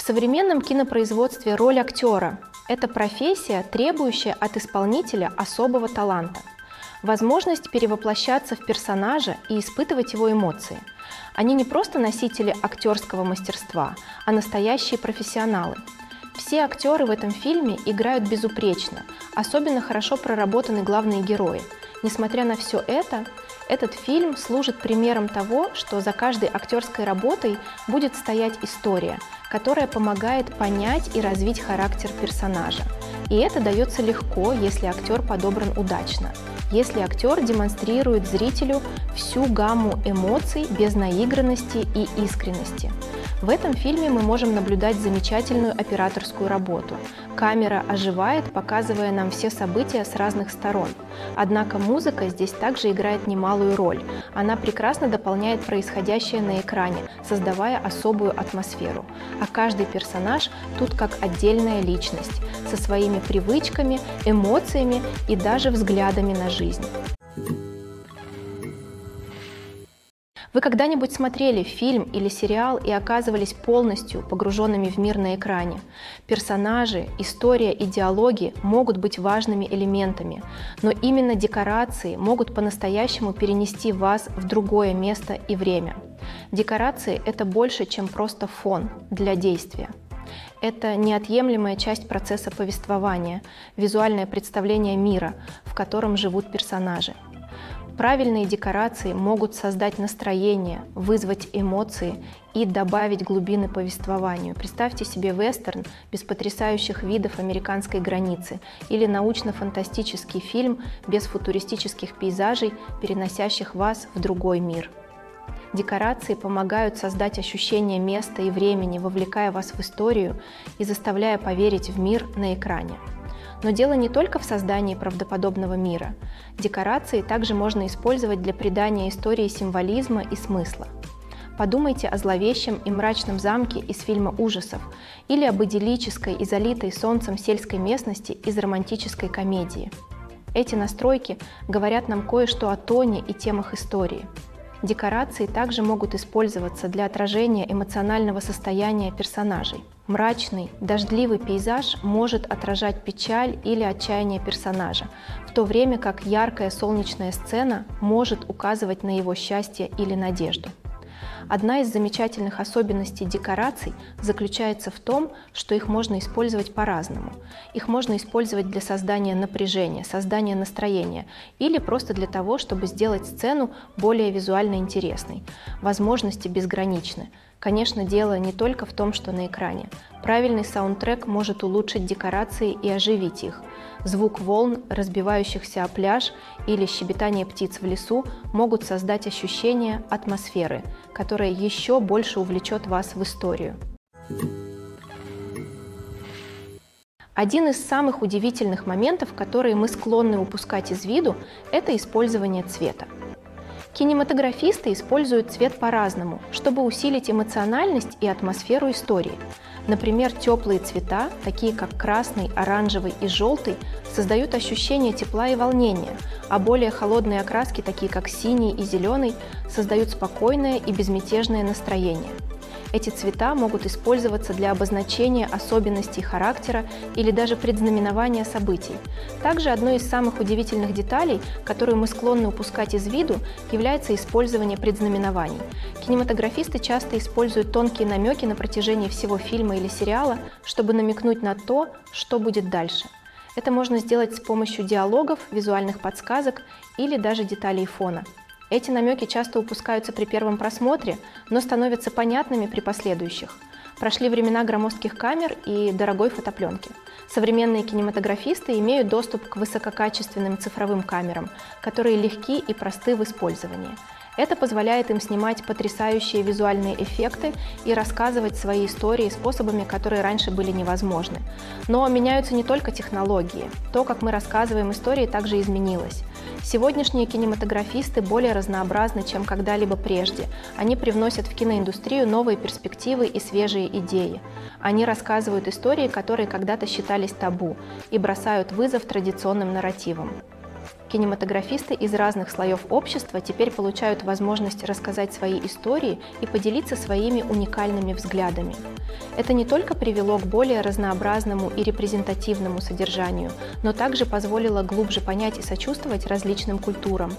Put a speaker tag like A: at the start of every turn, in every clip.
A: В современном кинопроизводстве роль актера – это профессия, требующая от исполнителя особого таланта. Возможность перевоплощаться в персонажа и испытывать его эмоции. Они не просто носители актерского мастерства, а настоящие профессионалы. Все актеры в этом фильме играют безупречно, особенно хорошо проработаны главные герои. Несмотря на все это, этот фильм служит примером того, что за каждой актерской работой будет стоять история, которая помогает понять и развить характер персонажа. И это дается легко, если актер подобран удачно, если актер демонстрирует зрителю всю гамму эмоций без наигранности и искренности. В этом фильме мы можем наблюдать замечательную операторскую работу. Камера оживает, показывая нам все события с разных сторон. Однако музыка здесь также играет немалую роль. Она прекрасно дополняет происходящее на экране, создавая особую атмосферу. А каждый персонаж тут как отдельная личность, со своими привычками, эмоциями и даже взглядами на жизнь. Вы когда-нибудь смотрели фильм или сериал и оказывались полностью погруженными в мир на экране? Персонажи, история и диалоги могут быть важными элементами, но именно декорации могут по-настоящему перенести вас в другое место и время. Декорации – это больше, чем просто фон для действия. Это неотъемлемая часть процесса повествования, визуальное представление мира, в котором живут персонажи. Правильные декорации могут создать настроение, вызвать эмоции и добавить глубины повествованию. Представьте себе вестерн без потрясающих видов американской границы или научно-фантастический фильм без футуристических пейзажей, переносящих вас в другой мир. Декорации помогают создать ощущение места и времени, вовлекая вас в историю и заставляя поверить в мир на экране. Но дело не только в создании правдоподобного мира. Декорации также можно использовать для придания истории символизма и смысла. Подумайте о зловещем и мрачном замке из фильма ужасов или об идиллической и залитой солнцем сельской местности из романтической комедии. Эти настройки говорят нам кое-что о тоне и темах истории. Декорации также могут использоваться для отражения эмоционального состояния персонажей. Мрачный, дождливый пейзаж может отражать печаль или отчаяние персонажа, в то время как яркая солнечная сцена может указывать на его счастье или надежду. Одна из замечательных особенностей декораций заключается в том, что их можно использовать по-разному. Их можно использовать для создания напряжения, создания настроения или просто для того, чтобы сделать сцену более визуально интересной. Возможности безграничны. Конечно, дело не только в том, что на экране. Правильный саундтрек может улучшить декорации и оживить их. Звук волн, разбивающихся о пляж, или щебетание птиц в лесу могут создать ощущение атмосферы, которая еще больше увлечет вас в историю. Один из самых удивительных моментов, которые мы склонны упускать из виду, это использование цвета. Кинематографисты используют цвет по-разному, чтобы усилить эмоциональность и атмосферу истории. Например, теплые цвета, такие как красный, оранжевый и желтый, создают ощущение тепла и волнения, а более холодные окраски, такие как синий и зеленый, создают спокойное и безмятежное настроение. Эти цвета могут использоваться для обозначения особенностей характера или даже предзнаменования событий. Также одной из самых удивительных деталей, которую мы склонны упускать из виду, является использование предзнаменований. Кинематографисты часто используют тонкие намеки на протяжении всего фильма или сериала, чтобы намекнуть на то, что будет дальше. Это можно сделать с помощью диалогов, визуальных подсказок или даже деталей фона. Эти намеки часто упускаются при первом просмотре, но становятся понятными при последующих. Прошли времена громоздких камер и дорогой фотопленки. Современные кинематографисты имеют доступ к высококачественным цифровым камерам, которые легки и просты в использовании. Это позволяет им снимать потрясающие визуальные эффекты и рассказывать свои истории способами, которые раньше были невозможны. Но меняются не только технологии. То, как мы рассказываем истории, также изменилось. Сегодняшние кинематографисты более разнообразны, чем когда-либо прежде. Они привносят в киноиндустрию новые перспективы и свежие идеи. Они рассказывают истории, которые когда-то считались табу, и бросают вызов традиционным нарративам. Кинематографисты из разных слоев общества теперь получают возможность рассказать свои истории и поделиться своими уникальными взглядами. Это не только привело к более разнообразному и репрезентативному содержанию, но также позволило глубже понять и сочувствовать различным культурам.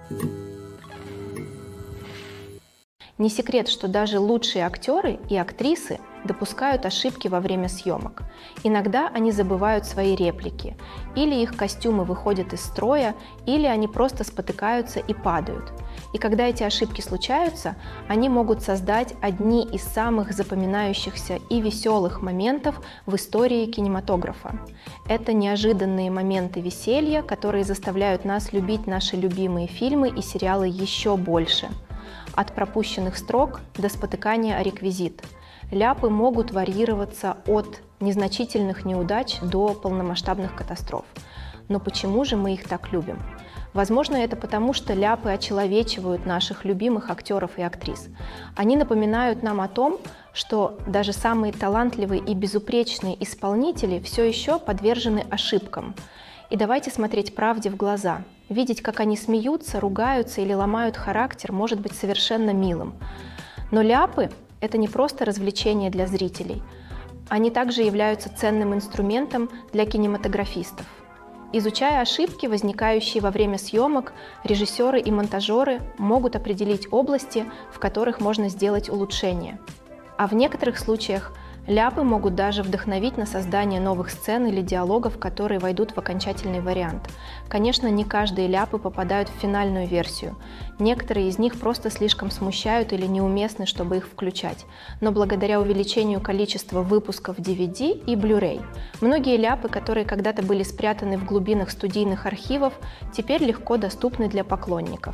A: Не секрет, что даже лучшие актеры и актрисы допускают ошибки во время съемок. Иногда они забывают свои реплики, или их костюмы выходят из строя, или они просто спотыкаются и падают. И когда эти ошибки случаются, они могут создать одни из самых запоминающихся и веселых моментов в истории кинематографа. Это неожиданные моменты веселья, которые заставляют нас любить наши любимые фильмы и сериалы еще больше. От пропущенных строк до спотыкания о реквизит. Ляпы могут варьироваться от незначительных неудач до полномасштабных катастроф. Но почему же мы их так любим? Возможно, это потому, что ляпы очеловечивают наших любимых актеров и актрис. Они напоминают нам о том, что даже самые талантливые и безупречные исполнители все еще подвержены ошибкам. И давайте смотреть правде в глаза. Видеть, как они смеются, ругаются или ломают характер, может быть совершенно милым. Но ляпы – это не просто развлечение для зрителей. Они также являются ценным инструментом для кинематографистов. Изучая ошибки, возникающие во время съемок, режиссеры и монтажеры могут определить области, в которых можно сделать улучшения. А в некоторых случаях ляпы могут даже вдохновить на создание новых сцен или диалогов, которые войдут в окончательный вариант. Конечно, не каждые ляпы попадают в финальную версию. Некоторые из них просто слишком смущают или неуместны, чтобы их включать. Но благодаря увеличению количества выпусков DVD и Blu-ray, многие ляпы, которые когда-то были спрятаны в глубинах студийных архивов, теперь легко доступны для поклонников.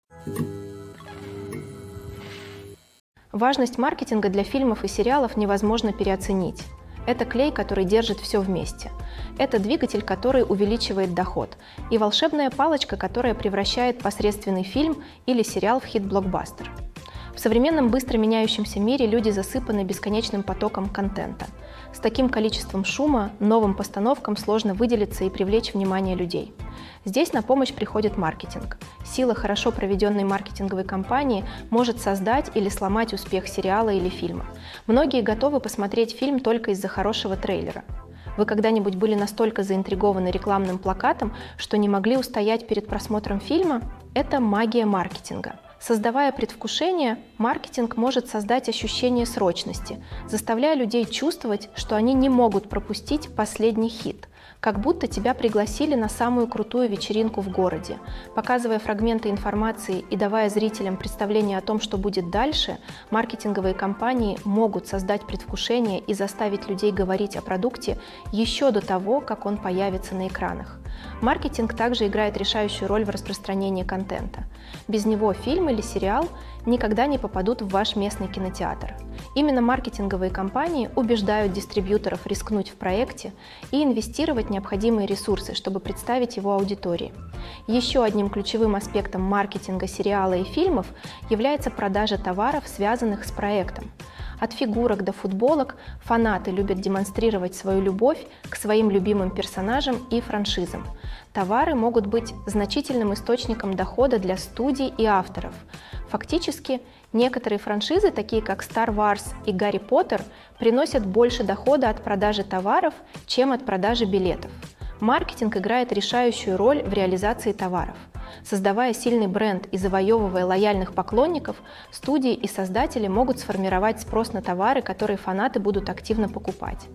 A: Важность маркетинга для фильмов и сериалов невозможно переоценить. Это клей, который держит все вместе. Это двигатель, который увеличивает доход. И волшебная палочка, которая превращает посредственный фильм или сериал в хит-блокбастер. В современном быстро меняющемся мире люди засыпаны бесконечным потоком контента. С таким количеством шума новым постановкам сложно выделиться и привлечь внимание людей. Здесь на помощь приходит маркетинг. Сила хорошо проведенной маркетинговой кампании может создать или сломать успех сериала или фильма. Многие готовы посмотреть фильм только из-за хорошего трейлера. Вы когда-нибудь были настолько заинтригованы рекламным плакатом, что не могли устоять перед просмотром фильма? Это магия маркетинга. Создавая предвкушение, маркетинг может создать ощущение срочности, заставляя людей чувствовать, что они не могут пропустить последний хит, как будто тебя пригласили на самую крутую вечеринку в городе. Показывая фрагменты информации и давая зрителям представление о том, что будет дальше, маркетинговые компании могут создать предвкушение и заставить людей говорить о продукте еще до того, как он появится на экранах. Маркетинг также играет решающую роль в распространении контента. Без него фильм или сериал никогда не попадут в ваш местный кинотеатр. Именно маркетинговые компании убеждают дистрибьюторов рискнуть в проекте и инвестировать необходимые ресурсы, чтобы представить его аудитории. Еще одним ключевым аспектом маркетинга сериала и фильмов является продажа товаров, связанных с проектом. От фигурок до футболок фанаты любят демонстрировать свою любовь к своим любимым персонажам и франшизам. Товары могут быть значительным источником дохода для студий и авторов. Фактически, некоторые франшизы, такие как Star Wars и Гарри Поттер, приносят больше дохода от продажи товаров, чем от продажи билетов. Маркетинг играет решающую роль в реализации товаров. Создавая сильный бренд и завоевывая лояльных поклонников, студии и создатели могут сформировать спрос на товары, которые фанаты будут активно покупать.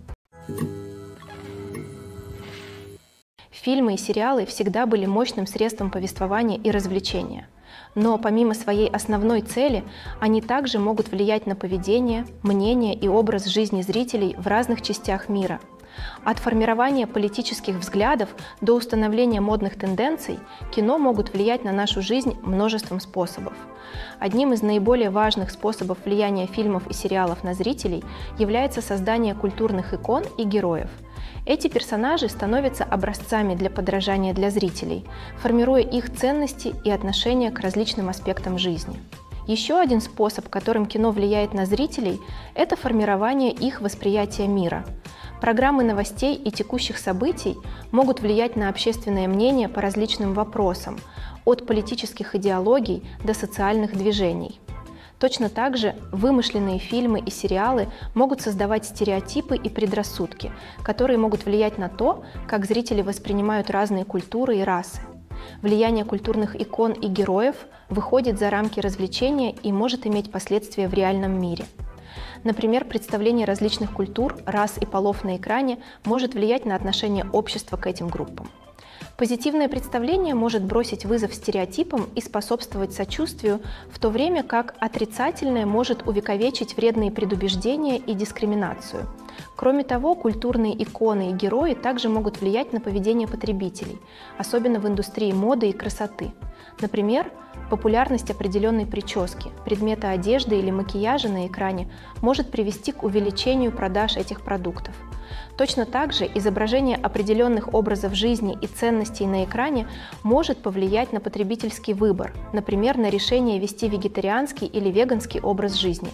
A: Фильмы и сериалы всегда были мощным средством повествования и развлечения. Но помимо своей основной цели, они также могут влиять на поведение, мнение и образ жизни зрителей в разных частях мира. От формирования политических взглядов до установления модных тенденций кино могут влиять на нашу жизнь множеством способов. Одним из наиболее важных способов влияния фильмов и сериалов на зрителей является создание культурных икон и героев. Эти персонажи становятся образцами для подражания для зрителей, формируя их ценности и отношения к различным аспектам жизни. Еще один способ, которым кино влияет на зрителей, это формирование их восприятия мира. Программы новостей и текущих событий могут влиять на общественное мнение по различным вопросам, от политических идеологий до социальных движений. Точно так же вымышленные фильмы и сериалы могут создавать стереотипы и предрассудки, которые могут влиять на то, как зрители воспринимают разные культуры и расы. Влияние культурных икон и героев выходит за рамки развлечения и может иметь последствия в реальном мире. Например, представление различных культур, рас и полов на экране может влиять на отношение общества к этим группам. Позитивное представление может бросить вызов стереотипам и способствовать сочувствию, в то время как отрицательное может увековечить вредные предубеждения и дискриминацию. Кроме того, культурные иконы и герои также могут влиять на поведение потребителей, особенно в индустрии моды и красоты. Например, популярность определенной прически, предмета одежды или макияжа на экране может привести к увеличению продаж этих продуктов. Точно так же изображение определенных образов жизни и ценностей на экране может повлиять на потребительский выбор, например, на решение вести вегетарианский или веганский образ жизни.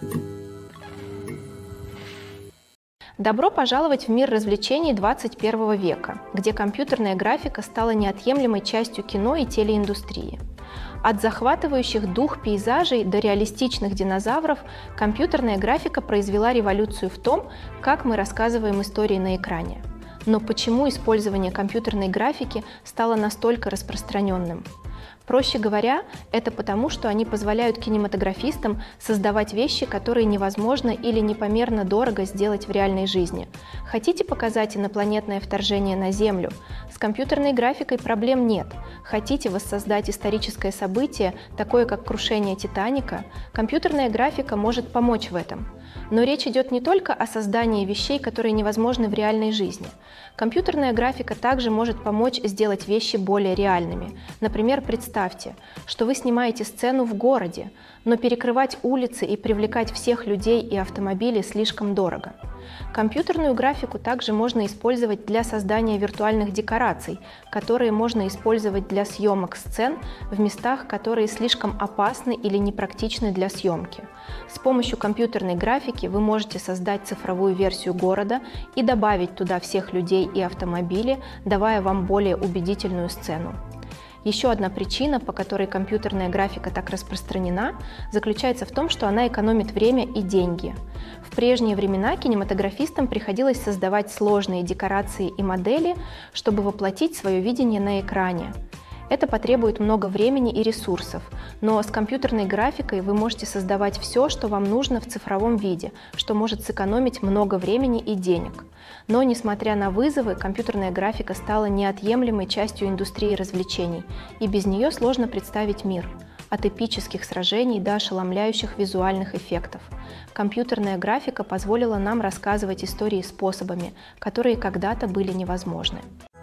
A: Добро пожаловать в мир развлечений 21 века, где компьютерная графика стала неотъемлемой частью кино и телеиндустрии. От захватывающих дух пейзажей до реалистичных динозавров компьютерная графика произвела революцию в том, как мы рассказываем истории на экране. Но почему использование компьютерной графики стало настолько распространенным? Проще говоря, это потому, что они позволяют кинематографистам создавать вещи, которые невозможно или непомерно дорого сделать в реальной жизни. Хотите показать инопланетное вторжение на Землю? С компьютерной графикой проблем нет. Хотите воссоздать историческое событие, такое как крушение Титаника? Компьютерная графика может помочь в этом. Но речь идет не только о создании вещей, которые невозможны в реальной жизни. Компьютерная графика также может помочь сделать вещи более реальными. Например, представьте, что вы снимаете сцену в городе, но перекрывать улицы и привлекать всех людей и автомобили слишком дорого. Компьютерную графику также можно использовать для создания виртуальных декораций, которые можно использовать для съемок сцен в местах, которые слишком опасны или непрактичны для съемки. С помощью компьютерной графики вы можете создать цифровую версию города и добавить туда всех людей и автомобили, давая вам более убедительную сцену. Еще одна причина, по которой компьютерная графика так распространена, заключается в том, что она экономит время и деньги. В прежние времена кинематографистам приходилось создавать сложные декорации и модели, чтобы воплотить свое видение на экране. Это потребует много времени и ресурсов, но с компьютерной графикой вы можете создавать все, что вам нужно в цифровом виде, что может сэкономить много времени и денег. Но, несмотря на вызовы, компьютерная графика стала неотъемлемой частью индустрии развлечений, и без нее сложно представить мир. От эпических сражений до ошеломляющих визуальных эффектов. Компьютерная графика позволила нам рассказывать истории способами, которые когда-то были невозможны.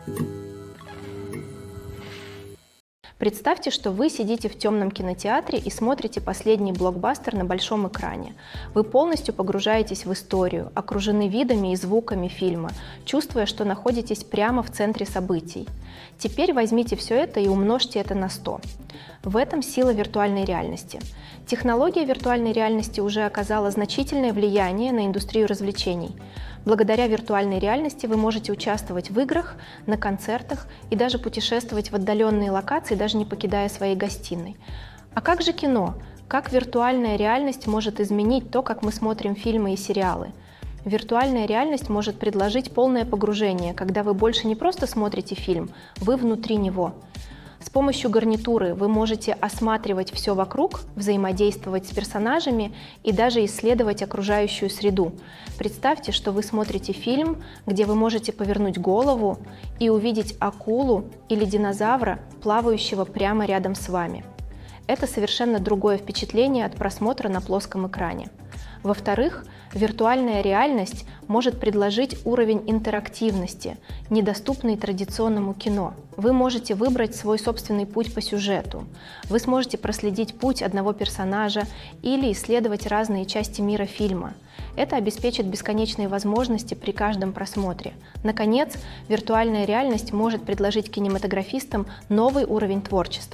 A: Представьте, что вы сидите в темном кинотеатре и смотрите последний блокбастер на большом экране. Вы полностью погружаетесь в историю, окружены видами и звуками фильма, чувствуя, что находитесь прямо в центре событий. Теперь возьмите все это и умножьте это на 100. В этом сила виртуальной реальности. Технология виртуальной реальности уже оказала значительное влияние на индустрию развлечений. Благодаря виртуальной реальности вы можете участвовать в играх, на концертах и даже путешествовать в отдаленные локации, даже не покидая своей гостиной. А как же кино? Как виртуальная реальность может изменить то, как мы смотрим фильмы и сериалы? Виртуальная реальность может предложить полное погружение, когда вы больше не просто смотрите фильм, вы внутри него. С помощью гарнитуры вы можете осматривать все вокруг, взаимодействовать с персонажами и даже исследовать окружающую среду. Представьте, что вы смотрите фильм, где вы можете повернуть голову и увидеть акулу или динозавра, плавающего прямо рядом с вами. Это совершенно другое впечатление от просмотра на плоском экране. Во-вторых, виртуальная реальность может предложить уровень интерактивности, недоступный традиционному кино. Вы можете выбрать свой собственный путь по сюжету. Вы сможете проследить путь одного персонажа или исследовать разные части мира фильма. Это обеспечит бесконечные возможности при каждом просмотре. Наконец, виртуальная реальность может предложить кинематографистам новый уровень творчества.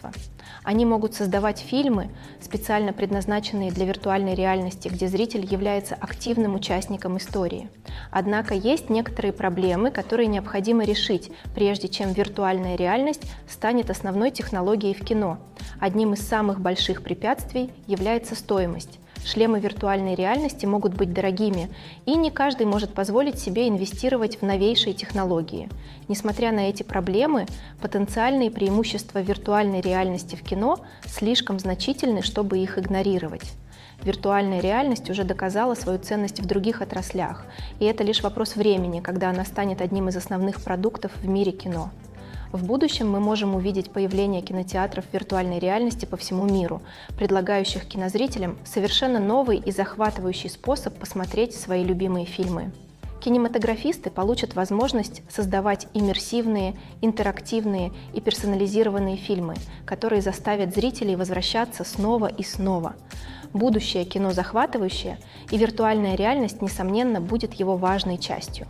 A: Они могут создавать фильмы, специально предназначенные для виртуальной реальности, где зритель является активным участником истории. Однако есть некоторые проблемы, которые необходимо решить, прежде чем виртуальная реальность станет основной технологией в кино. Одним из самых больших препятствий является стоимость. Шлемы виртуальной реальности могут быть дорогими, и не каждый может позволить себе инвестировать в новейшие технологии. Несмотря на эти проблемы, потенциальные преимущества виртуальной реальности в кино слишком значительны, чтобы их игнорировать. Виртуальная реальность уже доказала свою ценность в других отраслях, и это лишь вопрос времени, когда она станет одним из основных продуктов в мире кино. В будущем мы можем увидеть появление кинотеатров виртуальной реальности по всему миру, предлагающих кинозрителям совершенно новый и захватывающий способ посмотреть свои любимые фильмы. Кинематографисты получат возможность создавать иммерсивные, интерактивные и персонализированные фильмы, которые заставят зрителей возвращаться снова и снова. Будущее кино захватывающее, и виртуальная реальность, несомненно, будет его важной частью.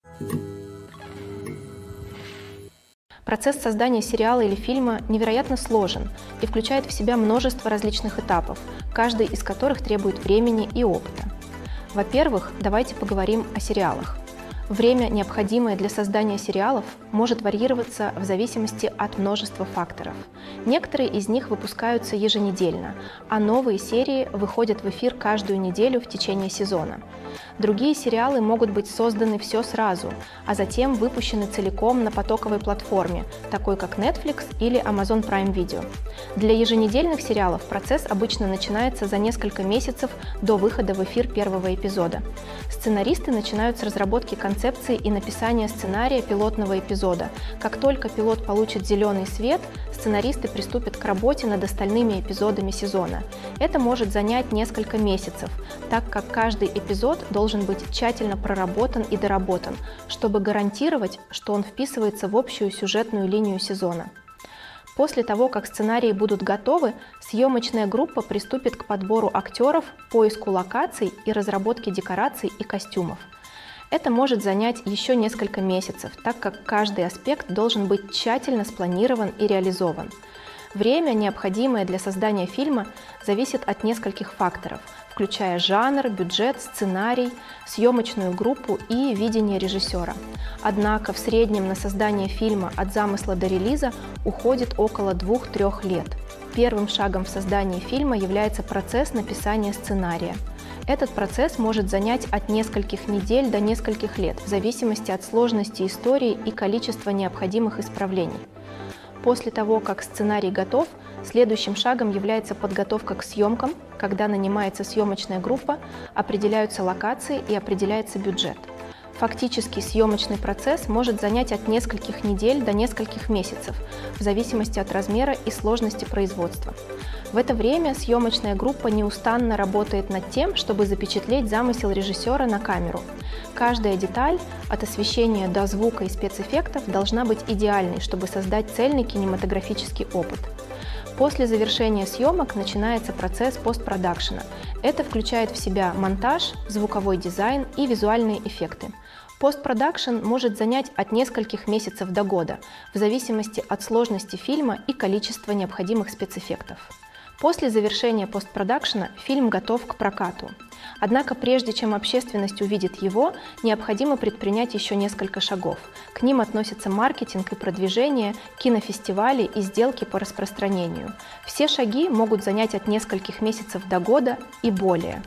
A: Процесс создания сериала или фильма невероятно сложен и включает в себя множество различных этапов, каждый из которых требует времени и опыта. Во-первых, давайте поговорим о сериалах. Время, необходимое для создания сериалов, может варьироваться в зависимости от множества факторов. Некоторые из них выпускаются еженедельно, а новые серии выходят в эфир каждую неделю в течение сезона. Другие сериалы могут быть созданы все сразу, а затем выпущены целиком на потоковой платформе, такой как Netflix или Amazon Prime Video. Для еженедельных сериалов процесс обычно начинается за несколько месяцев до выхода в эфир первого эпизода. Сценаристы начинают с разработки концепции и написания сценария пилотного эпизода. Как только пилот получит зеленый свет, сценаристы приступят к работе над остальными эпизодами сезона. Это может занять несколько месяцев, так как каждый эпизод должен быть тщательно проработан и доработан, чтобы гарантировать, что он вписывается в общую сюжетную линию сезона. После того, как сценарии будут готовы, съемочная группа приступит к подбору актеров, поиску локаций и разработке декораций и костюмов. Это может занять еще несколько месяцев, так как каждый аспект должен быть тщательно спланирован и реализован. Время, необходимое для создания фильма, зависит от нескольких факторов, включая жанр, бюджет, сценарий, съемочную группу и видение режиссера. Однако в среднем на создание фильма от замысла до релиза уходит около 2-3 лет. Первым шагом в создании фильма является процесс написания сценария. Этот процесс может занять от нескольких недель до нескольких лет, в зависимости от сложности истории и количества необходимых исправлений. После того, как сценарий готов, следующим шагом является подготовка к съемкам, когда нанимается съемочная группа, определяются локации и определяется бюджет. Фактически съемочный процесс может занять от нескольких недель до нескольких месяцев, в зависимости от размера и сложности производства. В это время съемочная группа неустанно работает над тем, чтобы запечатлеть замысел режиссера на камеру. Каждая деталь, от освещения до звука и спецэффектов, должна быть идеальной, чтобы создать цельный кинематографический опыт. После завершения съемок начинается процесс постпродакшена. Это включает в себя монтаж, звуковой дизайн и визуальные эффекты. Постпродакшн может занять от нескольких месяцев до года, в зависимости от сложности фильма и количества необходимых спецэффектов. После завершения постпродакшена фильм готов к прокату. Однако прежде чем общественность увидит его, необходимо предпринять еще несколько шагов. К ним относятся маркетинг и продвижение, кинофестивали и сделки по распространению. Все шаги могут занять от нескольких месяцев до года и более.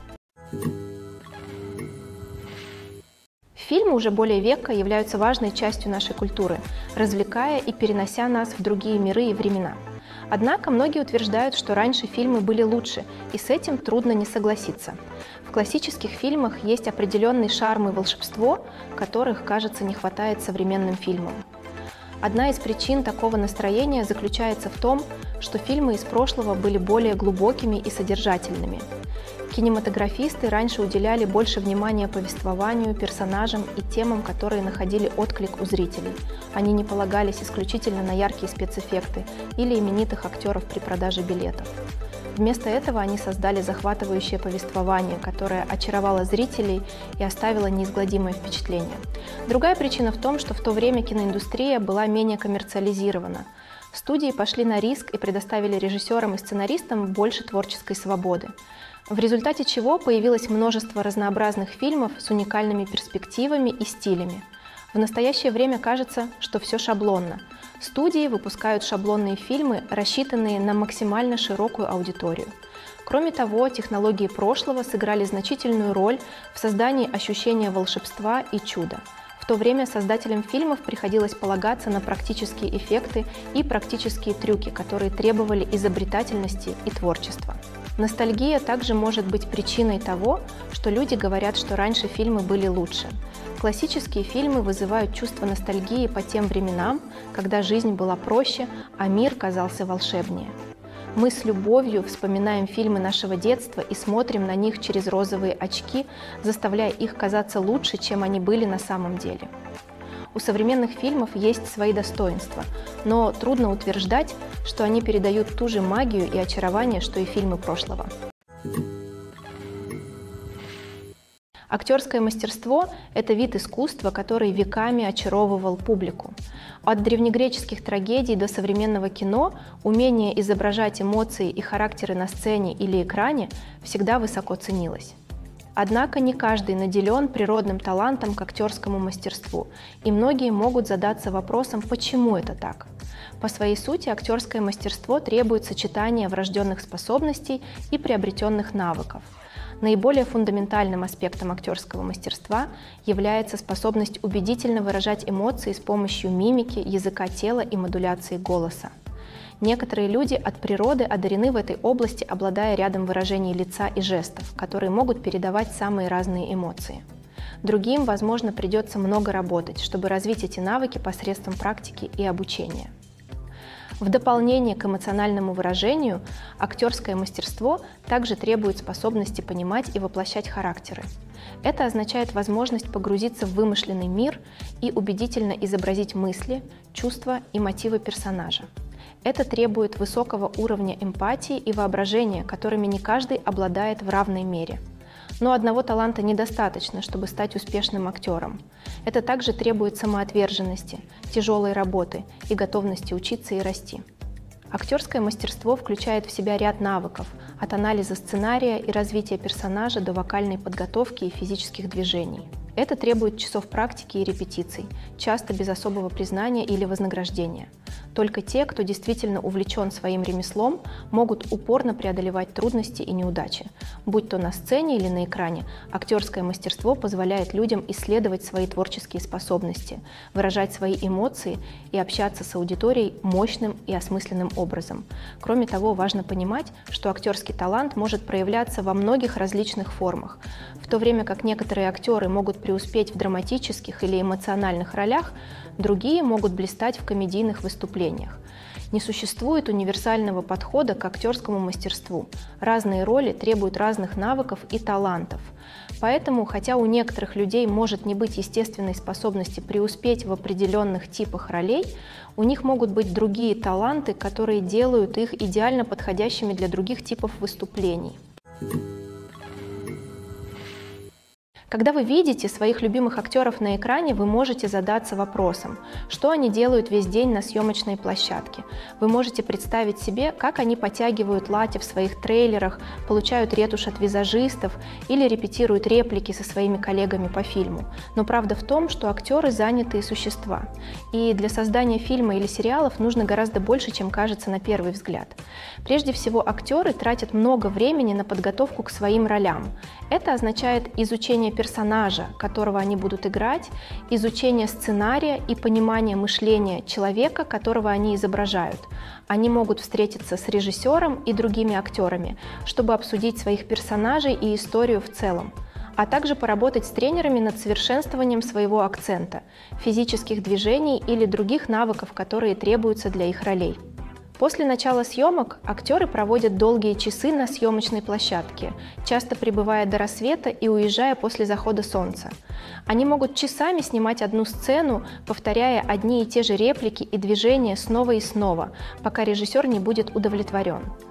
A: Фильмы уже более века являются важной частью нашей культуры, развлекая и перенося нас в другие миры и времена. Однако многие утверждают, что раньше фильмы были лучше, и с этим трудно не согласиться. В классических фильмах есть определенный шарм и волшебство, которых, кажется, не хватает современным фильмам. Одна из причин такого настроения заключается в том, что фильмы из прошлого были более глубокими и содержательными. Кинематографисты раньше уделяли больше внимания повествованию, персонажам и темам, которые находили отклик у зрителей. Они не полагались исключительно на яркие спецэффекты или именитых актеров при продаже билетов. Вместо этого они создали захватывающее повествование, которое очаровало зрителей и оставило неизгладимое впечатление. Другая причина в том, что в то время киноиндустрия была менее коммерциализирована. Студии пошли на риск и предоставили режиссерам и сценаристам больше творческой свободы, в результате чего появилось множество разнообразных фильмов с уникальными перспективами и стилями. В настоящее время кажется, что все шаблонно. Студии выпускают шаблонные фильмы, рассчитанные на максимально широкую аудиторию. Кроме того, технологии прошлого сыграли значительную роль в создании ощущения волшебства и чуда. В то время создателям фильмов приходилось полагаться на практические эффекты и практические трюки, которые требовали изобретательности и творчества. Ностальгия также может быть причиной того, что люди говорят, что раньше фильмы были лучше. Классические фильмы вызывают чувство ностальгии по тем временам, когда жизнь была проще, а мир казался волшебнее. Мы с любовью вспоминаем фильмы нашего детства и смотрим на них через розовые очки, заставляя их казаться лучше, чем они были на самом деле. У современных фильмов есть свои достоинства, но трудно утверждать, что они передают ту же магию и очарование, что и фильмы прошлого. Актерское мастерство – это вид искусства, который веками очаровывал публику. От древнегреческих трагедий до современного кино умение изображать эмоции и характеры на сцене или экране всегда высоко ценилось. Однако не каждый наделен природным талантом к актерскому мастерству, и многие могут задаться вопросом, почему это так. По своей сути, актерское мастерство требует сочетания врожденных способностей и приобретенных навыков. Наиболее фундаментальным аспектом актерского мастерства является способность убедительно выражать эмоции с помощью мимики, языка тела и модуляции голоса. Некоторые люди от природы одарены в этой области, обладая рядом выражений лица и жестов, которые могут передавать самые разные эмоции. Другим, возможно, придется много работать, чтобы развить эти навыки посредством практики и обучения. В дополнение к эмоциональному выражению, актерское мастерство также требует способности понимать и воплощать характеры. Это означает возможность погрузиться в вымышленный мир и убедительно изобразить мысли, чувства и мотивы персонажа. Это требует высокого уровня эмпатии и воображения, которыми не каждый обладает в равной мере. Но одного таланта недостаточно, чтобы стать успешным актером. Это также требует самоотверженности, тяжелой работы и готовности учиться и расти. Актерское мастерство включает в себя ряд навыков, от анализа сценария и развития персонажа до вокальной подготовки и физических движений. Это требует часов практики и репетиций, часто без особого признания или вознаграждения. Только те, кто действительно увлечен своим ремеслом, могут упорно преодолевать трудности и неудачи. Будь то на сцене или на экране, актерское мастерство позволяет людям исследовать свои творческие способности, выражать свои эмоции и общаться с аудиторией мощным и осмысленным образом. Кроме того, важно понимать, что актерский талант может проявляться во многих различных формах. В то время как некоторые актеры могут преуспеть в драматических или эмоциональных ролях, другие могут блистать в комедийных выступлениях. Не существует универсального подхода к актерскому мастерству. Разные роли требуют разных навыков и талантов. Поэтому, хотя у некоторых людей может не быть естественной способности преуспеть в определенных типах ролей, у них могут быть другие таланты, которые делают их идеально подходящими для других типов выступлений. Когда вы видите своих любимых актеров на экране, вы можете задаться вопросом, что они делают весь день на съемочной площадке. Вы можете представить себе, как они подтягивают лати в своих трейлерах, получают ретушь от визажистов или репетируют реплики со своими коллегами по фильму. Но правда в том, что актеры занятые существа. И для создания фильма или сериалов нужно гораздо больше, чем кажется на первый взгляд. Прежде всего, актеры тратят много времени на подготовку к своим ролям. Это означает изучение персонажа, которого они будут играть, изучение сценария и понимание мышления человека, которого они изображают. Они могут встретиться с режиссером и другими актерами, чтобы обсудить своих персонажей и историю в целом, а также поработать с тренерами над совершенствованием своего акцента, физических движений или других навыков, которые требуются для их ролей. После начала съемок актеры проводят долгие часы на съемочной площадке, часто прибывая до рассвета и уезжая после захода солнца. Они могут часами снимать одну сцену, повторяя одни и те же реплики и движения снова и снова, пока режиссер не будет удовлетворен. В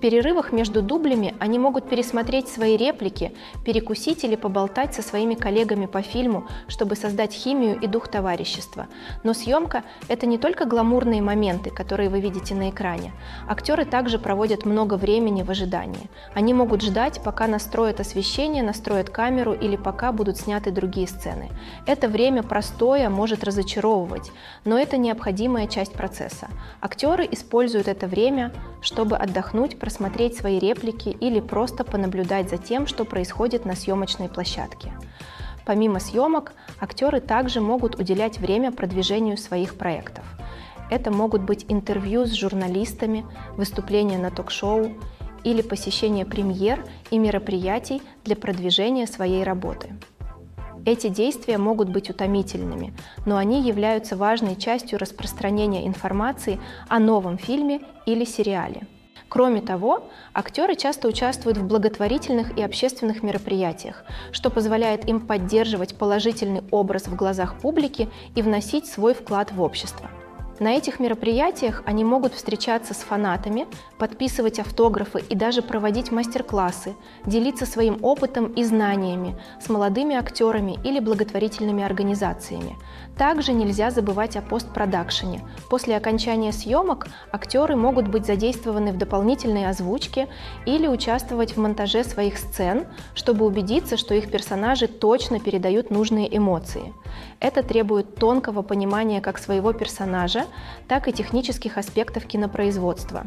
A: перерывах между дублями они могут пересмотреть свои реплики, перекусить или поболтать со своими коллегами по фильму, чтобы создать химию и дух товарищества. Но съемка – это не только гламурные моменты, которые вы видите на экране. Актеры также проводят много времени в ожидании. Они могут ждать, пока настроят освещение, настроят камеру или пока будут сняты другие сцены. Это время простое может разочаровывать, но это необходимая часть процесса. Актеры используют это время, чтобы отдохнуть, просмотреть свои реплики или просто понаблюдать за тем, что происходит на съемочной площадке. Помимо съемок, актеры также могут уделять время продвижению своих проектов. Это могут быть интервью с журналистами, выступления на ток-шоу или посещение премьер и мероприятий для продвижения своей работы. Эти действия могут быть утомительными, но они являются важной частью распространения информации о новом фильме или сериале. Кроме того, актеры часто участвуют в благотворительных и общественных мероприятиях, что позволяет им поддерживать положительный образ в глазах публики и вносить свой вклад в общество. На этих мероприятиях они могут встречаться с фанатами, подписывать автографы и даже проводить мастер-классы, делиться своим опытом и знаниями с молодыми актерами или благотворительными организациями. Также нельзя забывать о постпродакшене. После окончания съемок актеры могут быть задействованы в дополнительной озвучке или участвовать в монтаже своих сцен, чтобы убедиться, что их персонажи точно передают нужные эмоции. Это требует тонкого понимания как своего персонажа, так и технических аспектов кинопроизводства.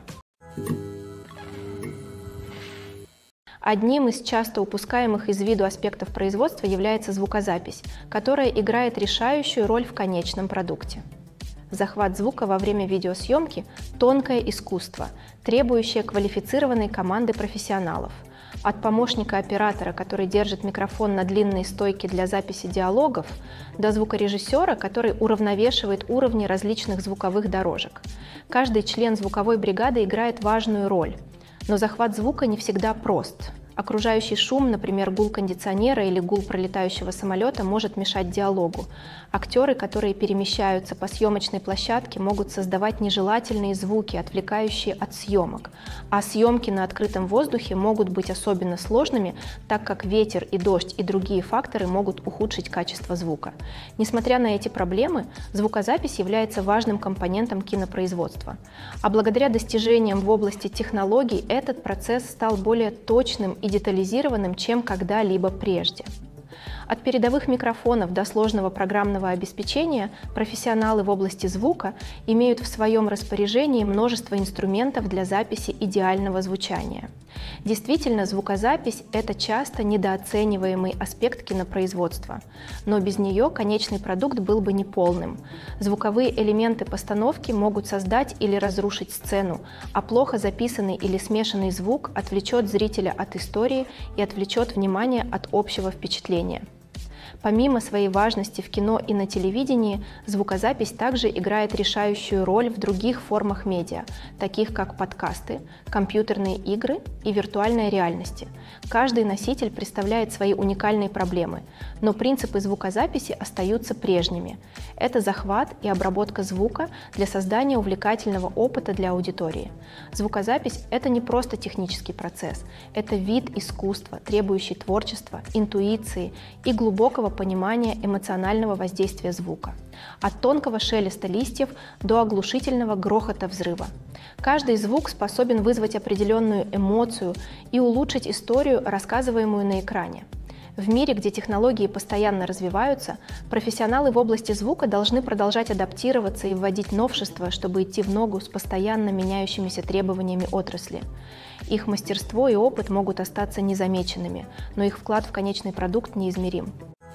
A: Одним из часто упускаемых из виду аспектов производства является звукозапись, которая играет решающую роль в конечном продукте. Захват звука во время видеосъемки – тонкое искусство, требующее квалифицированной команды профессионалов. От помощника оператора, который держит микрофон на длинной стойке для записи диалогов, до звукорежиссера, который уравновешивает уровни различных звуковых дорожек. Каждый член звуковой бригады играет важную роль, но захват звука не всегда прост. Окружающий шум, например, гул кондиционера или гул пролетающего самолета, может мешать диалогу. Актеры, которые перемещаются по съемочной площадке, могут создавать нежелательные звуки, отвлекающие от съемок. А съемки на открытом воздухе могут быть особенно сложными, так как ветер и дождь и другие факторы могут ухудшить качество звука. Несмотря на эти проблемы, звукозапись является важным компонентом кинопроизводства. А благодаря достижениям в области технологий этот процесс стал более точным и детализированным, чем когда-либо прежде. От передовых микрофонов до сложного программного обеспечения профессионалы в области звука имеют в своем распоряжении множество инструментов для записи идеального звучания. Действительно, звукозапись – это часто недооцениваемый аспект кинопроизводства, но без нее конечный продукт был бы неполным. Звуковые элементы постановки могут создать или разрушить сцену, а плохо записанный или смешанный звук отвлечет зрителя от истории и отвлечет внимание от общего впечатления. Помимо своей важности в кино и на телевидении, звукозапись также играет решающую роль в других формах медиа, таких как подкасты, компьютерные игры и виртуальная реальность. Каждый носитель представляет свои уникальные проблемы, но принципы звукозаписи остаются прежними. Это захват и обработка звука для создания увлекательного опыта для аудитории. Звукозапись – это не просто технический процесс, это вид искусства, требующий творчества, интуиции и глубокого понимания эмоционального воздействия звука. От тонкого шелеста листьев до оглушительного грохота взрыва. Каждый звук способен вызвать определенную эмоцию и улучшить историю, рассказываемую на экране. В мире, где технологии постоянно развиваются, профессионалы в области звука должны продолжать адаптироваться и вводить новшества, чтобы идти в ногу с постоянно меняющимися требованиями отрасли. Их мастерство и опыт могут остаться незамеченными, но их вклад в конечный продукт неизмерим.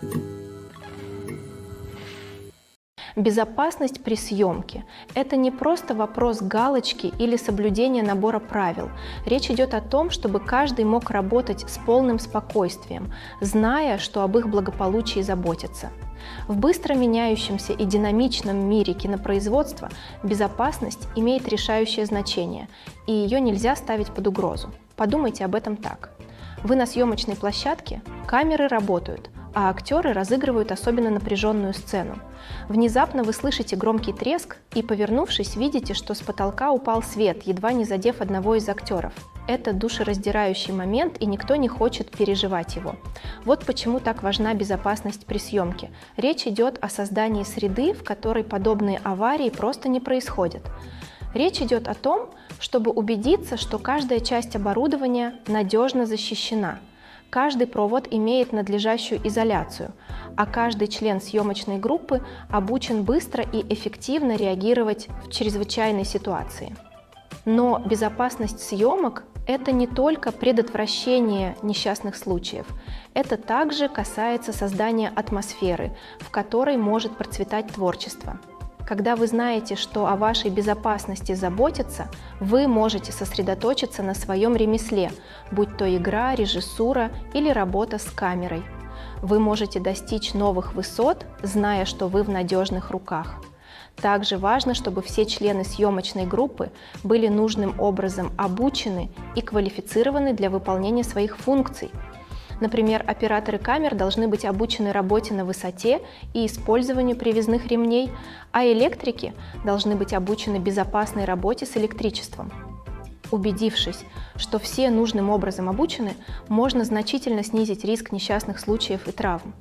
A: Безопасность при съемке – это не просто вопрос галочки или соблюдения набора правил. Речь идет о том, чтобы каждый мог работать с полным спокойствием, зная, что об их благополучии заботятся. В быстро меняющемся и динамичном мире кинопроизводства безопасность имеет решающее значение, и ее нельзя ставить под угрозу. Подумайте об этом так. Вы на съемочной площадке, камеры работают, а актеры разыгрывают особенно напряженную сцену. Внезапно вы слышите громкий треск и, повернувшись, видите, что с потолка упал свет, едва не задев одного из актеров. Это душераздирающий момент, и никто не хочет переживать его. Вот почему так важна безопасность при съемке. Речь идет о создании среды, в которой подобные аварии просто не происходят. Речь идет о том, чтобы убедиться, что каждая часть оборудования надежно защищена. Каждый провод имеет надлежащую изоляцию, а каждый член съемочной группы обучен быстро и эффективно реагировать в чрезвычайной ситуации. Но безопасность съемок – это не только предотвращение несчастных случаев, это также касается создания атмосферы, в которой может процветать творчество. Когда вы знаете, что о вашей безопасности заботятся, вы можете сосредоточиться на своем ремесле, будь то игра, режиссура или работа с камерой. Вы можете достичь новых высот, зная, что вы в надежных руках. Также важно, чтобы все члены съемочной группы были нужным образом обучены и квалифицированы для выполнения своих функций. Например, операторы камер должны быть обучены работе на высоте и использованию привязных ремней, а электрики должны быть обучены безопасной работе с электричеством. Убедившись, что все нужным образом обучены, можно значительно снизить риск несчастных случаев и травм.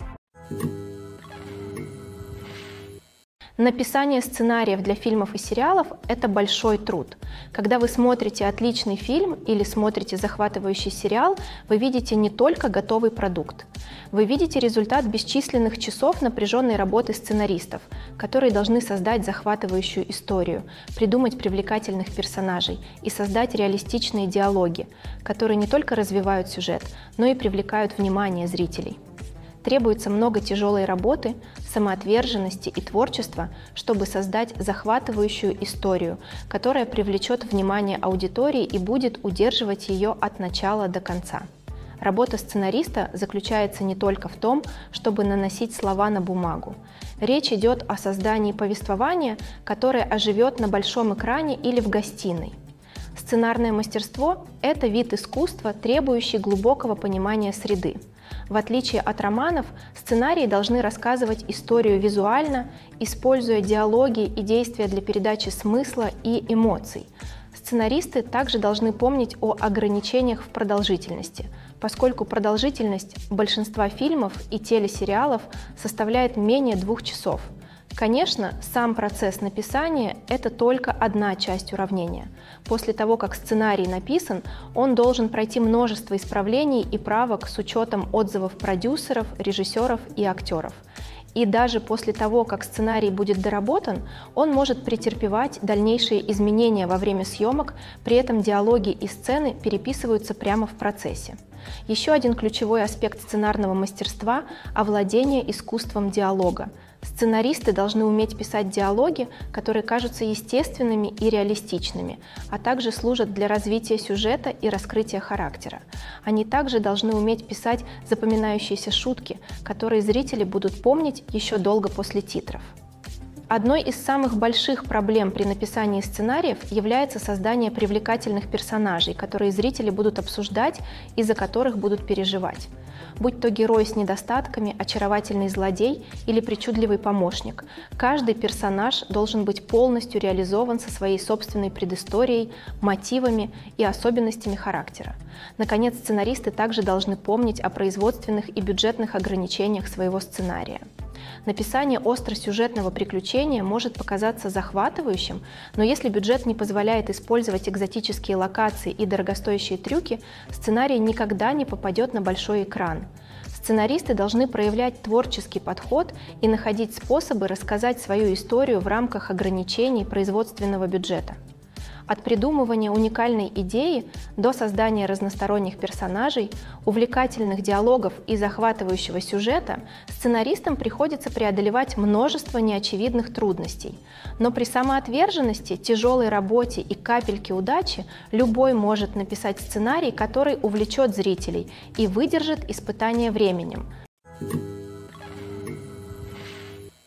A: Написание сценариев для фильмов и сериалов – это большой труд. Когда вы смотрите отличный фильм или смотрите захватывающий сериал, вы видите не только готовый продукт. Вы видите результат бесчисленных часов напряженной работы сценаристов, которые должны создать захватывающую историю, придумать привлекательных персонажей и создать реалистичные диалоги, которые не только развивают сюжет, но и привлекают внимание зрителей. Требуется много тяжелой работы, самоотверженности и творчества, чтобы создать захватывающую историю, которая привлечет внимание аудитории и будет удерживать ее от начала до конца. Работа сценариста заключается не только в том, чтобы наносить слова на бумагу. Речь идет о создании повествования, которое оживет на большом экране или в гостиной. Сценарное мастерство – это вид искусства, требующий глубокого понимания среды. В отличие от романов, сценарии должны рассказывать историю визуально, используя диалоги и действия для передачи смысла и эмоций. Сценаристы также должны помнить о ограничениях в продолжительности, поскольку продолжительность большинства фильмов и телесериалов составляет менее 2 часов. Конечно, сам процесс написания – это только одна часть уравнения. После того, как сценарий написан, он должен пройти множество исправлений и правок с учетом отзывов продюсеров, режиссеров и актеров. И даже после того, как сценарий будет доработан, он может претерпевать дальнейшие изменения во время съемок, при этом диалоги и сцены переписываются прямо в процессе. Еще один ключевой аспект сценарного мастерства – овладение искусством диалога. Сценаристы должны уметь писать диалоги, которые кажутся естественными и реалистичными, а также служат для развития сюжета и раскрытия характера. Они также должны уметь писать запоминающиеся шутки, которые зрители будут помнить еще долго после титров. Одной из самых больших проблем при написании сценариев является создание привлекательных персонажей, которые зрители будут обсуждать и за которых будут переживать. Будь то герой с недостатками, очаровательный злодей или причудливый помощник, каждый персонаж должен быть полностью реализован со своей собственной предысторией, мотивами и особенностями характера. Наконец, сценаристы также должны помнить о производственных и бюджетных ограничениях своего сценария. Написание остросюжетного приключения может показаться захватывающим, но если бюджет не позволяет использовать экзотические локации и дорогостоящие трюки, сценарий никогда не попадет на большой экран. Сценаристы должны проявлять творческий подход и находить способы рассказать свою историю в рамках ограничений производственного бюджета. От придумывания уникальной идеи до создания разносторонних персонажей, увлекательных диалогов и захватывающего сюжета сценаристам приходится преодолевать множество неочевидных трудностей. Но при самоотверженности, тяжелой работе и капельке удачи любой может написать сценарий, который увлечет зрителей и выдержит испытание временем.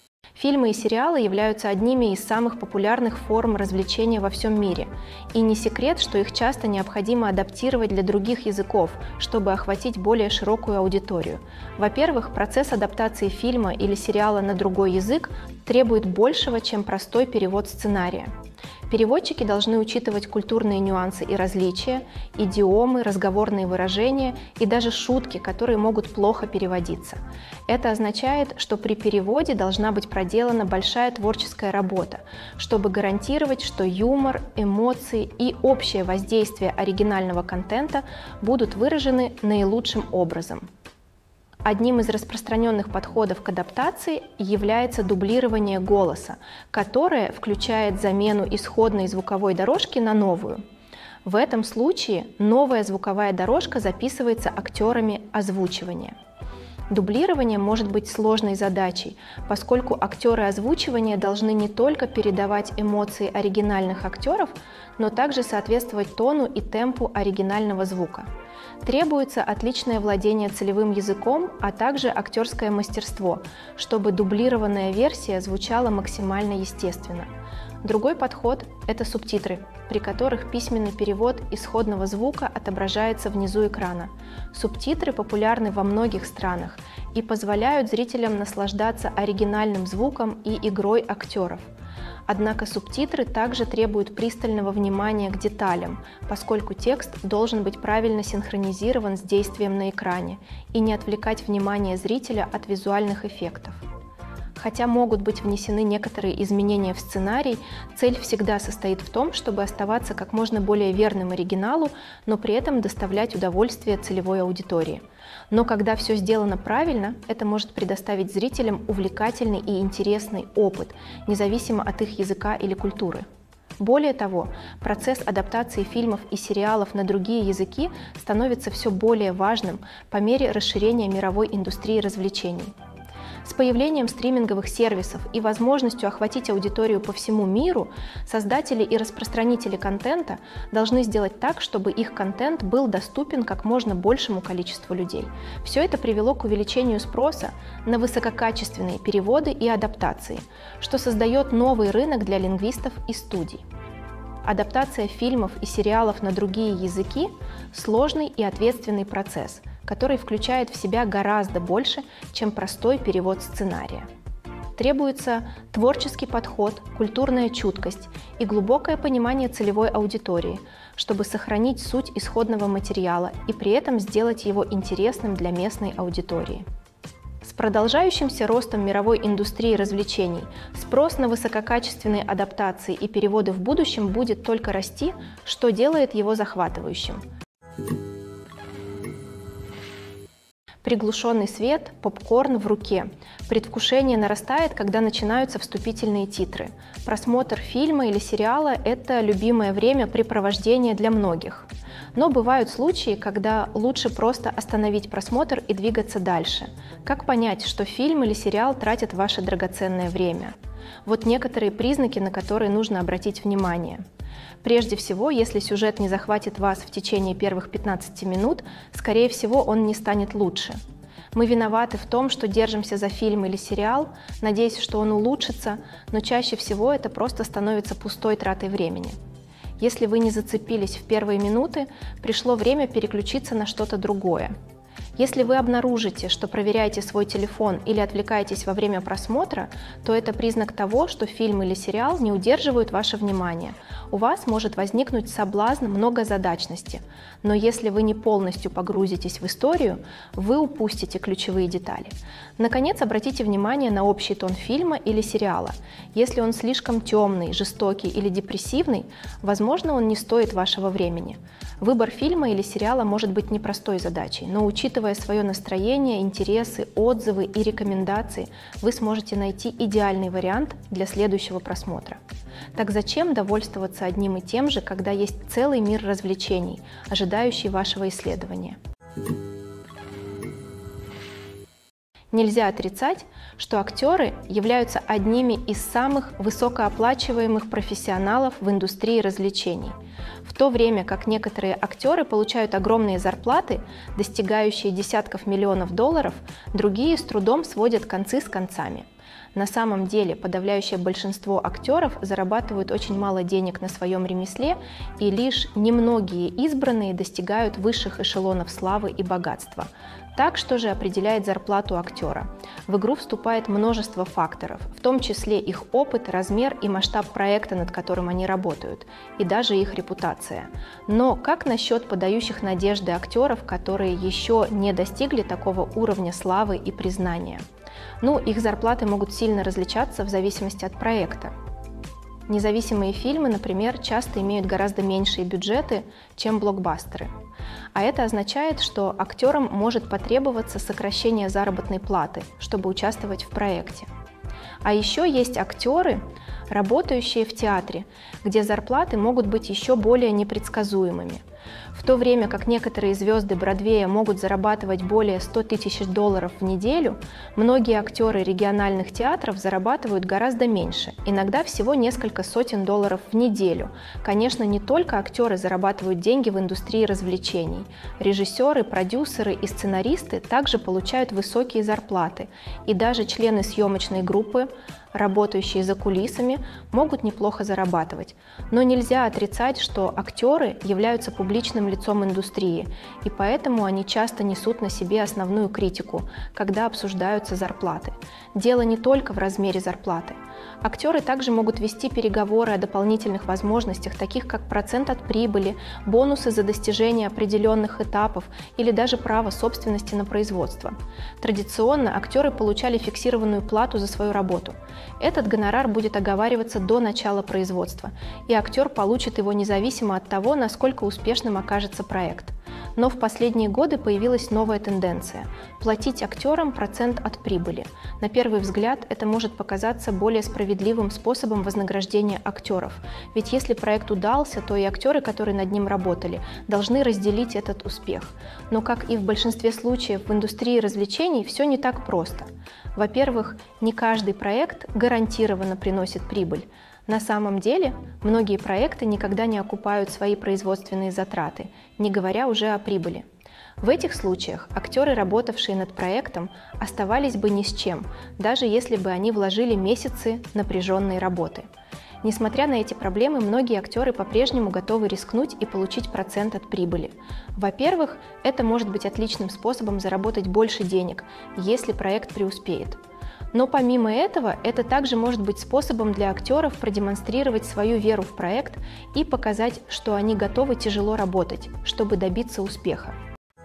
A: Фильмы и сериалы являются одними из самых популярных форм развлечения во всем мире. И не секрет, что их часто необходимо адаптировать для других языков, чтобы охватить более широкую аудиторию. Во-первых, процесс адаптации фильма или сериала на другой язык требует большего, чем простой перевод сценария. Переводчики должны учитывать культурные нюансы и различия, идиомы, разговорные выражения и даже шутки, которые могут плохо переводиться. Это означает, что при переводе должна быть проделана большая творческая работа, чтобы гарантировать, что юмор, эмоции и общее воздействие оригинального контента будут выражены наилучшим образом. Одним из распространенных подходов к адаптации является дублирование голоса, которое включает замену исходной звуковой дорожки на новую. В этом случае новая звуковая дорожка записывается актерами озвучивания. Дублирование может быть сложной задачей, поскольку актеры озвучивания должны не только передавать эмоции оригинальных актеров, но также соответствовать тону и темпу оригинального звука. Требуется отличное владение целевым языком, а также актерское мастерство, чтобы дублированная версия звучала максимально естественно. Другой подход – это субтитры, при которых письменный перевод исходного звука отображается внизу экрана. Субтитры популярны во многих странах и позволяют зрителям наслаждаться оригинальным звуком и игрой актеров. Однако субтитры также требуют пристального внимания к деталям, поскольку текст должен быть правильно синхронизирован с действием на экране и не отвлекать внимание зрителя от визуальных эффектов. Хотя могут быть внесены некоторые изменения в сценарий, цель всегда состоит в том, чтобы оставаться как можно более верным оригиналу, но при этом доставлять удовольствие целевой аудитории. Но когда все сделано правильно, это может предоставить зрителям увлекательный и интересный опыт, независимо от их языка или культуры. Более того, процесс адаптации фильмов и сериалов на другие языки становится все более важным по мере расширения мировой индустрии развлечений. С появлением стриминговых сервисов и возможностью охватить аудиторию по всему миру, создатели и распространители контента должны сделать так, чтобы их контент был доступен как можно большему количеству людей. Все это привело к увеличению спроса на высококачественные переводы и адаптации, что создает новый рынок для лингвистов и студий. Адаптация фильмов и сериалов на другие языки – сложный и ответственный процесс, который включает в себя гораздо больше, чем простой перевод сценария. Требуется творческий подход, культурная чуткость и глубокое понимание целевой аудитории, чтобы сохранить суть исходного материала и при этом сделать его интересным для местной аудитории. С продолжающимся ростом мировой индустрии развлечений спрос на высококачественные адаптации и переводы в будущем будет только расти, что делает его захватывающим. Приглушенный свет, попкорн в руке. Предвкушение нарастает, когда начинаются вступительные титры. Просмотр фильма или сериала – это любимое времяпрепровождение для многих. Но бывают случаи, когда лучше просто остановить просмотр и двигаться дальше. Как понять, что фильм или сериал тратит ваше драгоценное время? Вот некоторые признаки, на которые нужно обратить внимание. Прежде всего, если сюжет не захватит вас в течение первых 15 минут, скорее всего, он не станет лучше. Мы виноваты в том, что держимся за фильм или сериал, надеясь, что он улучшится, но чаще всего это просто становится пустой тратой времени. Если вы не зацепились в первые минуты, пришло время переключиться на что-то другое. Если вы обнаружите, что проверяете свой телефон или отвлекаетесь во время просмотра, то это признак того, что фильм или сериал не удерживают ваше внимание. У вас может возникнуть соблазн многозадачности, но если вы не полностью погрузитесь в историю, вы упустите ключевые детали. Наконец, обратите внимание на общий тон фильма или сериала. Если он слишком темный, жестокий или депрессивный, возможно, он не стоит вашего времени. Выбор фильма или сериала может быть непростой задачей, но учитывая свое настроение, интересы, отзывы и рекомендации, вы сможете найти идеальный вариант для следующего просмотра. Так зачем довольствоваться одним и тем же, когда есть целый мир развлечений, ожидающий вашего исследования? Нельзя отрицать, что актеры являются одними из самых высокооплачиваемых профессионалов в индустрии развлечений, в то время как некоторые актеры получают огромные зарплаты, достигающие десятков миллионов долларов, другие с трудом сводят концы с концами. На самом деле подавляющее большинство актеров зарабатывают очень мало денег на своем ремесле, и лишь немногие избранные достигают высших эшелонов славы и богатства. Так, что же определяет зарплату актера? В игру вступает множество факторов, в том числе их опыт, размер и масштаб проекта, над которым они работают, и даже их репутация. Но как насчет подающих надежды актеров, которые еще не достигли такого уровня славы и признания? Ну, их зарплаты могут сильно различаться в зависимости от проекта. Независимые фильмы, например, часто имеют гораздо меньшие бюджеты, чем блокбастеры. А это означает, что актерам может потребоваться сокращение заработной платы, чтобы участвовать в проекте. А еще есть актеры, работающие в театре, где зарплаты могут быть еще более непредсказуемыми. В то время как некоторые звезды Бродвея могут зарабатывать более 100 тысяч долларов в неделю, многие актеры региональных театров зарабатывают гораздо меньше, иногда всего несколько сотен долларов в неделю. Конечно, не только актеры зарабатывают деньги в индустрии развлечений. Режиссеры, продюсеры и сценаристы также получают высокие зарплаты, и даже члены съемочной группы, работающие за кулисами, могут неплохо зарабатывать. Но нельзя отрицать, что актеры являются публичным лицом индустрии, и поэтому они часто несут на себе основную критику, когда обсуждаются зарплаты. Дело не только в размере зарплаты. Актеры также могут вести переговоры о дополнительных возможностях, таких как процент от прибыли, бонусы за достижение определенных этапов или даже право собственности на производство. Традиционно актеры получали фиксированную плату за свою работу. Этот гонорар будет оговариваться до начала производства, и актер получит его независимо от того, насколько успешным окажется проект. Но в последние годы появилась новая тенденция – платить актерам процент от прибыли. На первый взгляд это может показаться более справедливым способом вознаграждения актеров, ведь если проект удался, то и актеры, которые над ним работали, должны разделить этот успех. Но, как и в большинстве случаев в индустрии развлечений, все не так просто. Во-первых, не каждый проект гарантированно приносит прибыль. На самом деле, многие проекты никогда не окупают свои производственные затраты, не говоря уже о прибыли. В этих случаях актеры, работавшие над проектом, оставались бы ни с чем, даже если бы они вложили месяцы напряженной работы. Несмотря на эти проблемы, многие актеры по-прежнему готовы рискнуть и получить процент от прибыли. Во-первых, это может быть отличным способом заработать больше денег, если проект преуспеет. Но помимо этого, это также может быть способом для актеров продемонстрировать свою веру в проект и показать, что они готовы тяжело работать, чтобы добиться успеха.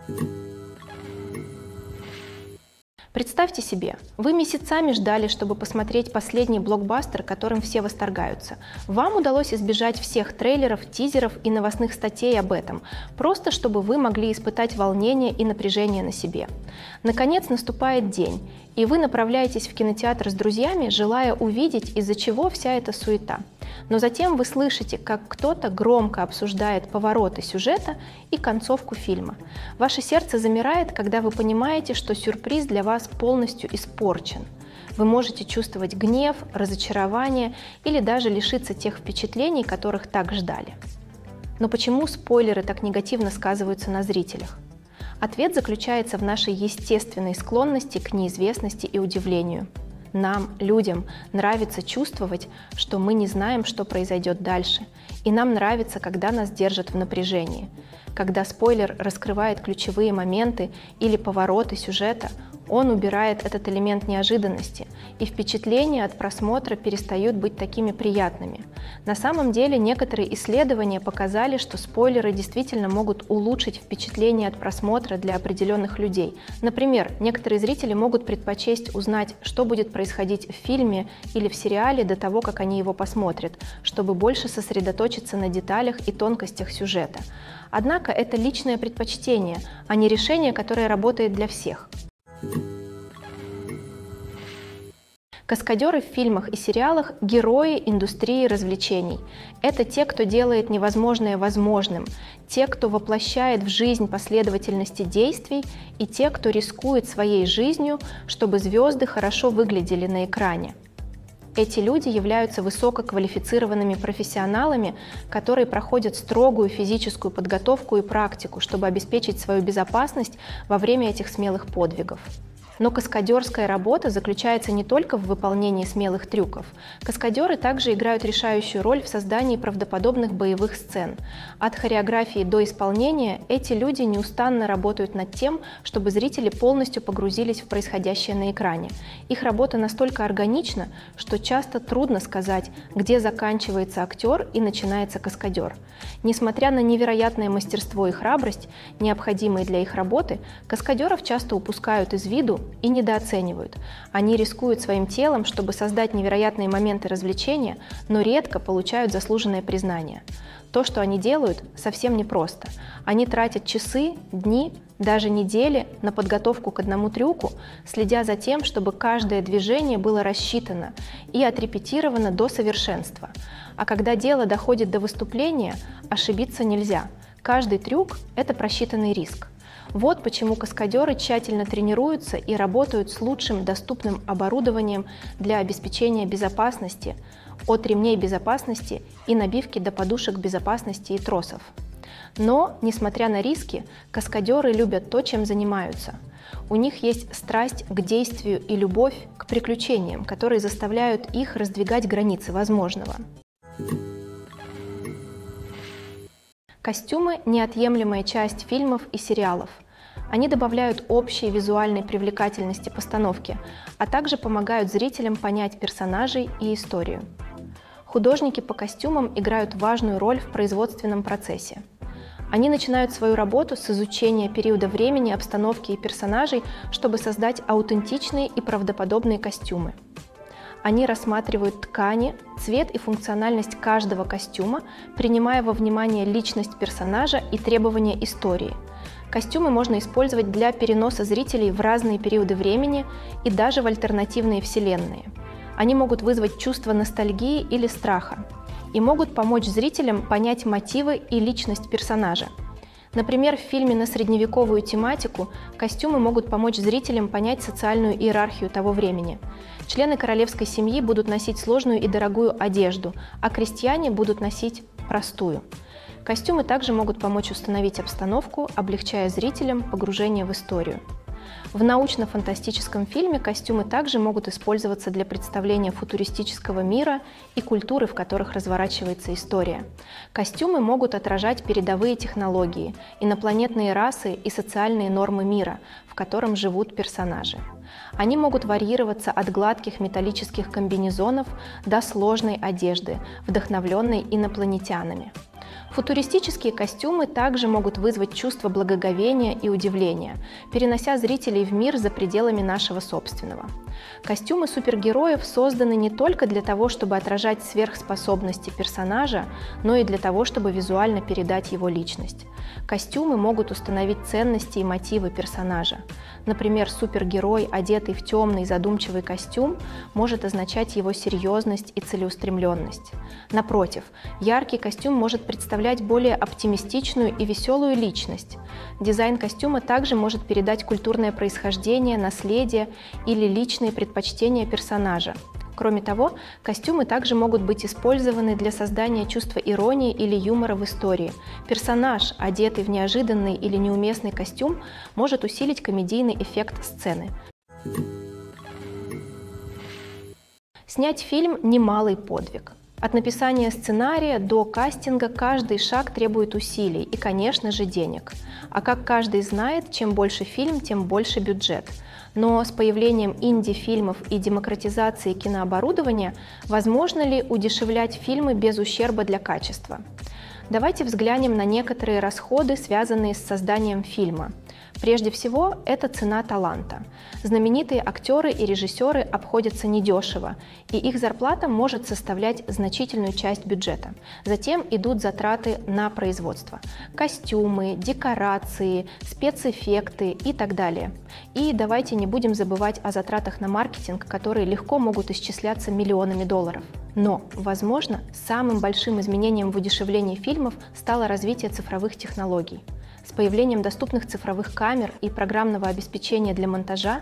A: Представьте себе, вы месяцами ждали, чтобы посмотреть последний блокбастер, которым все восторгаются. Вам удалось избежать всех трейлеров, тизеров и новостных статей об этом, просто чтобы вы могли испытать волнение и напряжение на себе. Наконец наступает день, и вы направляетесь в кинотеатр с друзьями, желая увидеть, из-за чего вся эта суета. Но затем вы слышите, как кто-то громко обсуждает повороты сюжета и концовку фильма. Ваше сердце замирает, когда вы понимаете, что сюрприз для вас полностью испорчен. Вы можете чувствовать гнев, разочарование или даже лишиться тех впечатлений, которых так ждали. Но почему спойлеры так негативно сказываются на зрителях? Ответ заключается в нашей естественной склонности к неизвестности и удивлению. Нам, людям, нравится чувствовать, что мы не знаем, что произойдет дальше, и нам нравится, когда нас держат в напряжении. Когда спойлер раскрывает ключевые моменты или повороты сюжета, он убирает этот элемент неожиданности, и впечатления от просмотра перестают быть такими приятными. На самом деле, некоторые исследования показали, что спойлеры действительно могут улучшить впечатление от просмотра для определенных людей. Например, некоторые зрители могут предпочесть узнать, что будет происходить в фильме или в сериале до того, как они его посмотрят, чтобы больше сосредоточиться на деталях и тонкостях сюжета. Однако это личное предпочтение, а не решение, которое работает для всех. Каскадеры в фильмах и сериалах – герои индустрии развлечений. Это те, кто делает невозможное возможным, те, кто воплощает в жизнь последовательности действий, и те, кто рискует своей жизнью, чтобы звезды хорошо выглядели на экране. Эти люди являются высококвалифицированными профессионалами, которые проходят строгую физическую подготовку и практику, чтобы обеспечить свою безопасность во время этих смелых подвигов. Но каскадерская работа заключается не только в выполнении смелых трюков. Каскадеры также играют решающую роль в создании правдоподобных боевых сцен. От хореографии до исполнения эти люди неустанно работают над тем, чтобы зрители полностью погрузились в происходящее на экране. Их работа настолько органична, что часто трудно сказать, где заканчивается актер и начинается каскадер. Несмотря на невероятное мастерство и храбрость, необходимые для их работы, каскадеров часто упускают из виду и недооценивают. Они рискуют своим телом, чтобы создать невероятные моменты развлечения, но редко получают заслуженное признание. То, что они делают, совсем непросто. Они тратят часы, дни, даже недели на подготовку к одному трюку, следя за тем, чтобы каждое движение было рассчитано и отрепетировано до совершенства. А когда дело доходит до выступления, ошибиться нельзя. Каждый трюк – это просчитанный риск. Вот почему каскадеры тщательно тренируются и работают с лучшим доступным оборудованием для обеспечения безопасности, от ремней безопасности и набивки до подушек безопасности и тросов. Но, несмотря на риски, каскадеры любят то, чем занимаются. У них есть страсть к действию и любовь к приключениям, которые заставляют их раздвигать границы возможного. Костюмы – неотъемлемая часть фильмов и сериалов. Они добавляют общей визуальной привлекательности постановки, а также помогают зрителям понять персонажей и историю. Художники по костюмам играют важную роль в производственном процессе. Они начинают свою работу с изучения периода времени, обстановки и персонажей, чтобы создать аутентичные и правдоподобные костюмы. Они рассматривают ткани, цвет и функциональность каждого костюма, принимая во внимание личность персонажа и требования истории. Костюмы можно использовать для переноса зрителей в разные периоды времени и даже в альтернативные вселенные. Они могут вызвать чувство ностальгии или страха и могут помочь зрителям понять мотивы и личность персонажа. Например, в фильме на средневековую тематику костюмы могут помочь зрителям понять социальную иерархию того времени. Члены королевской семьи будут носить сложную и дорогую одежду, а крестьяне будут носить простую. Костюмы также могут помочь установить обстановку, облегчая зрителям погружение в историю. В научно-фантастическом фильме костюмы также могут использоваться для представления футуристического мира и культуры, в которых разворачивается история. Костюмы могут отражать передовые технологии, инопланетные расы и социальные нормы мира, в котором живут персонажи. Они могут варьироваться от гладких металлических комбинезонов до сложной одежды, вдохновленной инопланетянами. Футуристические костюмы также могут вызвать чувство благоговения и удивления, перенося зрителей в мир за пределами нашего собственного. Костюмы супергероев созданы не только для того, чтобы отражать сверхспособности персонажа, но и для того, чтобы визуально передать его личность. Костюмы могут установить ценности и мотивы персонажа. Например, супергерой, одетый в темный задумчивый костюм, может означать его серьезность и целеустремленность. Напротив, яркий костюм может представлять более оптимистичную и веселую личность. Дизайн костюма также может передать культурное происхождение, наследие или личные предпочтения персонажа. Кроме того, костюмы также могут быть использованы для создания чувства иронии или юмора в истории. Персонаж, одетый в неожиданный или неуместный костюм, может усилить комедийный эффект сцены. Снять фильм – немалый подвиг. От написания сценария до кастинга каждый шаг требует усилий и, конечно же, денег. А как каждый знает, чем больше фильм, тем больше бюджет. Но с появлением инди-фильмов и демократизацией кинооборудования возможно ли удешевлять фильмы без ущерба для качества? Давайте взглянем на некоторые расходы, связанные с созданием фильма. Прежде всего, это цена таланта. Знаменитые актеры и режиссеры обходятся недешево, и их зарплата может составлять значительную часть бюджета. Затем идут затраты на производство. Костюмы, декорации, спецэффекты и так далее. И давайте не будем забывать о затратах на маркетинг, которые легко могут исчисляться миллионами долларов. Но, возможно, самым большим изменением в удешевлении фильмов стало развитие цифровых технологий. С появлением доступных цифровых камер и программного обеспечения для монтажа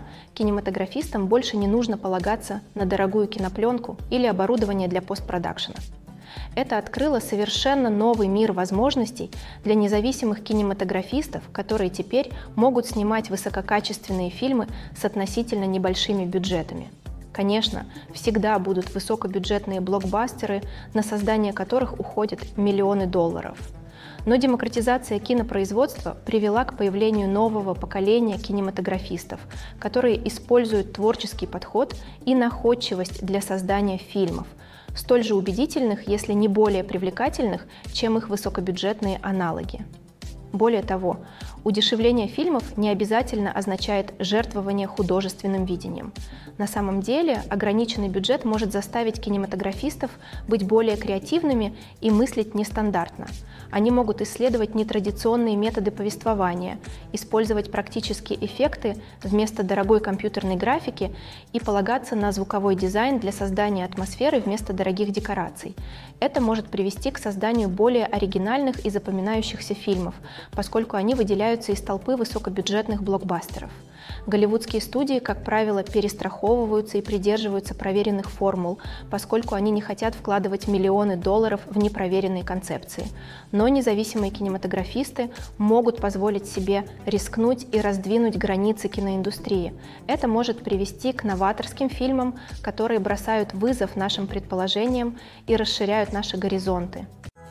A: кинематографистам больше не нужно полагаться на дорогую кинопленку или оборудование для постпродакшена. Это открыло совершенно новый мир возможностей для независимых кинематографистов, которые теперь могут снимать высококачественные фильмы с относительно небольшими бюджетами. Конечно, всегда будут высокобюджетные блокбастеры, на создание которых уходят миллионы долларов. Но демократизация кинопроизводства привела к появлению нового поколения кинематографистов, которые используют творческий подход и находчивость для создания фильмов, столь же убедительных, если не более привлекательных, чем их высокобюджетные аналоги. Более того, удешевление фильмов не обязательно означает жертвование художественным видением. На самом деле, ограниченный бюджет может заставить кинематографистов быть более креативными и мыслить нестандартно. Они могут исследовать нетрадиционные методы повествования, использовать практические эффекты вместо дорогой компьютерной графики и полагаться на звуковой дизайн для создания атмосферы вместо дорогих декораций. Это может привести к созданию более оригинальных и запоминающихся фильмов, поскольку они выделяются из толпы высокобюджетных блокбастеров. Голливудские студии, как правило, перестраховываются и придерживаются проверенных формул, поскольку они не хотят вкладывать миллионы долларов в непроверенные концепции. Но независимые кинематографисты могут позволить себе рискнуть и раздвинуть границы киноиндустрии. Это может привести к новаторским фильмам, которые бросают вызов нашим предположениям и расширяют наши горизонты.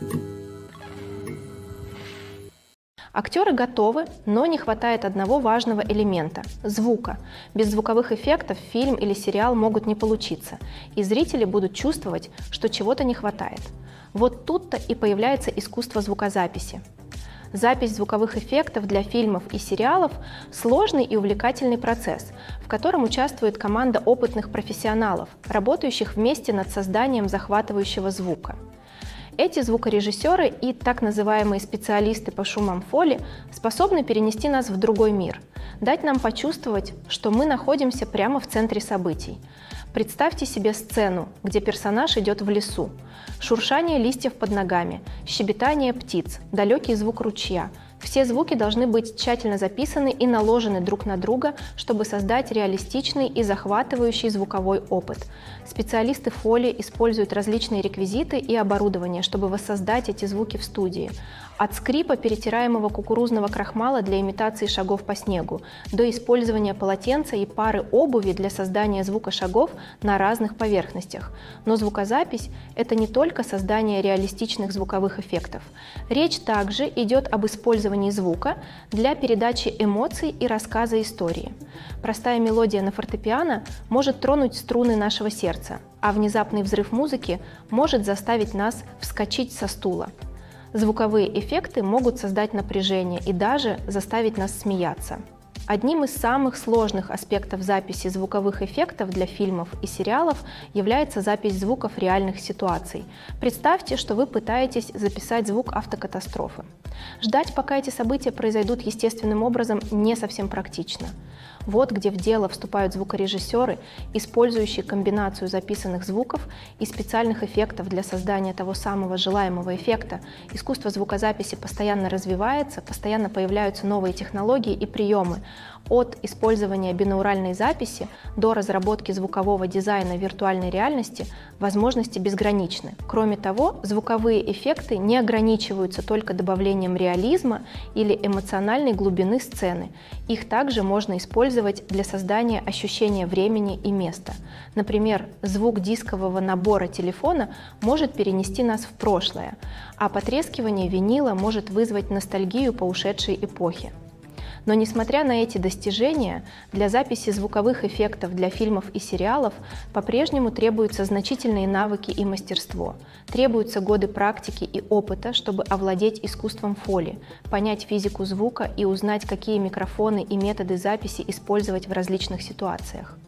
A: Актеры готовы, но не хватает одного важного элемента – звука. Без звуковых эффектов фильм или сериал могут не получиться, и зрители будут чувствовать, что чего-то не хватает. Вот тут-то и появляется искусство звукозаписи. Запись звуковых эффектов для фильмов и сериалов – сложный и увлекательный процесс, в котором участвует команда опытных профессионалов, работающих вместе над созданием захватывающего звука. Эти звукорежиссеры и так называемые специалисты по шумам фоли способны перенести нас в другой мир, дать нам почувствовать, что мы находимся прямо в центре событий. Представьте себе сцену, где персонаж идет в лесу. Шуршание листьев под ногами, щебетание птиц, далекий звук ручья. Все звуки должны быть тщательно записаны и наложены друг на друга, чтобы создать реалистичный и захватывающий звуковой опыт. Специалисты фоли используют различные реквизиты и оборудование, чтобы воссоздать эти звуки в студии. От скрипа перетираемого кукурузного крахмала для имитации шагов по снегу, до использования полотенца и пары обуви для создания звука шагов на разных поверхностях. Но звукозапись – это не только создание реалистичных звуковых эффектов. Речь также идет об использовании звука для передачи эмоций и рассказа истории. Простая мелодия на фортепиано может тронуть струны нашего сердца, а внезапный взрыв музыки может заставить нас вскочить со стула. Звуковые эффекты могут создать напряжение и даже заставить нас смеяться. Одним из самых сложных аспектов записи звуковых эффектов для фильмов и сериалов является запись звуков реальных ситуаций. Представьте, что вы пытаетесь записать звук автокатастрофы. Ждать, пока эти события произойдут естественным образом, не совсем практично. Вот где в дело вступают звукорежиссеры, использующие комбинацию записанных звуков и специальных эффектов для создания того самого желаемого эффекта. Искусство звукозаписи постоянно развивается, постоянно появляются новые технологии и приемы. От использования бинауральной записи до разработки звукового дизайна виртуальной реальности возможности безграничны. Кроме того, звуковые эффекты не ограничиваются только добавлением реализма или эмоциональной глубины сцены. Их также можно использовать для создания ощущения времени и места. Например, звук дискового набора телефона может перенести нас в прошлое, а потрескивание винила может вызвать ностальгию по ушедшей эпохе. Но несмотря на эти достижения, для записи звуковых эффектов для фильмов и сериалов по-прежнему требуются значительные навыки и мастерство. Требуются годы практики и опыта, чтобы овладеть искусством фоли, понять физику звука и узнать, какие микрофоны и методы записи использовать в различных ситуациях.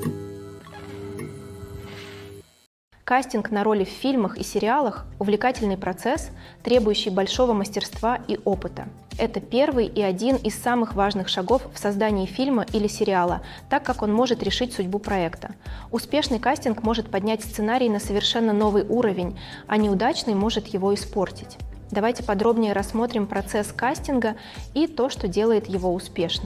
A: Кастинг на роли в фильмах и сериалах – увлекательный процесс, требующий большого мастерства и опыта. Это первый и один из самых важных шагов в создании фильма или сериала, так как он может решить судьбу проекта. Успешный кастинг может поднять сценарий на совершенно новый уровень, а неудачный может его испортить. Давайте подробнее рассмотрим процесс кастинга и то, что делает его успешным.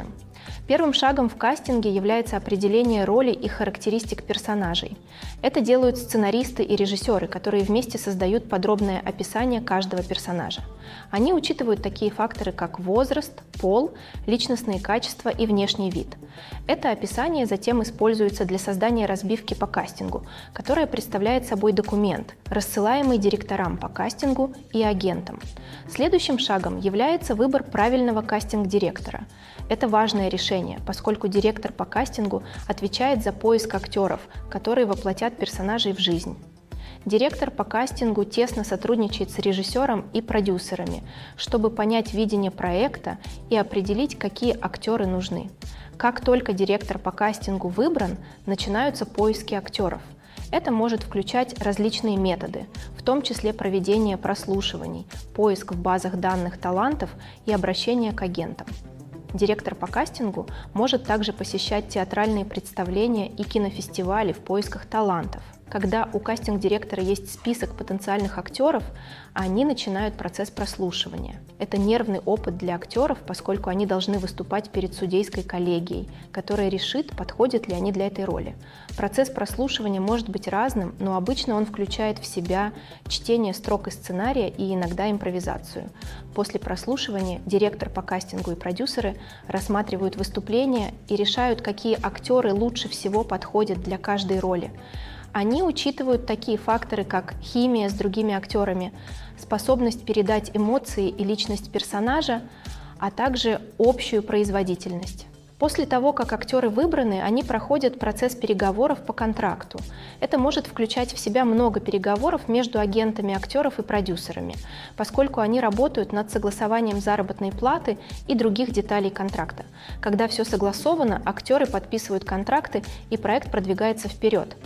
A: Первым шагом в кастинге является определение роли и характеристик персонажей. Это делают сценаристы и режиссеры, которые вместе создают подробное описание каждого персонажа. Они учитывают такие факторы, как возраст, пол, личностные качества и внешний вид. Это описание затем используется для создания разбивки по кастингу, которая представляет собой документ, рассылаемый директорам по кастингу и агентам. Следующим шагом является выбор правильного кастинг-директора. Это важное решение, поскольку директор по кастингу отвечает за поиск актеров, которые воплотят персонажей в жизнь. Директор по кастингу тесно сотрудничает с режиссером и продюсерами, чтобы понять видение проекта и определить, какие актеры нужны. Как только директор по кастингу выбран, начинаются поиски актеров. Это может включать различные методы, в том числе проведение прослушиваний, поиск в базах данных талантов и обращение к агентам. Директор по кастингу может также посещать театральные представления и кинофестивали в поисках талантов. Когда у кастинг-директора есть список потенциальных актеров, они начинают процесс прослушивания. Это нервный опыт для актеров, поскольку они должны выступать перед судейской коллегией, которая решит, подходят ли они для этой роли. Процесс прослушивания может быть разным, но обычно он включает в себя чтение строк из сценария и иногда импровизацию. После прослушивания директор по кастингу и продюсеры рассматривают выступления и решают, какие актеры лучше всего подходят для каждой роли. Они учитывают такие факторы, как химия с другими актерами, способность передать эмоции и личность персонажа, а также общую производительность. После того, как актеры выбраны, они проходят процесс переговоров по контракту. Это может включать в себя много переговоров между агентами актеров и продюсерами, поскольку они работают над согласованием заработной платы и других деталей контракта. Когда все согласовано, актеры подписывают контракты, и проект продвигается вперед.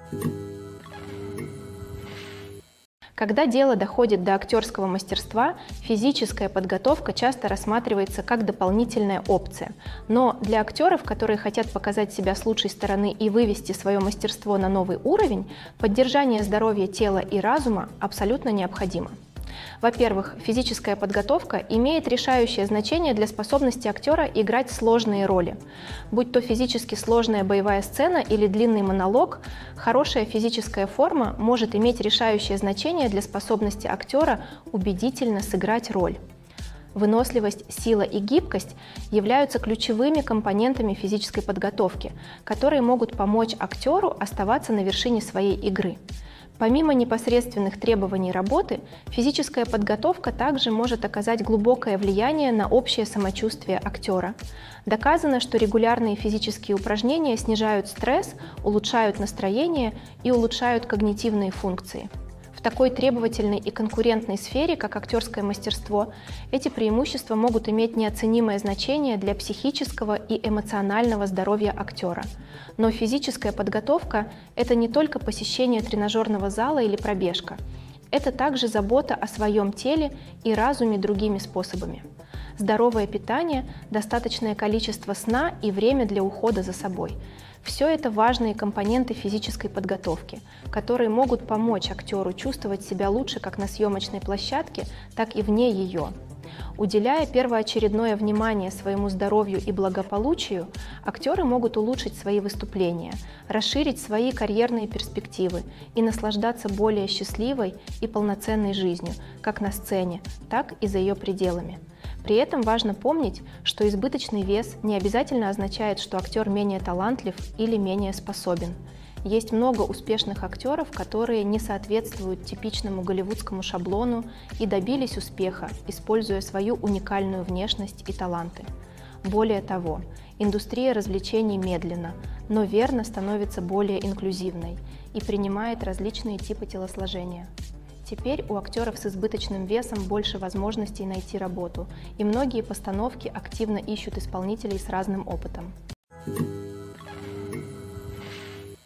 A: Когда дело доходит до актерского мастерства, физическая подготовка часто рассматривается как дополнительная опция. Но для актеров, которые хотят показать себя с лучшей стороны и вывести свое мастерство на новый уровень, поддержание здоровья тела и разума абсолютно необходимо. Во-первых, физическая подготовка имеет решающее значение для способности актера играть сложные роли. Будь то физически сложная боевая сцена или длинный монолог, хорошая физическая форма может иметь решающее значение для способности актера убедительно сыграть роль. Выносливость, сила и гибкость являются ключевыми компонентами физической подготовки, которые могут помочь актеру оставаться на вершине своей игры. Помимо непосредственных требований работы, физическая подготовка также может оказать глубокое влияние на общее самочувствие актера. Доказано, что регулярные физические упражнения снижают стресс, улучшают настроение и улучшают когнитивные функции. В такой требовательной и конкурентной сфере, как актерское мастерство, эти преимущества могут иметь неоценимое значение для психического и эмоционального здоровья актера. Но физическая подготовка – это не только посещение тренажерного зала или пробежка. Это также забота о своем теле и разуме другими способами. Здоровое питание, достаточное количество сна и время для ухода за собой – все это важные компоненты физической подготовки, которые могут помочь актеру чувствовать себя лучше как на съемочной площадке, так и вне ее. Уделяя первоочередное внимание своему здоровью и благополучию, актеры могут улучшить свои выступления, расширить свои карьерные перспективы и наслаждаться более счастливой и полноценной жизнью, как на сцене, так и за ее пределами. При этом важно помнить, что избыточный вес не обязательно означает, что актер менее талантлив или менее способен. Есть много успешных актеров, которые не соответствуют типичному голливудскому шаблону и добились успеха, используя свою уникальную внешность и таланты. Более того, индустрия развлечений медленно, но верно становится более инклюзивной и принимает различные типы телосложения. Теперь у актеров с избыточным весом больше возможностей найти работу, и многие постановки активно ищут исполнителей с разным опытом.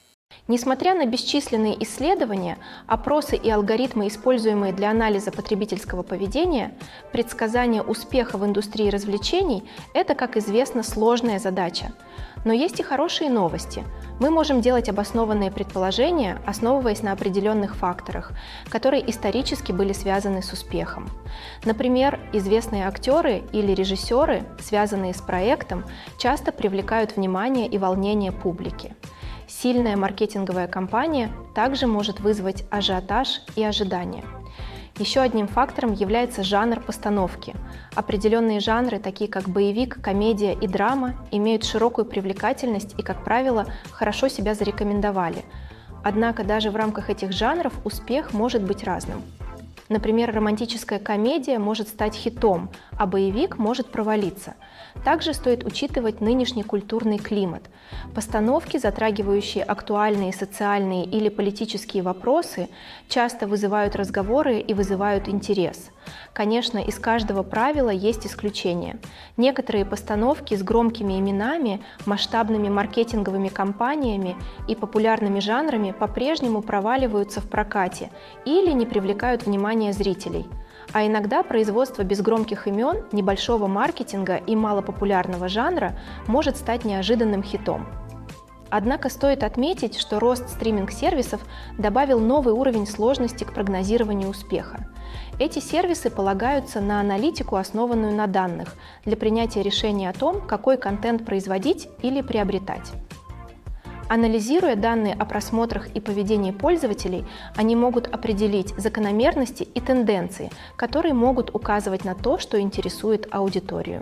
A: Несмотря на бесчисленные исследования, опросы и алгоритмы, используемые для анализа потребительского поведения, предсказание успеха в индустрии развлечений – это, как известно, сложная задача. Но есть и хорошие новости. Мы можем делать обоснованные предположения, основываясь на определенных факторах, которые исторически были связаны с успехом. Например, известные актеры или режиссеры, связанные с проектом, часто привлекают внимание и волнение публики. Сильная маркетинговая кампания также может вызвать ажиотаж и ожидания. Еще одним фактором является жанр постановки. Определенные жанры, такие как боевик, комедия и драма, имеют широкую привлекательность и, как правило, хорошо себя зарекомендовали. Однако даже в рамках этих жанров успех может быть разным. Например, романтическая комедия может стать хитом, а боевик может провалиться. Также стоит учитывать нынешний культурный климат. Постановки, затрагивающие актуальные социальные или политические вопросы, часто вызывают разговоры и вызывают интерес. Конечно, из каждого правила есть исключения. Некоторые постановки с громкими именами, масштабными маркетинговыми кампаниями и популярными жанрами по-прежнему проваливаются в прокате или не привлекают внимания зрителей. А иногда производство без громких имен, небольшого маркетинга и малопопулярного жанра может стать неожиданным хитом. Однако стоит отметить, что рост стриминг-сервисов добавил новый уровень сложности к прогнозированию успеха. Эти сервисы полагаются на аналитику, основанную на данных, для принятия решения о том, какой контент производить или приобретать. Анализируя данные о просмотрах и поведении пользователей, они могут определить закономерности и тенденции, которые могут указывать на то, что интересует аудиторию.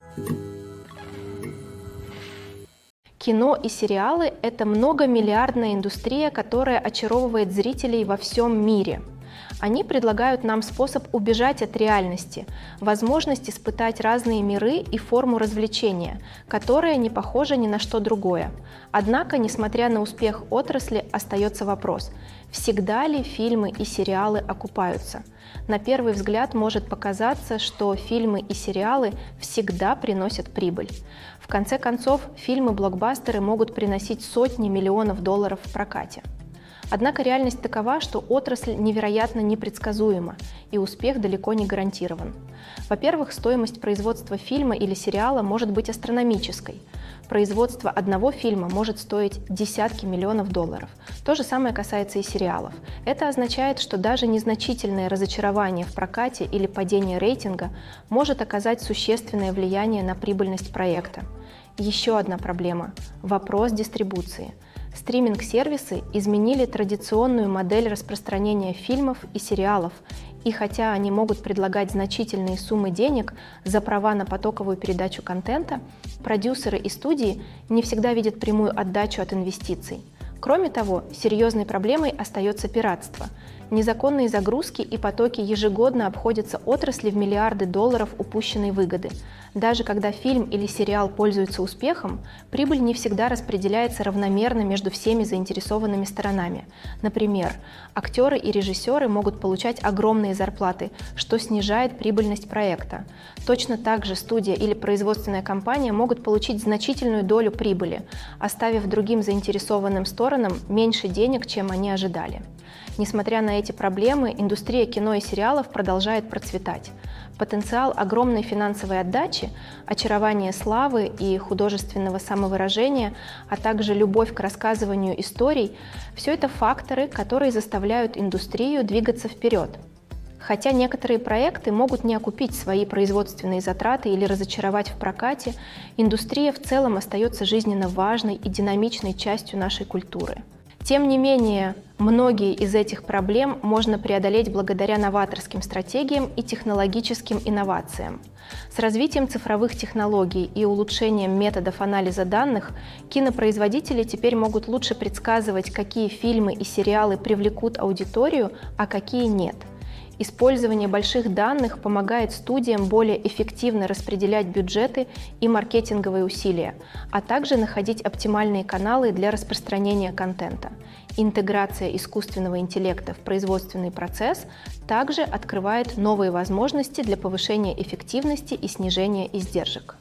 A: Кино и сериалы – это многомиллиардная индустрия, которая очаровывает зрителей во всем мире. Они предлагают нам способ убежать от реальности, возможность испытать разные миры и форму развлечения, которая не похожа ни на что другое. Однако, несмотря на успех отрасли, остается вопрос: всегда ли фильмы и сериалы окупаются? На первый взгляд может показаться, что фильмы и сериалы всегда приносят прибыль. В конце концов, фильмы-блокбастеры могут приносить сотни миллионов долларов в прокате. Однако реальность такова, что отрасль невероятно непредсказуема, и успех далеко не гарантирован. Во-первых, стоимость производства фильма или сериала может быть астрономической. Производство одного фильма может стоить десятки миллионов долларов. То же самое касается и сериалов. Это означает, что даже незначительное разочарование в прокате или падение рейтинга может оказать существенное влияние на прибыльность проекта. Еще одна проблема – вопрос дистрибуции. Стриминг-сервисы изменили традиционную модель распространения фильмов и сериалов, и хотя они могут предлагать значительные суммы денег за права на потоковую передачу контента, продюсеры и студии не всегда видят прямую отдачу от инвестиций. Кроме того, серьезной проблемой остается пиратство. Незаконные загрузки и потоки ежегодно обходятся отрасли в миллиарды долларов упущенной выгоды. Даже когда фильм или сериал пользуется успехом, прибыль не всегда распределяется равномерно между всеми заинтересованными сторонами. Например, актеры и режиссеры могут получать огромные зарплаты, что снижает прибыльность проекта. Точно так же студия или производственная компания могут получить значительную долю прибыли, оставив другим заинтересованным сторонам меньше денег, чем они ожидали. Несмотря на эти проблемы, индустрия кино и сериалов продолжает процветать. Потенциал огромной финансовой отдачи, очарование славы и художественного самовыражения, а также любовь к рассказыванию историй – все это факторы, которые заставляют индустрию двигаться вперед. Хотя некоторые проекты могут не окупить свои производственные затраты или разочаровать в прокате, индустрия в целом остается жизненно важной и динамичной частью нашей культуры. Тем не менее, многие из этих проблем можно преодолеть благодаря новаторским стратегиям и технологическим инновациям. С развитием цифровых технологий и улучшением методов анализа данных кинопроизводители теперь могут лучше предсказывать, какие фильмы и сериалы привлекут аудиторию, а какие нет. Использование больших данных помогает студиям более эффективно распределять бюджеты и маркетинговые усилия, а также находить оптимальные каналы для распространения контента. Интеграция искусственного интеллекта в производственный процесс также открывает новые возможности для повышения эффективности и снижения издержек.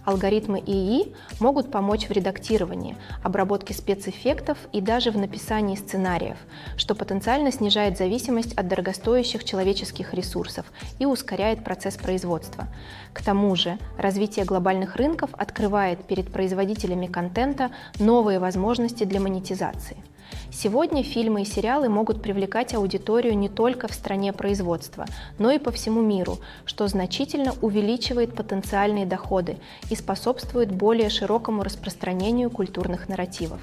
A: Алгоритмы ИИ могут помочь в редактировании, обработке спецэффектов и даже в написании сценариев, что потенциально снижает зависимость от дорогостоящих человеческих ресурсов и ускоряет процесс производства. К тому же, развитие глобальных рынков открывает перед производителями контента новые возможности для монетизации. Сегодня фильмы и сериалы могут привлекать аудиторию не только в стране производства, но и по всему миру, что значительно увеличивает потенциальные доходы и способствует более широкому распространению культурных нарративов.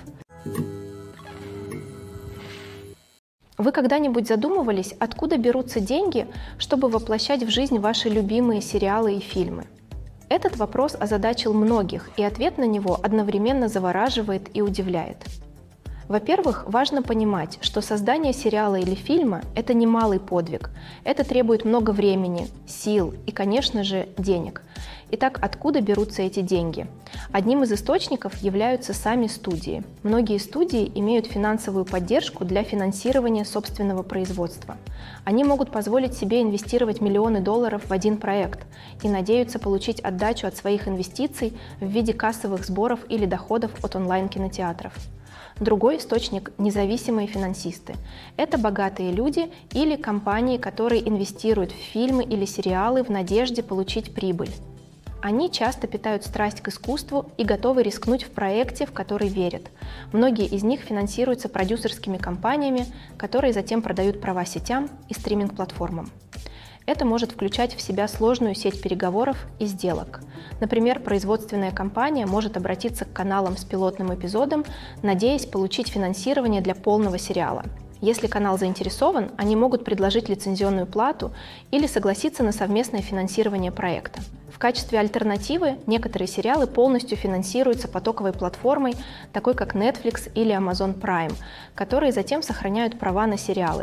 A: Вы когда-нибудь задумывались, откуда берутся деньги, чтобы воплощать в жизнь ваши любимые сериалы и фильмы? Этот вопрос озадачил многих, и ответ на него одновременно завораживает и удивляет. Во-первых, важно понимать, что создание сериала или фильма – это немалый подвиг. Это требует много времени, сил и, конечно же, денег. Итак, откуда берутся эти деньги? Одним из источников являются сами студии. Многие студии имеют финансовую поддержку для финансирования собственного производства. Они могут позволить себе инвестировать миллионы долларов в один проект и надеются получить отдачу от своих инвестиций в виде кассовых сборов или доходов от онлайн-кинотеатров. Другой источник – независимые финансисты. Это богатые люди или компании, которые инвестируют в фильмы или сериалы в надежде получить прибыль. Они часто питают страсть к искусству и готовы рискнуть в проекте, в который верят. Многие из них финансируются продюсерскими компаниями, которые затем продают права сетям и стриминг-платформам. Это может включать в себя сложную сеть переговоров и сделок. Например, производственная компания может обратиться к каналам с пилотным эпизодом, надеясь получить финансирование для полного сериала. Если канал заинтересован, они могут предложить лицензионную плату или согласиться на совместное финансирование проекта. В качестве альтернативы некоторые сериалы полностью финансируются потоковой платформой, такой как Netflix или Amazon Prime, которые затем сохраняют права на сериалы.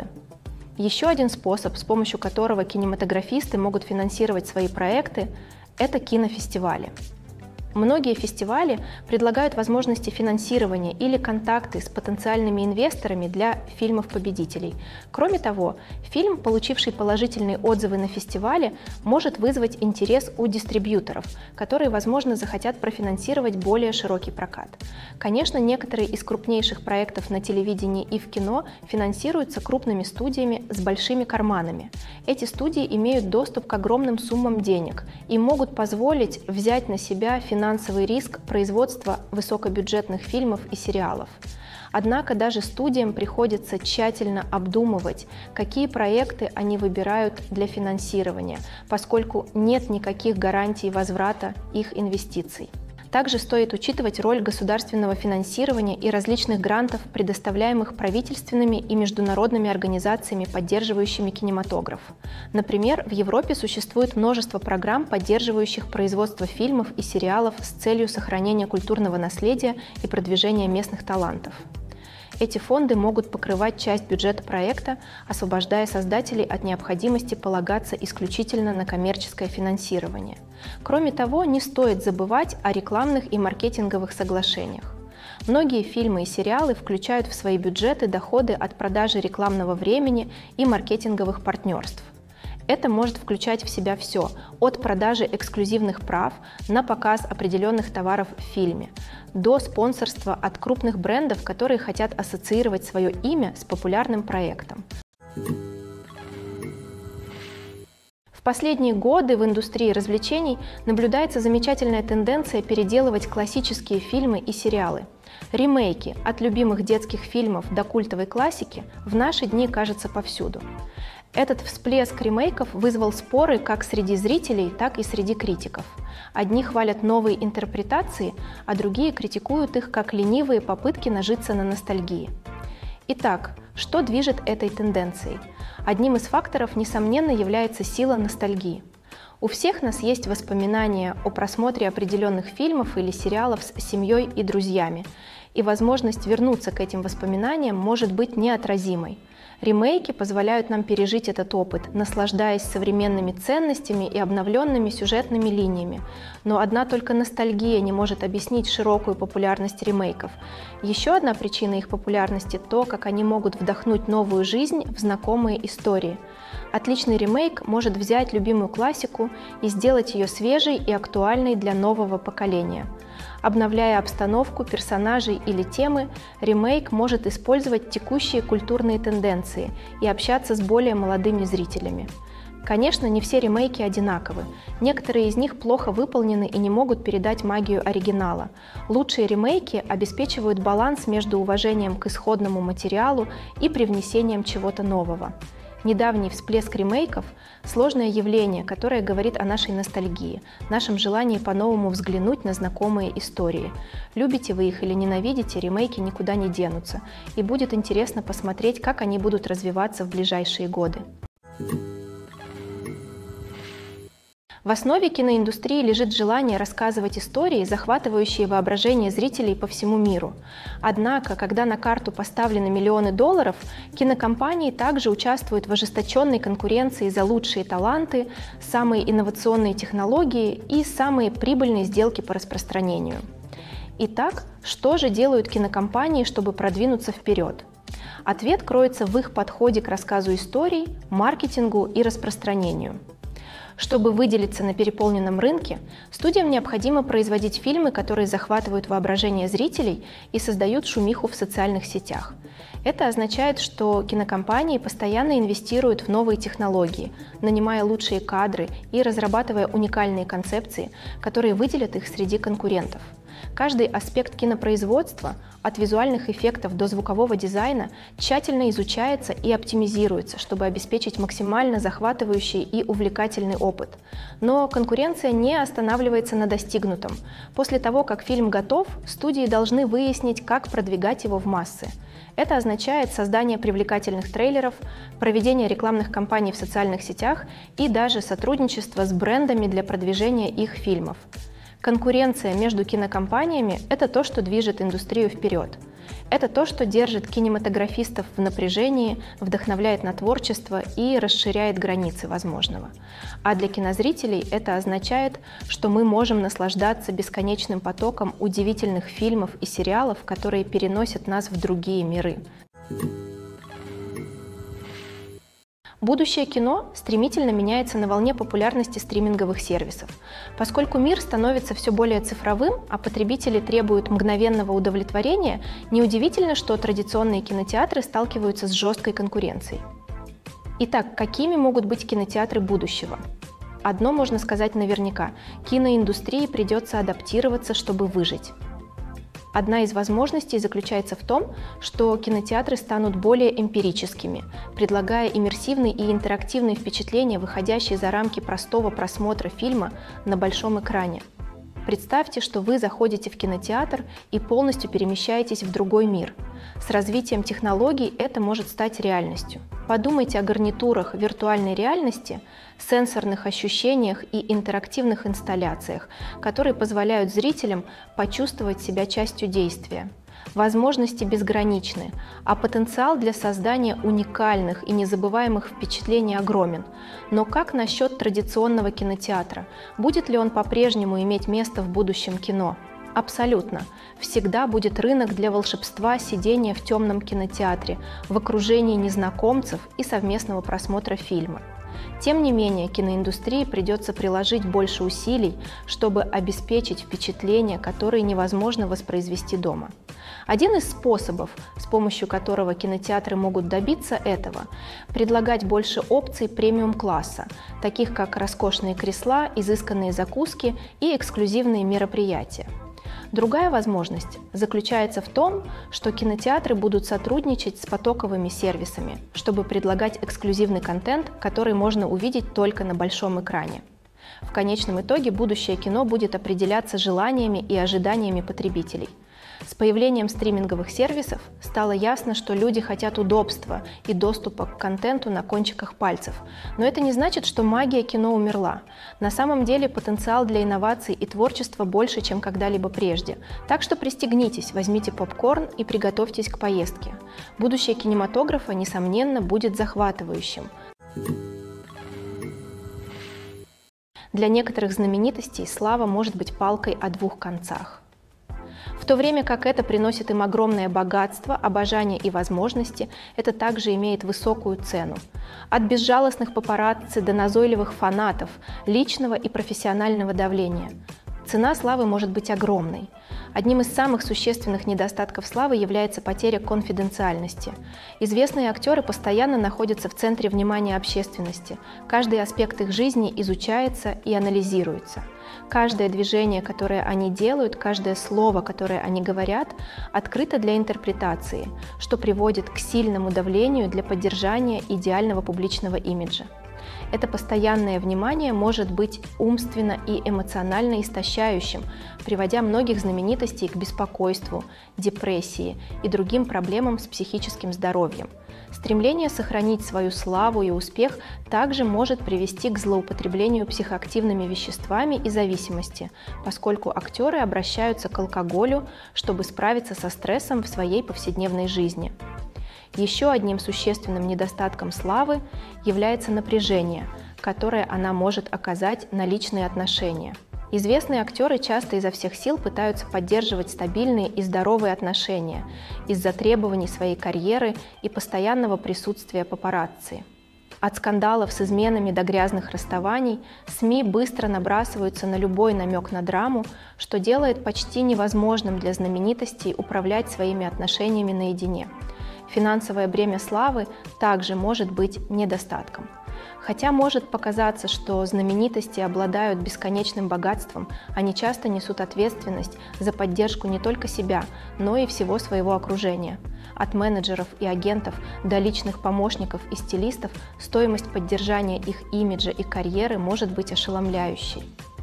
A: Еще один способ, с помощью которого кинематографисты могут финансировать свои проекты, это кинофестивали. Многие фестивали предлагают возможности финансирования или контакты с потенциальными инвесторами для фильмов-победителей. Кроме того, фильм, получивший положительные отзывы на фестивале, может вызвать интерес у дистрибьюторов, которые, возможно, захотят профинансировать более широкий прокат. Конечно, некоторые из крупнейших проектов на телевидении и в кино финансируются крупными студиями с большими карманами. Эти студии имеют доступ к огромным суммам денег и могут позволить взять на себя финансовый риск производства высокобюджетных фильмов и сериалов. Однако даже студиям приходится тщательно обдумывать, какие проекты они выбирают для финансирования, поскольку нет никаких гарантий возврата их инвестиций. Также стоит учитывать роль государственного финансирования и различных грантов, предоставляемых правительственными и международными организациями, поддерживающими кинематограф. Например, в Европе существует множество программ, поддерживающих производство фильмов и сериалов с целью сохранения культурного наследия и продвижения местных талантов. Эти фонды могут покрывать часть бюджета проекта, освобождая создателей от необходимости полагаться исключительно на коммерческое финансирование. Кроме того, не стоит забывать о рекламных и маркетинговых соглашениях. Многие фильмы и сериалы включают в свои бюджеты доходы от продажи рекламного времени и маркетинговых партнерств. Это может включать в себя все, от продажи эксклюзивных прав на показ определенных товаров в фильме, до спонсорства от крупных брендов, которые хотят ассоциировать свое имя с популярным проектом. В последние годы в индустрии развлечений наблюдается замечательная тенденция переделывать классические фильмы и сериалы. Ремейки от любимых детских фильмов до культовой классики в наши дни кажутся повсюду. Этот всплеск ремейков вызвал споры как среди зрителей, так и среди критиков. Одни хвалят новые интерпретации, а другие критикуют их как ленивые попытки нажиться на ностальгии. Итак, что движет этой тенденцией? Одним из факторов, несомненно, является сила ностальгии. У всех нас есть воспоминания о просмотре определенных фильмов или сериалов с семьей и друзьями, и возможность вернуться к этим воспоминаниям может быть неотразимой. Ремейки позволяют нам пережить этот опыт, наслаждаясь современными ценностями и обновленными сюжетными линиями. Но одна только ностальгия не может объяснить широкую популярность ремейков. Еще одна причина их популярности – то, как они могут вдохнуть новую жизнь в знакомые истории. Отличный ремейк может взять любимую классику и сделать ее свежей и актуальной для нового поколения. Обновляя обстановку, персонажей или темы, ремейк может использовать текущие культурные тенденции и общаться с более молодыми зрителями. Конечно, не все ремейки одинаковы. Некоторые из них плохо выполнены и не могут передать магию оригинала. Лучшие ремейки обеспечивают баланс между уважением к исходному материалу и привнесением чего-то нового. Недавний всплеск ремейков – сложное явление, которое говорит о нашей ностальгии, нашем желании по-новому взглянуть на знакомые истории. Любите вы их или ненавидите, ремейки никуда не денутся, и будет интересно посмотреть, как они будут развиваться в ближайшие годы. В основе киноиндустрии лежит желание рассказывать истории, захватывающие воображение зрителей по всему миру. Однако, когда на карту поставлены миллионы долларов, кинокомпании также участвуют в ожесточенной конкуренции за лучшие таланты, самые инновационные технологии и самые прибыльные сделки по распространению. Итак, что же делают кинокомпании, чтобы продвинуться вперед? Ответ кроется в их подходе к рассказу историй, маркетингу и распространению. Чтобы выделиться на переполненном рынке, студиям необходимо производить фильмы, которые захватывают воображение зрителей и создают шумиху в социальных сетях. Это означает, что кинокомпании постоянно инвестируют в новые технологии, нанимая лучшие кадры и разрабатывая уникальные концепции, которые выделят их среди конкурентов. Каждый аспект кинопроизводства, от визуальных эффектов до звукового дизайна, тщательно изучается и оптимизируется, чтобы обеспечить максимально захватывающий и увлекательный опыт. Но конкуренция не останавливается на достигнутом. После того, как фильм готов, студии должны выяснить, как продвигать его в массы. Это означает создание привлекательных трейлеров, проведение рекламных кампаний в социальных сетях и даже сотрудничество с брендами для продвижения их фильмов. Конкуренция между кинокомпаниями – это то, что движет индустрию вперед. Это то, что держит кинематографистов в напряжении, вдохновляет на творчество и расширяет границы возможного. А для кинозрителей это означает, что мы можем наслаждаться бесконечным потоком удивительных фильмов и сериалов, которые переносят нас в другие миры. Будущее кино стремительно меняется на волне популярности стриминговых сервисов. Поскольку мир становится все более цифровым, а потребители требуют мгновенного удовлетворения, неудивительно, что традиционные кинотеатры сталкиваются с жесткой конкуренцией. Итак, какими могут быть кинотеатры будущего? Одно можно сказать наверняка – киноиндустрии придется адаптироваться, чтобы выжить. Одна из возможностей заключается в том, что кинотеатры станут более эмпирическими, предлагая иммерсивные и интерактивные впечатления, выходящие за рамки простого просмотра фильма на большом экране. Представьте, что вы заходите в кинотеатр и полностью перемещаетесь в другой мир. С развитием технологий это может стать реальностью. Подумайте о гарнитурах виртуальной реальности, сенсорных ощущениях и интерактивных инсталляциях, которые позволяют зрителям почувствовать себя частью действия. Возможности безграничны, а потенциал для создания уникальных и незабываемых впечатлений огромен. Но как насчет традиционного кинотеатра? Будет ли он по-прежнему иметь место в будущем кино? Абсолютно. Всегда будет рынок для волшебства сидения в темном кинотеатре, в окружении незнакомцев и совместного просмотра фильма. Тем не менее, киноиндустрии придется приложить больше усилий, чтобы обеспечить впечатления, которые невозможно воспроизвести дома. Один из способов, с помощью которого кинотеатры могут добиться этого – предлагать больше опций премиум-класса, таких как роскошные кресла, изысканные закуски и эксклюзивные мероприятия. Другая возможность заключается в том, что кинотеатры будут сотрудничать с потоковыми сервисами, чтобы предлагать эксклюзивный контент, который можно увидеть только на большом экране. В конечном итоге будущее кино будет определяться желаниями и ожиданиями потребителей. С появлением стриминговых сервисов стало ясно, что люди хотят удобства и доступа к контенту на кончиках пальцев. Но это не значит, что магия кино умерла. На самом деле потенциал для инноваций и творчества больше, чем когда-либо прежде. Так что пристегнитесь, возьмите попкорн и приготовьтесь к поездке. Будущее кинематографа, несомненно, будет захватывающим. Для некоторых знаменитостей слава может быть палкой о двух концах. В то время как это приносит им огромное богатство, обожание и возможности, это также имеет высокую цену. От безжалостных папарацци до назойливых фанатов, личного и профессионального давления. Цена славы может быть огромной. Одним из самых существенных недостатков славы является потеря конфиденциальности. Известные актеры постоянно находятся в центре внимания общественности. Каждый аспект их жизни изучается и анализируется. Каждое движение, которое они делают, каждое слово, которое они говорят, открыто для интерпретации, что приводит к сильному давлению для поддержания идеального публичного имиджа. Это постоянное внимание может быть умственно и эмоционально истощающим, приводя многих знаменитостей к беспокойству, депрессии и другим проблемам с психическим здоровьем. Стремление сохранить свою славу и успех также может привести к злоупотреблению психоактивными веществами и зависимости, поскольку актеры обращаются к алкоголю, чтобы справиться со стрессом в своей повседневной жизни. Еще одним существенным недостатком славы является напряжение, которое она может оказать на личные отношения. Известные актеры часто изо всех сил пытаются поддерживать стабильные и здоровые отношения из-за требований своей карьеры и постоянного присутствия папарацци. От скандалов с изменами до грязных расставаний СМИ быстро набрасываются на любой намек на драму, что делает почти невозможным для знаменитостей управлять своими отношениями наедине. Финансовое бремя славы также может быть недостатком. Хотя может показаться, что знаменитости обладают бесконечным богатством, они часто несут ответственность за поддержку не только себя, но и всего своего окружения. От менеджеров и агентов до личных помощников и стилистов стоимость поддержания их имиджа и карьеры может быть ошеломляющей.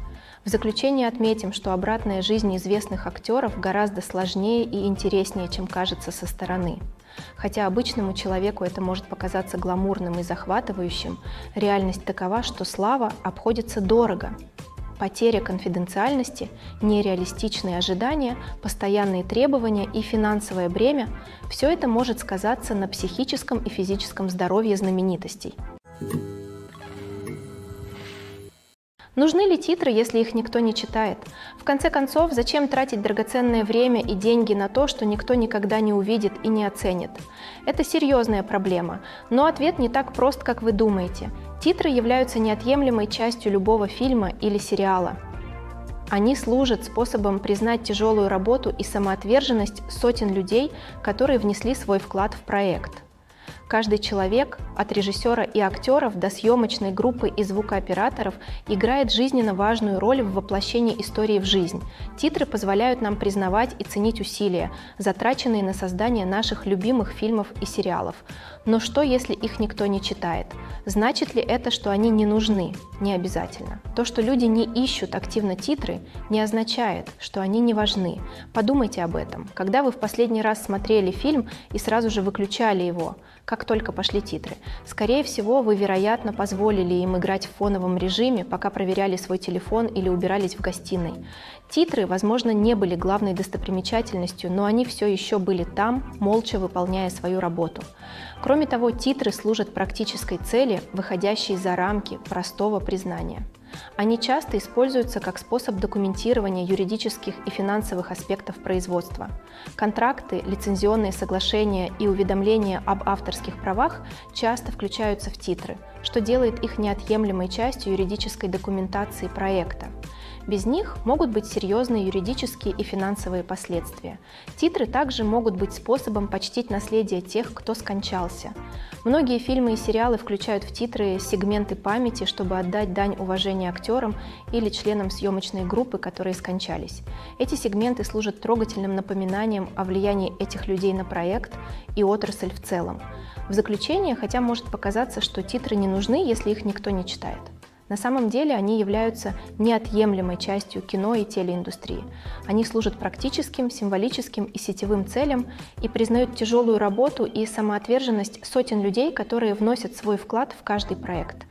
A: В заключение отметим, что обратная жизнь известных актеров гораздо сложнее и интереснее, чем кажется со стороны. Хотя обычному человеку это может показаться гламурным и захватывающим, реальность такова, что слава обходится дорого. Потеря конфиденциальности, нереалистичные ожидания, постоянные требования и финансовое бремя – все это может сказаться на психическом и физическом здоровье знаменитостей. Нужны ли титры, если их никто не читает? В конце концов, зачем тратить драгоценное время и деньги на то, что никто никогда не увидит и не оценит? Это серьезная проблема, но ответ не так прост, как вы думаете. Титры являются неотъемлемой частью любого фильма или сериала. Они служат способом признать тяжелую работу и самоотверженность сотен людей, которые внесли свой вклад в проект. Каждый человек, от режиссера и актеров до съемочной группы и звукооператоров, играет жизненно важную роль в воплощении истории в жизнь. Титры позволяют нам признавать и ценить усилия, затраченные на создание наших любимых фильмов и сериалов. Но что, если их никто не читает? Значит ли это, что они не нужны? Не обязательно. То, что люди не ищут активно титры, не означает, что они не важны. Подумайте об этом. Когда вы в последний раз смотрели фильм и сразу же выключали его, как только пошли титры? Скорее всего, вы, вероятно, позволили им играть в фоновом режиме, пока проверяли свой телефон или убирались в гостиной. Титры, возможно, не были главной достопримечательностью, но они все еще были там, молча выполняя свою работу. Кроме того, титры служат практической цели, выходящей за рамки простого признания. Они часто используются как способ документирования юридических и финансовых аспектов производства. Контракты, лицензионные соглашения и уведомления об авторских правах часто включаются в титры, что делает их неотъемлемой частью юридической документации проекта. Без них могут быть серьезные юридические и финансовые последствия. Титры также могут быть способом почтить наследие тех, кто скончался. Многие фильмы и сериалы включают в титры сегменты памяти, чтобы отдать дань уважения актерам или членам съемочной группы, которые скончались. Эти сегменты служат трогательным напоминанием о влиянии этих людей на проект и отрасль в целом. В заключение, хотя может показаться, что титры не нужны, если их никто не читает. На самом деле они являются неотъемлемой частью кино и телеиндустрии. Они служат практическим, символическим и сетевым целям и признают тяжелую работу и самоотверженность сотен людей, которые вносят свой вклад в каждый проект.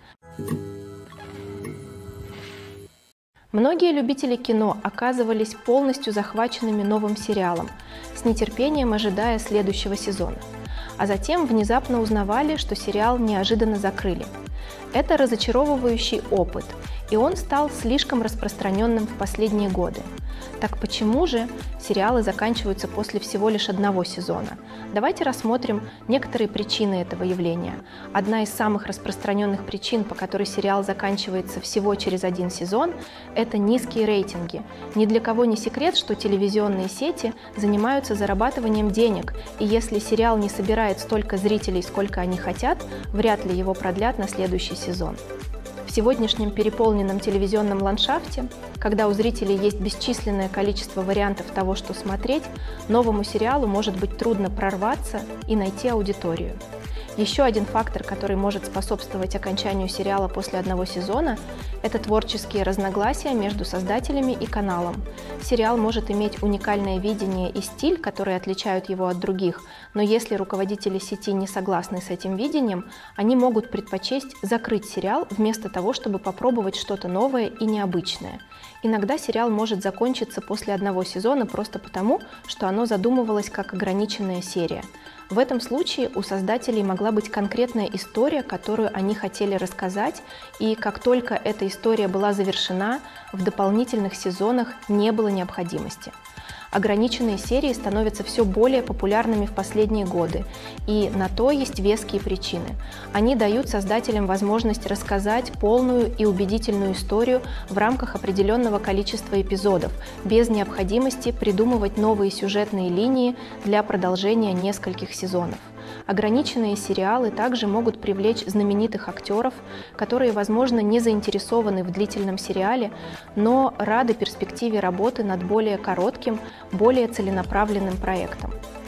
A: Многие любители кино оказывались полностью захваченными новым сериалом, с нетерпением ожидая следующего сезона. А затем внезапно узнавали, что сериал неожиданно закрыли. Это разочаровывающий опыт, и он стал слишком распространенным в последние годы. Так почему же сериалы заканчиваются после всего лишь одного сезона? Давайте рассмотрим некоторые причины этого явления. Одна из самых распространенных причин, по которой сериал заканчивается всего через один сезон, это низкие рейтинги. Ни для кого не секрет, что телевизионные сети занимаются зарабатыванием денег, и если сериал не собирает столько зрителей, сколько они хотят, вряд ли его продлят на следующий сезон. В сегодняшнем переполненном телевизионном ландшафте, когда у зрителей есть бесчисленное количество вариантов того, что смотреть, новому сериалу может быть трудно прорваться и найти аудиторию. Еще один фактор, который может способствовать окончанию сериала после одного сезона, это творческие разногласия между создателями и каналом. Сериал может иметь уникальное видение и стиль, которые отличают его от других, но если руководители сети не согласны с этим видением, они могут предпочесть закрыть сериал вместо того, чтобы попробовать что-то новое и необычное. Иногда сериал может закончиться после одного сезона просто потому, что оно задумывалось как ограниченная серия. В этом случае у создателей могла быть конкретная история, которую они хотели рассказать, и как только эта история была завершена, в дополнительных сезонах не было необходимости. Ограниченные серии становятся все более популярными в последние годы, и на то есть веские причины. Они дают создателям возможность рассказать полную и убедительную историю в рамках определенного количества эпизодов, без необходимости придумывать новые сюжетные линии для продолжения нескольких сезонов. Ограниченные сериалы также могут привлечь знаменитых актеров, которые, возможно, не заинтересованы в длительном сериале, но рады перспективе работы над более коротким, более целенаправленным проектом.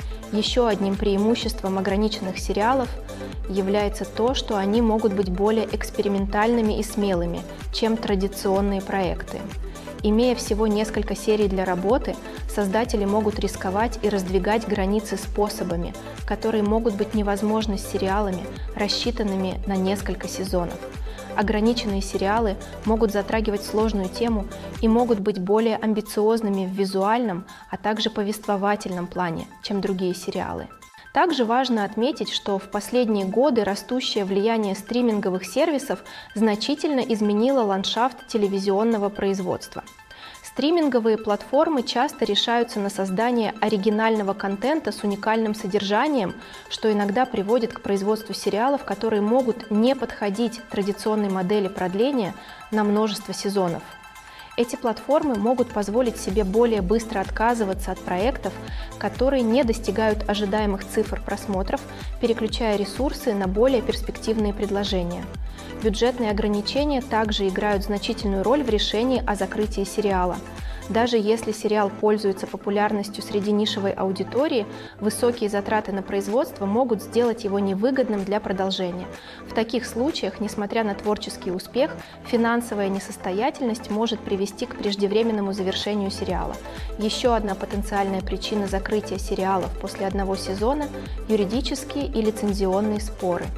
A: Еще одним преимуществом ограниченных сериалов является то, что они могут быть более экспериментальными и смелыми, чем традиционные проекты. Имея всего несколько серий для работы, создатели могут рисковать и раздвигать границы способами, которые могут быть невозможны с сериалами, рассчитанными на несколько сезонов. Ограниченные сериалы могут затрагивать сложную тему и могут быть более амбициозными в визуальном, а также повествовательном плане, чем другие сериалы. Также важно отметить, что в последние годы растущее влияние стриминговых сервисов значительно изменило ландшафт телевизионного производства. Стриминговые платформы часто решаются на создание оригинального контента с уникальным содержанием, что иногда приводит к производству сериалов, которые могут не подходить традиционной модели продления на множество сезонов. Эти платформы могут позволить себе более быстро отказываться от проектов, которые не достигают ожидаемых цифр просмотров, переключая ресурсы на более перспективные предложения. Бюджетные ограничения также играют значительную роль в решении о закрытии сериала. Даже если сериал пользуется популярностью среди нишевой аудитории, высокие затраты на производство могут сделать его невыгодным для продолжения. В таких случаях, несмотря на творческий успех, финансовая несостоятельность может привести к преждевременному завершению сериала. Еще одна потенциальная причина закрытия сериалов после одного сезона – юридические и лицензионные споры.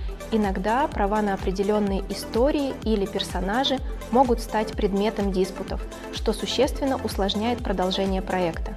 A: Иногда права на определенные истории или персонажи могут стать предметом диспутов, что существенно усложняет продолжение проекта.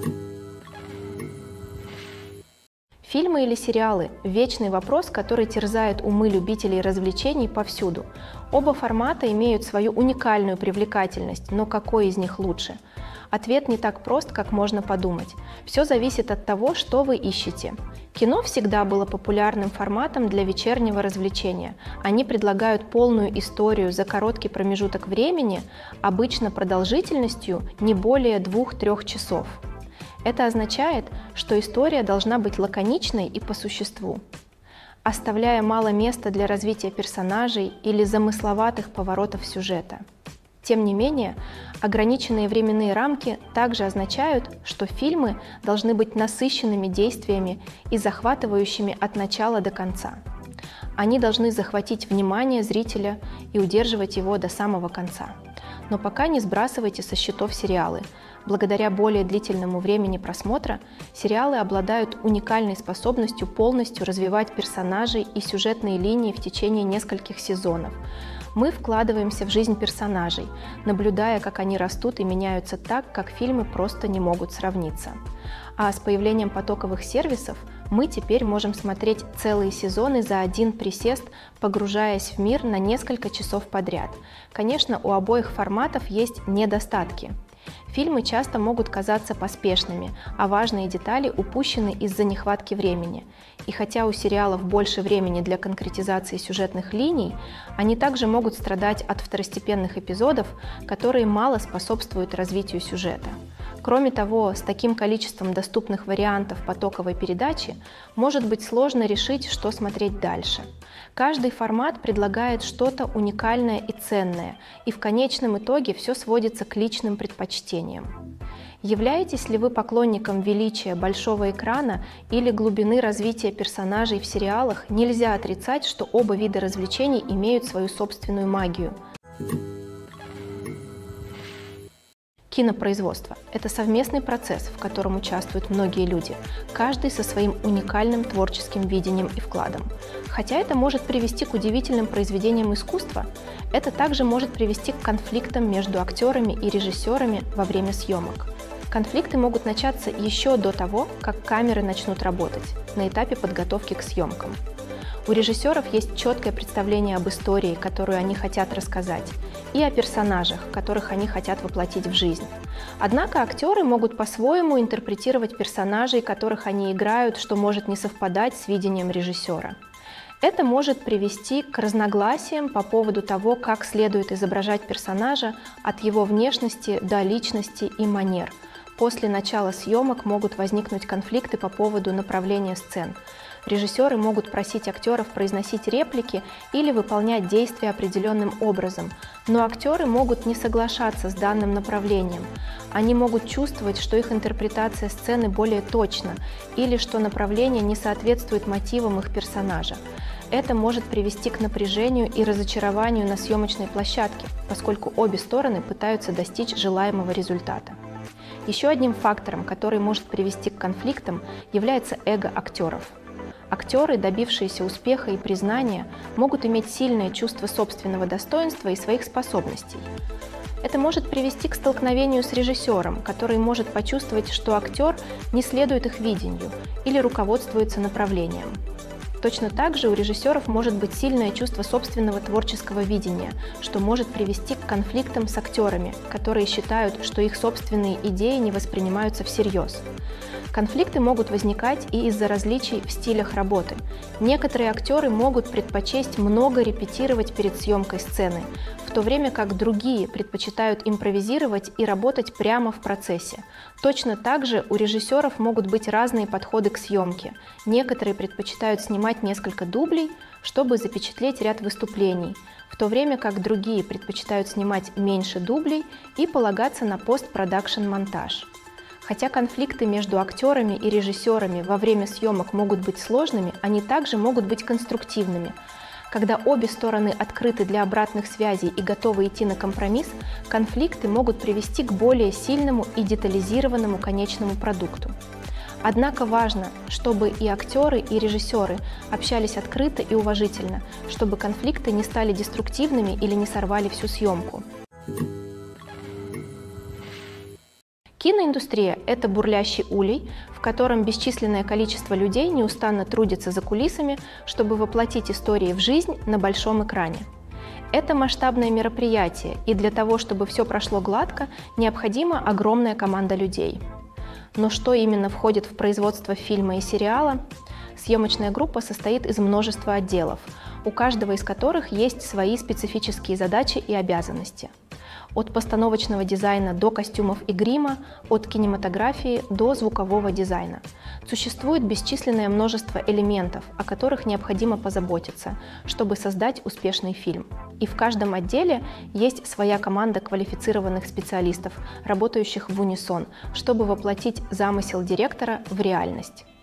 A: Фильмы или сериалы – вечный вопрос, который терзает умы любителей развлечений повсюду. Оба формата имеют свою уникальную привлекательность, но какой из них лучше? Ответ не так прост, как можно подумать. Все зависит от того, что вы ищете. Кино всегда было популярным форматом для вечернего развлечения. Они предлагают полную историю за короткий промежуток времени, обычно продолжительностью не более 2-3 часов. Это означает, что история должна быть лаконичной и по существу, оставляя мало места для развития персонажей или замысловатых поворотов сюжета. Тем не менее, ограниченные временные рамки также означают, что фильмы должны быть насыщенными действиями и захватывающими от начала до конца. Они должны захватить внимание зрителя и удерживать его до самого конца. Но пока не сбрасывайте со счетов сериалы. Благодаря более длительному времени просмотра сериалы обладают уникальной способностью полностью развивать персонажей и сюжетные линии в течение нескольких сезонов. Мы вкладываемся в жизнь персонажей, наблюдая, как они растут и меняются так, как фильмы просто не могут сравниться. А с появлением потоковых сервисов мы теперь можем смотреть целые сезоны за один присест, погружаясь в мир на несколько часов подряд. Конечно, у обоих форматов есть недостатки. Фильмы часто могут казаться поспешными, а важные детали упущены из-за нехватки времени. И хотя у сериалов больше времени для конкретизации сюжетных линий, они также могут страдать от второстепенных эпизодов, которые мало способствуют развитию сюжета. Кроме того, с таким количеством доступных вариантов потоковой передачи может быть сложно решить, что смотреть дальше. Каждый формат предлагает что-то уникальное и ценное, и в конечном итоге все сводится к личным предпочтениям. Являетесь ли вы поклонником величия большого экрана или глубины развития персонажей в сериалах, нельзя отрицать, что оба вида развлечений имеют свою собственную магию. Кинопроизводство – это совместный процесс, в котором участвуют многие люди, каждый со своим уникальным творческим видением и вкладом. Хотя это может привести к удивительным произведениям искусства, это также может привести к конфликтам между актерами и режиссерами во время съемок. Конфликты могут начаться еще до того, как камеры начнут работать, на этапе подготовки к съемкам. У режиссеров есть четкое представление об истории, которую они хотят рассказать, и о персонажах, которых они хотят воплотить в жизнь. Однако актеры могут по-своему интерпретировать персонажей, которых они играют, что может не совпадать с видением режиссера. Это может привести к разногласиям по поводу того, как следует изображать персонажа от его внешности до личности и манер. После начала съемок могут возникнуть конфликты по поводу направления сцен. Режиссеры могут просить актеров произносить реплики или выполнять действия определенным образом, но актеры могут не соглашаться с данным направлением. Они могут чувствовать, что их интерпретация сцены более точна или что направление не соответствует мотивам их персонажа. Это может привести к напряжению и разочарованию на съемочной площадке, поскольку обе стороны пытаются достичь желаемого результата. Еще одним фактором, который может привести к конфликтам, является эго актеров. Актеры, добившиеся успеха и признания, могут иметь сильное чувство собственного достоинства и своих способностей. Это может привести к столкновению с режиссером, который может почувствовать, что актер не следует их видению или руководствуется направлением. Точно так же у режиссеров может быть сильное чувство собственного творческого видения, что может привести к конфликтам с актерами, которые считают, что их собственные идеи не воспринимаются всерьез. Конфликты могут возникать и из-за различий в стилях работы. Некоторые актеры могут предпочесть много репетировать перед съемкой сцены, в то время как другие предпочитают импровизировать и работать прямо в процессе. Точно так же у режиссеров могут быть разные подходы к съемке. Некоторые предпочитают снимать несколько дублей, чтобы запечатлеть ряд выступлений, в то время как другие предпочитают снимать меньше дублей и полагаться на постпродакшн-монтаж. Хотя конфликты между актерами и режиссерами во время съемок могут быть сложными, они также могут быть конструктивными. Когда обе стороны открыты для обратных связей и готовы идти на компромисс, конфликты могут привести к более сильному и детализированному конечному продукту. Однако важно, чтобы и актеры, и режиссеры общались открыто и уважительно, чтобы конфликты не стали деструктивными или не сорвали всю съемку. Киноиндустрия – это бурлящий улей, в котором бесчисленное количество людей неустанно трудится за кулисами, чтобы воплотить истории в жизнь на большом экране. Это масштабное мероприятие, и для того, чтобы все прошло гладко, необходима огромная команда людей. Но что именно входит в производство фильма и сериала? Съемочная группа состоит из множества отделов, у каждого из которых есть свои специфические задачи и обязанности. От постановочного дизайна до костюмов и грима, от кинематографии до звукового дизайна. Существует бесчисленное множество элементов, о которых необходимо позаботиться, чтобы создать успешный фильм. И в каждом отделе есть своя команда квалифицированных специалистов, работающих в унисон, чтобы воплотить замысел директора в реальность.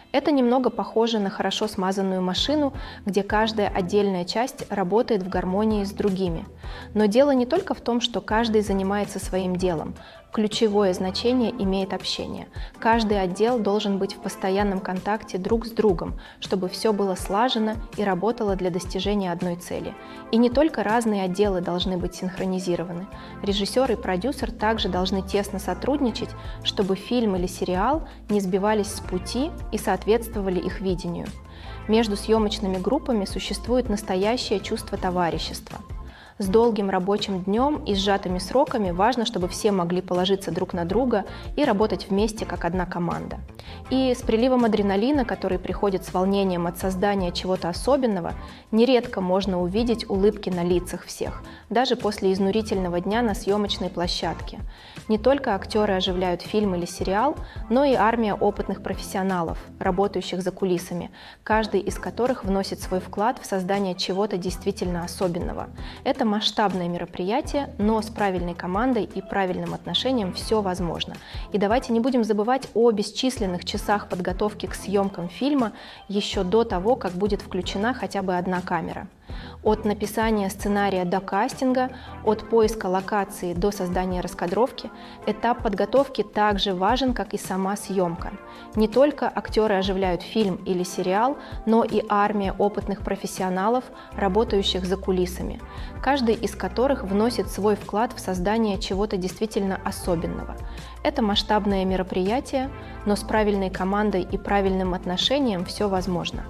A: Это немного похоже на хорошо смазанную машину, где каждая отдельная часть работает в гармонии с другими. Но дело не только в том, что каждый занимается своим делом. Ключевое значение имеет общение. Каждый отдел должен быть в постоянном контакте друг с другом, чтобы все было слажено и работало для достижения одной цели. И не только разные отделы должны быть синхронизированы. Режиссер и продюсер также должны тесно сотрудничать, чтобы фильм или сериал не сбивались с пути и соответствовали их видению. Между съемочными группами существует настоящее чувство товарищества. С долгим рабочим днем и сжатыми сроками важно, чтобы все могли положиться друг на друга и работать вместе как одна команда. И с приливом адреналина, который приходит с волнением от создания чего-то особенного, нередко можно увидеть улыбки на лицах всех, даже после изнурительного дня на съемочной площадке. Не только актеры оживляют фильм или сериал, но и армия опытных профессионалов, работающих за кулисами, каждый из которых вносит свой вклад в создание чего-то действительно особенного. Это масштабное мероприятие, но с правильной командой и правильным отношением все возможно. И давайте не будем забывать о бесчисленных часах подготовки к съемкам фильма еще до того, как будет включена хотя бы одна камера. От написания сценария до кастинга, от поиска локации до создания раскадровки, этап подготовки также важен, как и сама съемка. Не только актеры оживляют фильм или сериал, но и армия опытных профессионалов, работающих за кулисами, каждый из которых вносит свой вклад в создание чего-то действительно особенного. Это масштабное мероприятие, но с правильной командой и правильным отношением все возможно.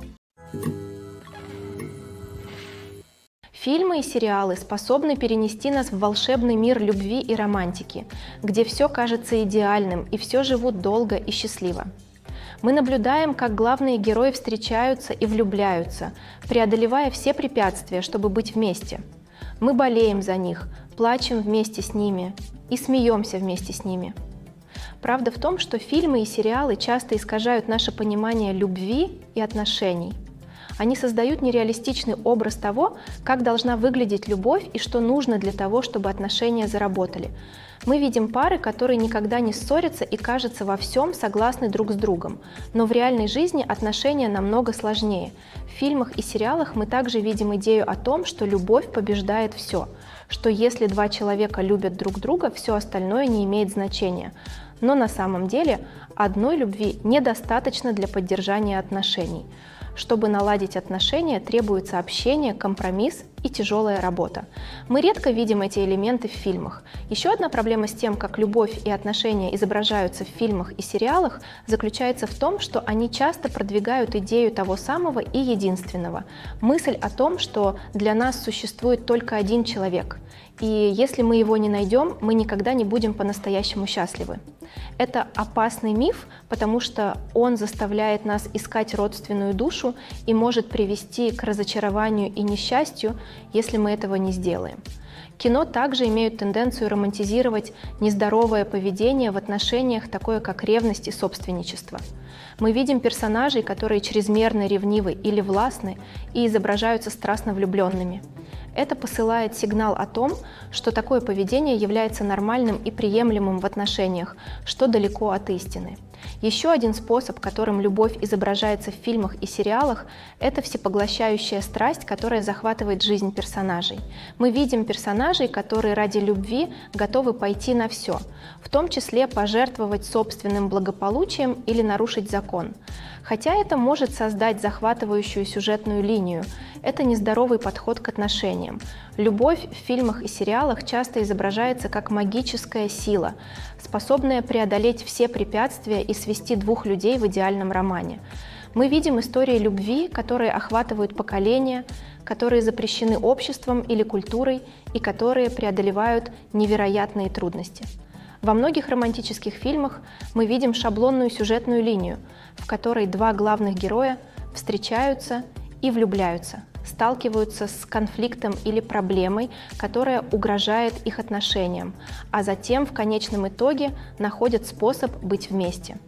A: Фильмы и сериалы способны перенести нас в волшебный мир любви и романтики, где все кажется идеальным и все живут долго и счастливо. Мы наблюдаем, как главные герои встречаются и влюбляются, преодолевая все препятствия, чтобы быть вместе. Мы болеем за них, плачем вместе с ними и смеемся вместе с ними. Правда в том, что фильмы и сериалы часто искажают наше понимание любви и отношений. Они создают нереалистичный образ того, как должна выглядеть любовь и что нужно для того, чтобы отношения заработали. Мы видим пары, которые никогда не ссорятся и, кажется, во всем согласны друг с другом. Но в реальной жизни отношения намного сложнее. В фильмах и сериалах мы также видим идею о том, что любовь побеждает все, что если два человека любят друг друга, все остальное не имеет значения. Но на самом деле одной любви недостаточно для поддержания отношений. Чтобы наладить отношения, требуется общение, компромисс и тяжелая работа. Мы редко видим эти элементы в фильмах. Еще одна проблема с тем, как любовь и отношения изображаются в фильмах и сериалах, заключается в том, что они часто продвигают идею того самого и единственного. Мысль о том, что для нас существует только один человек, и если мы его не найдем, мы никогда не будем по-настоящему счастливы. Это опасный миф, потому что он заставляет нас искать родственную душу и может привести к разочарованию и несчастью, если мы этого не сделаем. Кино также имеют тенденцию романтизировать нездоровое поведение в отношениях, такое как ревность и собственничество. Мы видим персонажей, которые чрезмерно ревнивы или властны и изображаются страстно влюбленными. Это посылает сигнал о том, что такое поведение является нормальным и приемлемым в отношениях, что далеко от истины. Еще один способ, которым любовь изображается в фильмах и сериалах, это всепоглощающая страсть, которая захватывает жизнь персонажей. Мы видим персонажей, которые ради любви готовы пойти на все, в том числе пожертвовать собственным благополучием или нарушить закон. Хотя это может создать захватывающую сюжетную линию, это нездоровый подход к отношениям. Любовь в фильмах и сериалах часто изображается как магическая сила, способная преодолеть все препятствия и свести двух людей в идеальном романе. Мы видим истории любви, которые охватывают поколения, которые запрещены обществом или культурой и которые преодолевают невероятные трудности. Во многих романтических фильмах мы видим шаблонную сюжетную линию, в которой два главных героя встречаются и влюбляются, сталкиваются с конфликтом или проблемой, которая угрожает их отношениям, а затем в конечном итоге находят способ быть вместе.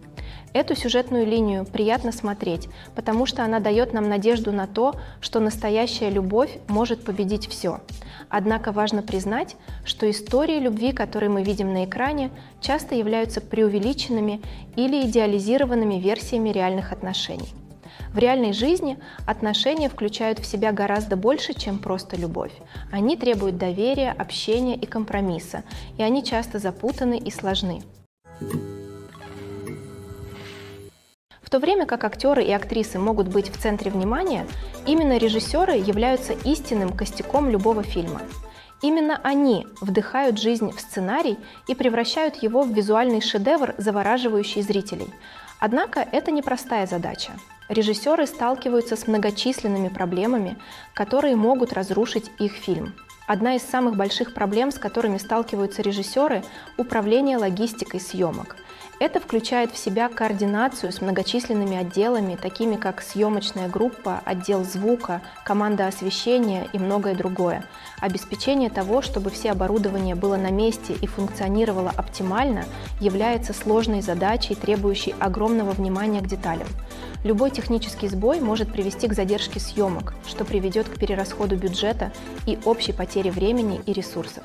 A: Эту сюжетную линию приятно смотреть, потому что она дает нам надежду на то, что настоящая любовь может победить все. Однако важно признать, что истории любви, которые мы видим на экране, часто являются преувеличенными или идеализированными версиями реальных отношений. В реальной жизни отношения включают в себя гораздо больше, чем просто любовь. Они требуют доверия, общения и компромисса, и они часто запутаны и сложны. В то время как актеры и актрисы могут быть в центре внимания, именно режиссеры являются истинным костяком любого фильма. Именно они вдыхают жизнь в сценарий и превращают его в визуальный шедевр, завораживающий зрителей. Однако это непростая задача. Режиссеры сталкиваются с многочисленными проблемами, которые могут разрушить их фильм. Одна из самых больших проблем, с которыми сталкиваются режиссеры – управление логистикой съемок. Это включает в себя координацию с многочисленными отделами, такими как съемочная группа, отдел звука, команда освещения и многое другое. Обеспечение того, чтобы все оборудование было на месте и функционировало оптимально, является сложной задачей, требующей огромного внимания к деталям. Любой технический сбой может привести к задержке съемок, что приведет к перерасходу бюджета и общей потере времени и ресурсов.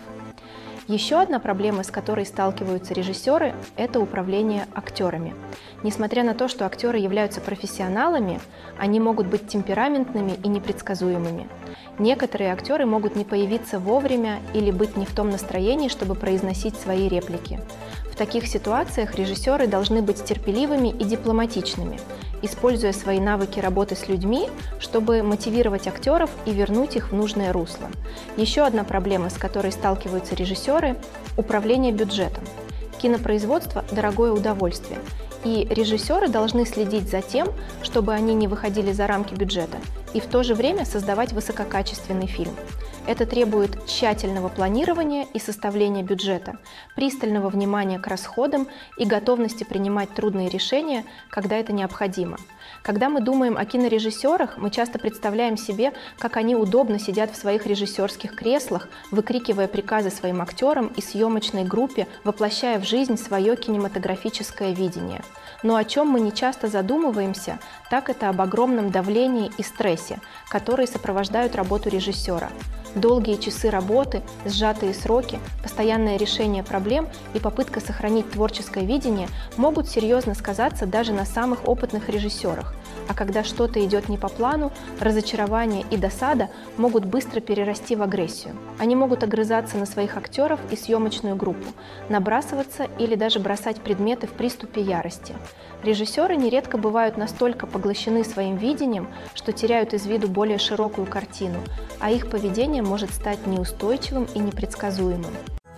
A: Еще одна проблема, с которой сталкиваются режиссеры, это управление актерами. Несмотря на то, что актеры являются профессионалами, они могут быть темпераментными и непредсказуемыми. Некоторые актеры могут не появиться вовремя или быть не в том настроении, чтобы произносить свои реплики. В таких ситуациях режиссеры должны быть терпеливыми и дипломатичными, используя свои навыки работы с людьми, чтобы мотивировать актеров и вернуть их в нужное русло. Еще одна проблема, с которой сталкиваются режиссеры – управление бюджетом. Кинопроизводство – дорогое удовольствие, и режиссеры должны следить за тем, чтобы они не выходили за рамки бюджета, и в то же время создавать высококачественный фильм. Это требует тщательного планирования и составления бюджета, пристального внимания к расходам и готовности принимать трудные решения, когда это необходимо. Когда мы думаем о кинорежиссерах, мы часто представляем себе, как они удобно сидят в своих режиссерских креслах, выкрикивая приказы своим актерам и съемочной группе, воплощая в жизнь свое кинематографическое видение. Но о чем мы не часто задумываемся, так это об огромном давлении и стрессе, которые сопровождают работу режиссера. Долгие часы работы, сжатые сроки, постоянное решение проблем и попытка сохранить творческое видение могут серьезно сказаться даже на самых опытных режиссерах. А когда что-то идет не по плану, разочарование и досада могут быстро перерасти в агрессию. Они могут огрызаться на своих актеров и съемочную группу, набрасываться или даже бросать предметы в приступе ярости. Режиссеры нередко бывают настолько поглощены своим видением, что теряют из виду более широкую картину, а их поведение может стать неустойчивым и непредсказуемым.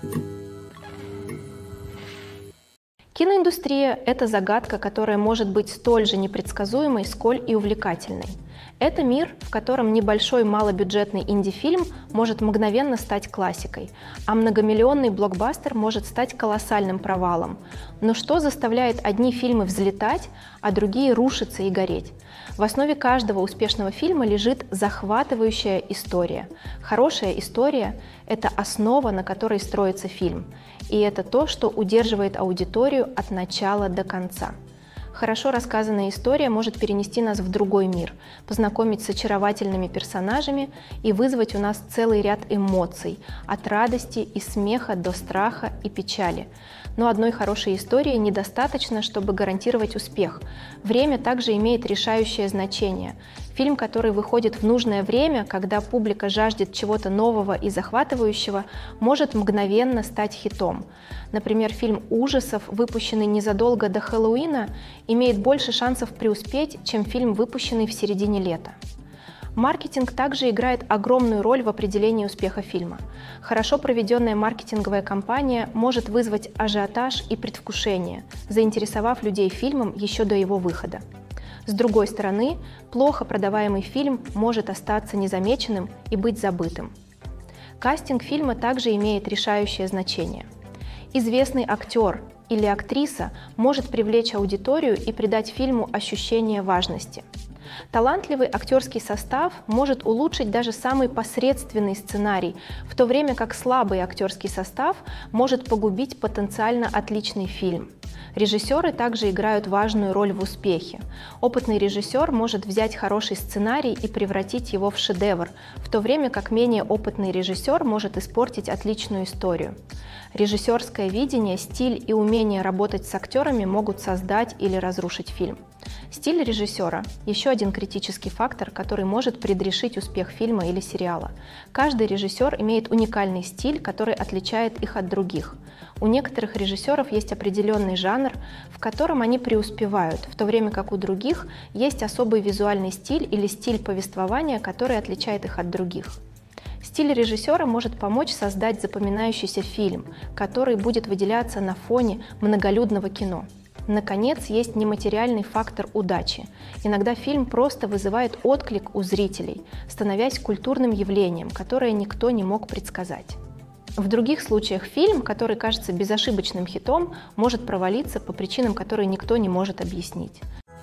A: Киноиндустрия – это загадка, которая может быть столь же непредсказуемой, сколь и увлекательной. Это мир, в котором небольшой малобюджетный инди-фильм может мгновенно стать классикой, а многомиллионный блокбастер может стать колоссальным провалом. Но что заставляет одни фильмы взлетать, а другие рушиться и гореть? В основе каждого успешного фильма лежит захватывающая история. Хорошая история – это основа, на которой строится фильм. И это то, что удерживает аудиторию от начала до конца. Хорошо рассказанная история может перенести нас в другой мир, познакомить с очаровательными персонажами и вызвать у нас целый ряд эмоций, от радости и смеха до страха и печали. Но одной хорошей истории недостаточно, чтобы гарантировать успех. Время также имеет решающее значение. Фильм, который выходит в нужное время, когда публика жаждет чего-то нового и захватывающего, может мгновенно стать хитом. Например, фильм ужасов, выпущенный незадолго до Хэллоуина, имеет больше шансов преуспеть, чем фильм, выпущенный в середине лета. Маркетинг также играет огромную роль в определении успеха фильма. Хорошо проведенная маркетинговая кампания может вызвать ажиотаж и предвкушение, заинтересовав людей фильмом еще до его выхода. С другой стороны, плохо продаваемый фильм может остаться незамеченным и быть забытым. Кастинг фильма также имеет решающее значение. Известный актер или актриса может привлечь аудиторию и придать фильму ощущение важности. Талантливый актерский состав может улучшить даже самый посредственный сценарий, в то время как слабый актерский состав может погубить потенциально отличный фильм. Режиссеры также играют важную роль в успехе. Опытный режиссер может взять хороший сценарий и превратить его в шедевр, в то время как менее опытный режиссер может испортить отличную историю. Режиссерское видение, стиль и умение работать с актерами могут создать или разрушить фильм. Стиль режиссера – еще один критический фактор, который может предрешить успех фильма или сериала. Каждый режиссер имеет уникальный стиль, который отличает их от других. У некоторых режиссеров есть определенный жанр, в котором они преуспевают, в то время как у других есть особый визуальный стиль или стиль повествования, который отличает их от других. Стиль режиссера может помочь создать запоминающийся фильм, который будет выделяться на фоне многолюдного кино. Наконец, есть нематериальный фактор удачи. Иногда фильм просто вызывает отклик у зрителей, становясь культурным явлением, которое никто не мог предсказать. В других случаях фильм, который кажется безошибочным хитом, может провалиться по причинам, которые никто не может объяснить.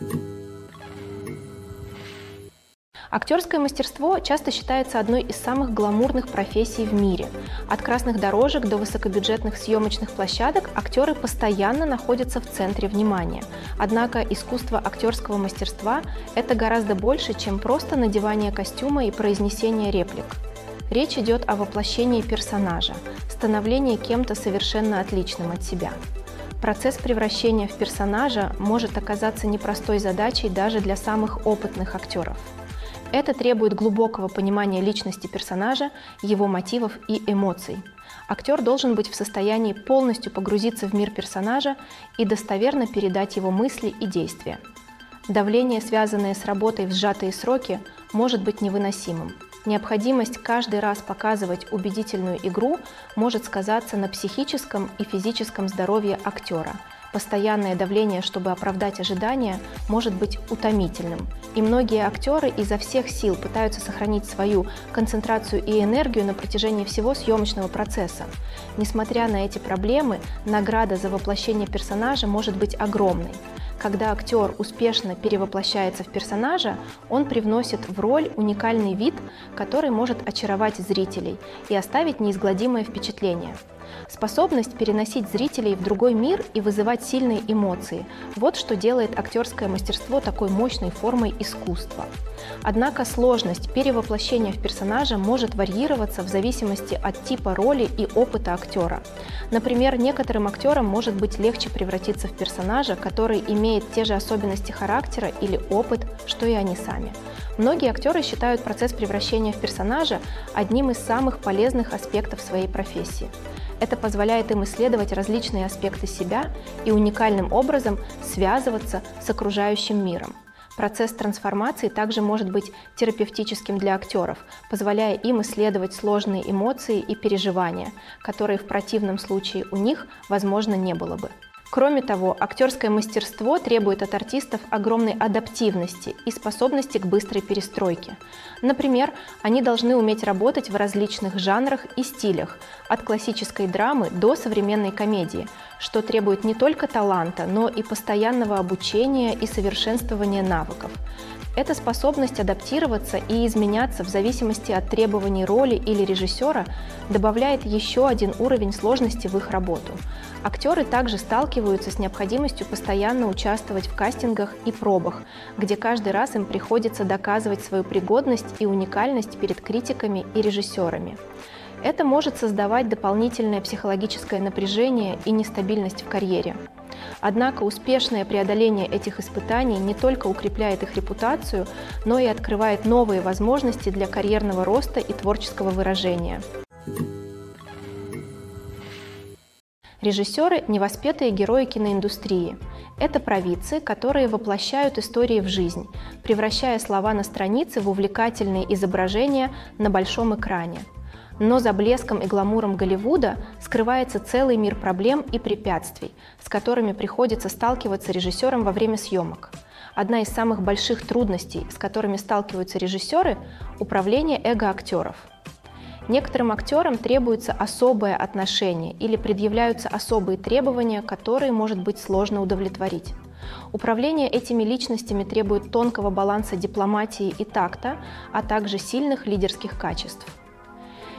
A: Актерское мастерство часто считается одной из самых гламурных профессий в мире. От красных дорожек до высокобюджетных съемочных площадок актеры постоянно находятся в центре внимания. Однако искусство актерского мастерства – это гораздо больше, чем просто надевание костюма и произнесение реплик. Речь идет о воплощении персонажа, становлении кем-то совершенно отличным от себя. Процесс превращения в персонажа может оказаться непростой задачей даже для самых опытных актеров. Это требует глубокого понимания личности персонажа, его мотивов и эмоций. Актер должен быть в состоянии полностью погрузиться в мир персонажа и достоверно передать его мысли и действия. Давление, связанное с работой в сжатые сроки, может быть невыносимым. Необходимость каждый раз показывать убедительную игру может сказаться на психическом и физическом здоровье актера. Постоянное давление, чтобы оправдать ожидания, может быть утомительным. И многие актеры изо всех сил пытаются сохранить свою концентрацию и энергию на протяжении всего съемочного процесса. Несмотря на эти проблемы, награда за воплощение персонажа может быть огромной. Когда актер успешно перевоплощается в персонажа, он привносит в роль уникальный вид, который может очаровать зрителей и оставить неизгладимое впечатление. Способность переносить зрителей в другой мир и вызывать сильные эмоции – вот что делает актерское мастерство такой мощной формой искусства. Однако сложность перевоплощения в персонажа может варьироваться в зависимости от типа роли и опыта актера. Например, некоторым актерам может быть легче превратиться в персонажа, который имеет те же особенности характера или опыт, что и они сами. Многие актеры считают процесс превращения в персонажа одним из самых полезных аспектов своей профессии. Это позволяет им исследовать различные аспекты себя и уникальным образом связываться с окружающим миром. Процесс трансформации также может быть терапевтическим для актеров, позволяя им исследовать сложные эмоции и переживания, которые в противном случае у них, возможно, не было бы. Кроме того, актерское мастерство требует от артистов огромной адаптивности и способности к быстрой перестройке. Например, они должны уметь работать в различных жанрах и стилях, от классической драмы до современной комедии, что требует не только таланта, но и постоянного обучения и совершенствования навыков. Эта способность адаптироваться и изменяться в зависимости от требований роли или режиссера добавляет еще один уровень сложности в их работу. Актеры также сталкиваются с необходимостью постоянно участвовать в кастингах и пробах, где каждый раз им приходится доказывать свою пригодность и уникальность перед критиками и режиссерами. Это может создавать дополнительное психологическое напряжение и нестабильность в карьере. Однако успешное преодоление этих испытаний не только укрепляет их репутацию, но и открывает новые возможности для карьерного роста и творческого выражения. Режиссеры – невоспетые герои киноиндустрии. Это провидцы, которые воплощают истории в жизнь, превращая слова на странице в увлекательные изображения на большом экране. Но за блеском и гламуром Голливуда скрывается целый мир проблем и препятствий, с которыми приходится сталкиваться режиссерам во время съемок. Одна из самых больших трудностей, с которыми сталкиваются режиссеры – управление эго актеров. Некоторым актерам требуется особое отношение или предъявляются особые требования, которые может быть сложно удовлетворить. Управление этими личностями требует тонкого баланса дипломатии и такта, а также сильных лидерских качеств.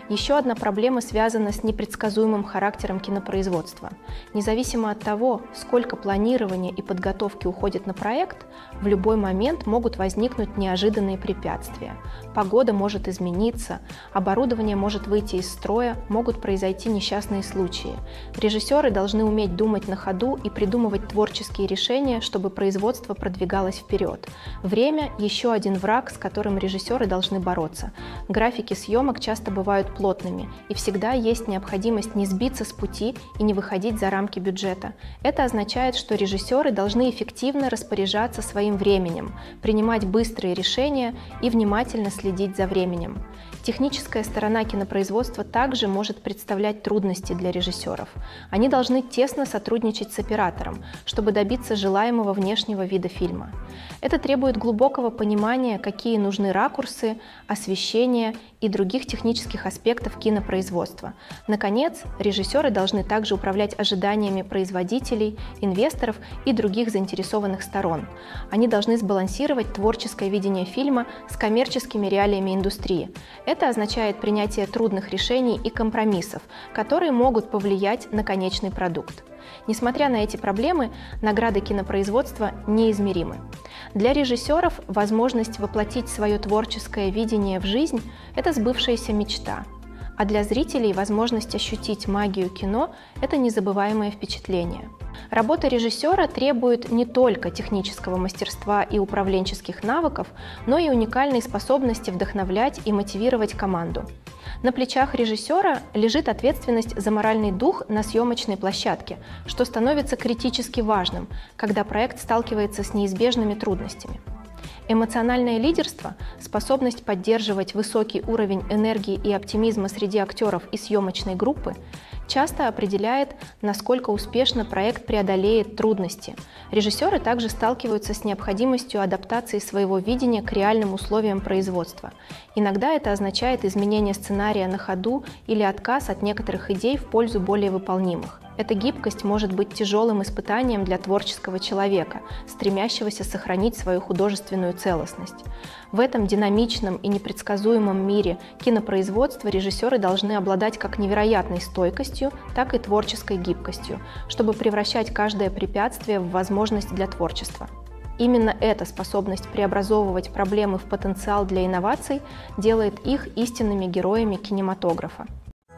A: Еще одна проблема связана с непредсказуемым характером кинопроизводства. Независимо от того, сколько планирования и подготовки уходит на проект, в любой момент могут возникнуть неожиданные препятствия. Погода может измениться, оборудование может выйти из строя, могут произойти несчастные случаи. Режиссеры должны уметь думать на ходу и придумывать творческие решения, чтобы производство продвигалось вперед. Время – еще один враг, с которым режиссеры должны бороться. Графики съемок часто бывают плотными, и всегда есть необходимость не сбиться с пути и не выходить за рамки бюджета. Это означает, что режиссеры должны эффективно распоряжаться своим временем, принимать быстрые решения и внимательно следить за временем. Техническая сторона кинопроизводства также может представлять трудности для режиссеров. Они должны тесно сотрудничать с оператором, чтобы добиться желаемого внешнего вида фильма. Это требует глубокого понимания, какие нужны ракурсы, освещение и других технических аспектов кинопроизводства. Наконец, режиссеры должны также управлять ожиданиями производителей, инвесторов и других заинтересованных сторон. Они должны сбалансировать творческое видение фильма с коммерческими реалиями индустрии. Это означает принятие трудных решений и компромиссов, которые могут повлиять на конечный продукт. Несмотря на эти проблемы, награды кинопроизводства неизмеримы. Для режиссеров возможность воплотить свое творческое видение в жизнь – это сбывшаяся мечта. А для зрителей возможность ощутить магию кино – это незабываемое впечатление. Работа режиссера требует не только технического мастерства и управленческих навыков, но и уникальной способности вдохновлять и мотивировать команду. На плечах режиссера лежит ответственность за моральный дух на съемочной площадке, что становится критически важным, когда проект сталкивается с неизбежными трудностями. Эмоциональное лидерство, способность поддерживать высокий уровень энергии и оптимизма среди актеров и съемочной группы, часто определяет, насколько успешно проект преодолеет трудности. Режиссеры также сталкиваются с необходимостью адаптации своего видения к реальным условиям производства. Иногда это означает изменение сценария на ходу или отказ от некоторых идей в пользу более выполнимых. Эта гибкость может быть тяжелым испытанием для творческого человека, стремящегося сохранить свою художественную целостность. В этом динамичном и непредсказуемом мире кинопроизводства режиссеры должны обладать как невероятной стойкостью, так и творческой гибкостью, чтобы превращать каждое препятствие в возможность для творчества. Именно эта способность преобразовывать проблемы в потенциал для инноваций делает их истинными героями кинематографа.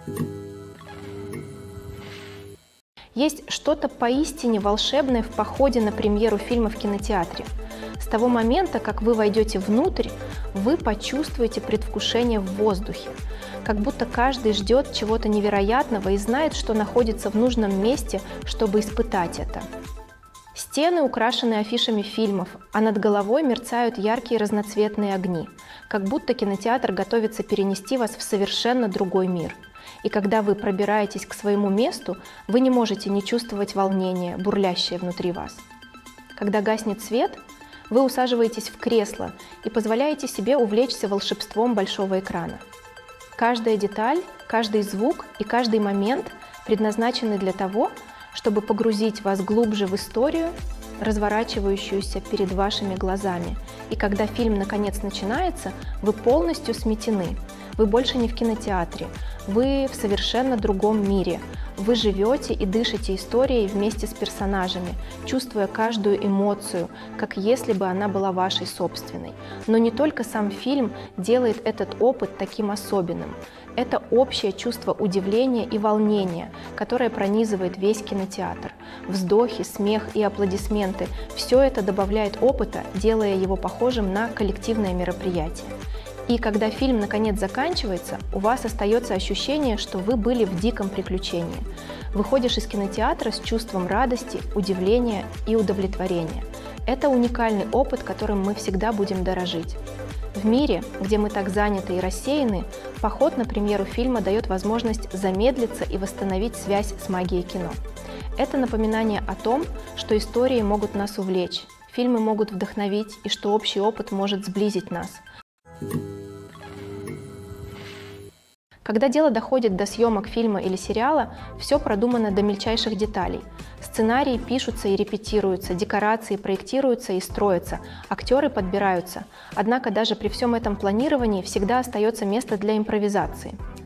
A: Есть что-то поистине волшебное в походе на премьеру фильма в кинотеатре. С того момента, как вы войдете внутрь, вы почувствуете предвкушение в воздухе, как будто каждый ждет чего-то невероятного и знает, что находится в нужном месте, чтобы испытать это. Стены украшены афишами фильмов, а над головой мерцают яркие разноцветные огни, как будто кинотеатр готовится перенести вас в совершенно другой мир. И когда вы пробираетесь к своему месту, вы не можете не чувствовать волнение, бурлящее внутри вас. Когда гаснет свет, вы усаживаетесь в кресло и позволяете себе увлечься волшебством большого экрана. Каждая деталь, каждый звук и каждый момент предназначены для того, чтобы погрузить вас глубже в историю, разворачивающуюся перед вашими глазами. И когда фильм наконец начинается, вы полностью сметены. Вы больше не в кинотеатре, вы в совершенно другом мире. Вы живете и дышите историей вместе с персонажами, чувствуя каждую эмоцию, как если бы она была вашей собственной. Но не только сам фильм делает этот опыт таким особенным. Это общее чувство удивления и волнения, которое пронизывает весь кинотеатр. Вздохи, смех и аплодисменты – все это добавляет опыта, делая его похожим на коллективное мероприятие. И когда фильм наконец заканчивается, у вас остается ощущение, что вы были в диком приключении. Выходишь из кинотеатра с чувством радости, удивления и удовлетворения. Это уникальный опыт, которым мы всегда будем дорожить. В мире, где мы так заняты и рассеяны, поход на премьеру фильма дает возможность замедлиться и восстановить связь с магией кино. Это напоминание о том, что истории могут нас увлечь, фильмы могут вдохновить и что общий опыт может сблизить нас. Когда дело доходит до съемок фильма или сериала, все продумано до мельчайших деталей. Сценарии пишутся и репетируются, декорации проектируются и строятся, актеры подбираются. Однако даже при всем этом планировании всегда остается место для импровизации.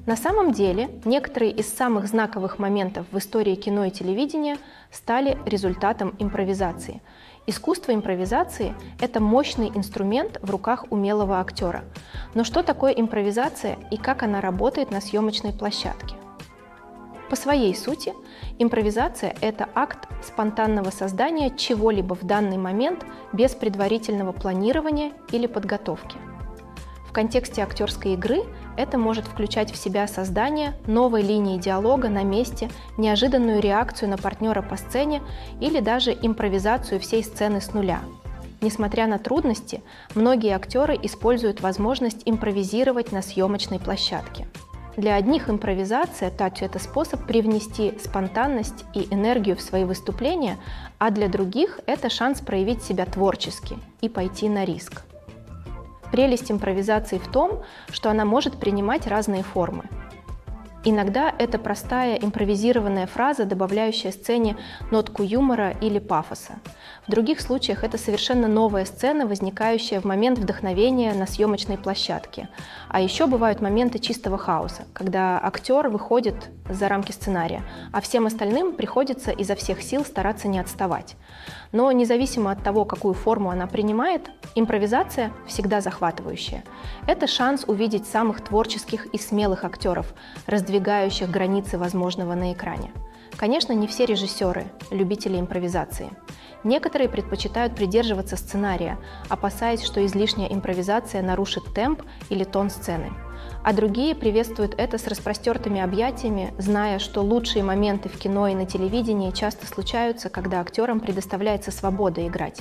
A: На самом деле, некоторые из самых знаковых моментов в истории кино и телевидения стали результатом импровизации. Искусство импровизации – это мощный инструмент в руках умелого актера. Но что такое импровизация и как она работает на съемочной площадке? По своей сути, импровизация – это акт спонтанного создания чего-либо в данный момент без предварительного планирования или подготовки. В контексте актерской игры это может включать в себя создание новой линии диалога на месте, неожиданную реакцию на партнера по сцене или даже импровизацию всей сцены с нуля. Несмотря на трудности, многие актеры используют возможность импровизировать на съемочной площадке. Для одних импровизация – это способ привнести спонтанность и энергию в свои выступления, а для других – это шанс проявить себя творчески и пойти на риск. Прелесть импровизации в том, что она может принимать разные формы. Иногда это простая импровизированная фраза, добавляющая сцене нотку юмора или пафоса. В других случаях это совершенно новая сцена, возникающая в момент вдохновения на съемочной площадке. А еще бывают моменты чистого хаоса, когда актер выходит за рамки сценария, а всем остальным приходится изо всех сил стараться не отставать. Но независимо от того, какую форму она принимает, импровизация всегда захватывающая. Это шанс увидеть самых творческих и смелых актеров, раздвигающих границы возможного на экране. Конечно, не все режиссеры – любители импровизации. Некоторые предпочитают придерживаться сценария, опасаясь, что излишняя импровизация нарушит темп или тон сцены. А другие приветствуют это с распростертыми объятиями, зная, что лучшие моменты в кино и на телевидении часто случаются, когда актерам предоставляется свобода играть.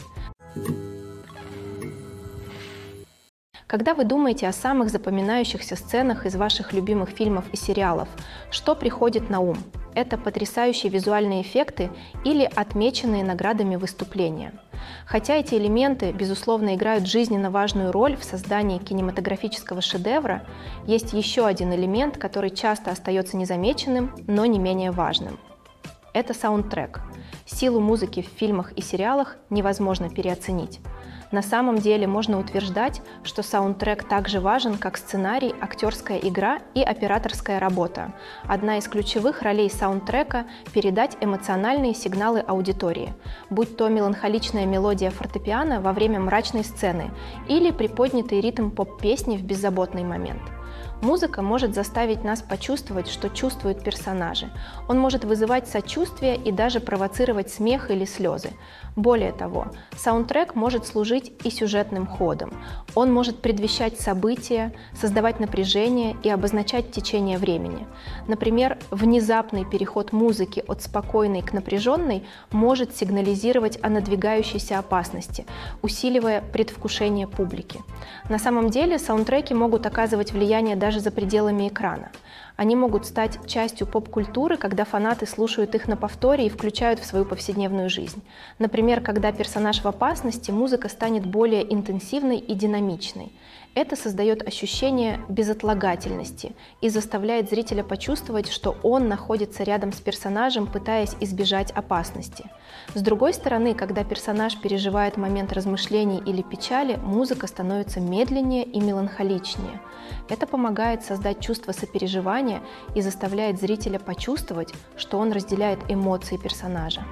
A: Когда вы думаете о самых запоминающихся сценах из ваших любимых фильмов и сериалов, что приходит на ум? Это потрясающие визуальные эффекты или отмеченные наградами выступления. Хотя эти элементы, безусловно, играют жизненно важную роль в создании кинематографического шедевра, есть еще один элемент, который часто остается незамеченным, но не менее важным. Это саундтрек. Силу музыки в фильмах и сериалах невозможно переоценить. На самом деле можно утверждать, что саундтрек также важен, как сценарий, актерская игра и операторская работа. Одна из ключевых ролей саундтрека – передать эмоциональные сигналы аудитории, будь то меланхоличная мелодия фортепиано во время мрачной сцены или приподнятый ритм поп-песни в беззаботный момент. Музыка может заставить нас почувствовать, что чувствуют персонажи. Он может вызывать сочувствие и даже провоцировать смех или слезы. Более того, саундтрек может служить и сюжетным ходом. Он может предвещать события, создавать напряжение и обозначать течение времени. Например, внезапный переход музыки от спокойной к напряженной может сигнализировать о надвигающейся опасности, усиливая предвкушение публики. На самом деле саундтреки могут оказывать влияние даже за пределами экрана. Они могут стать частью поп-культуры, когда фанаты слушают их на повторе и включают в свою повседневную жизнь. Например, когда персонаж в опасности, музыка станет более интенсивной и динамичной. Это создает ощущение безотлагательности и заставляет зрителя почувствовать, что он находится рядом с персонажем, пытаясь избежать опасности. С другой стороны, когда персонаж переживает момент размышлений или печали, музыка становится медленнее и меланхоличнее. Это помогает создать чувство сопереживания и заставляет зрителя почувствовать, что он разделяет эмоции персонажа.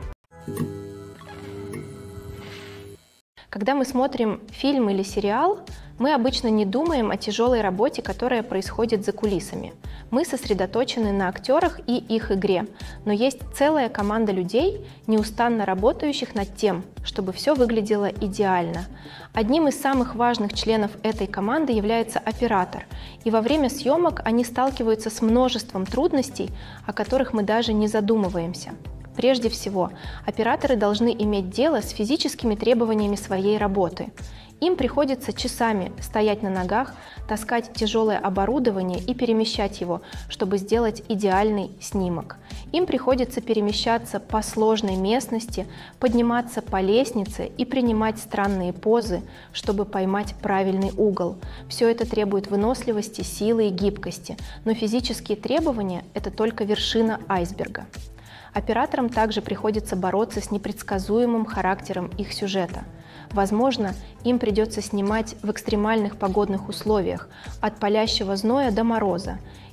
A: Когда мы смотрим фильм или сериал, мы обычно не думаем о тяжелой работе, которая происходит за кулисами. Мы сосредоточены на актерах и их игре, но есть целая команда людей, неустанно работающих над тем, чтобы все выглядело идеально. Одним из самых важных членов этой команды является оператор, и во время съемок они сталкиваются с множеством трудностей, о которых мы даже не задумываемся. Прежде всего, операторы должны иметь дело с физическими требованиями своей работы. Им приходится часами стоять на ногах, таскать тяжелое оборудование и перемещать его, чтобы сделать идеальный снимок. Им приходится перемещаться по сложной местности, подниматься по лестнице и принимать странные позы, чтобы поймать правильный угол. Все это требует выносливости, силы и гибкости, но физические требования – это только вершина айсберга. Операторам также приходится бороться с непредсказуемым характером их сюжета. Возможно, им придется снимать в экстремальных погодных условиях, от палящего зноя до мороза,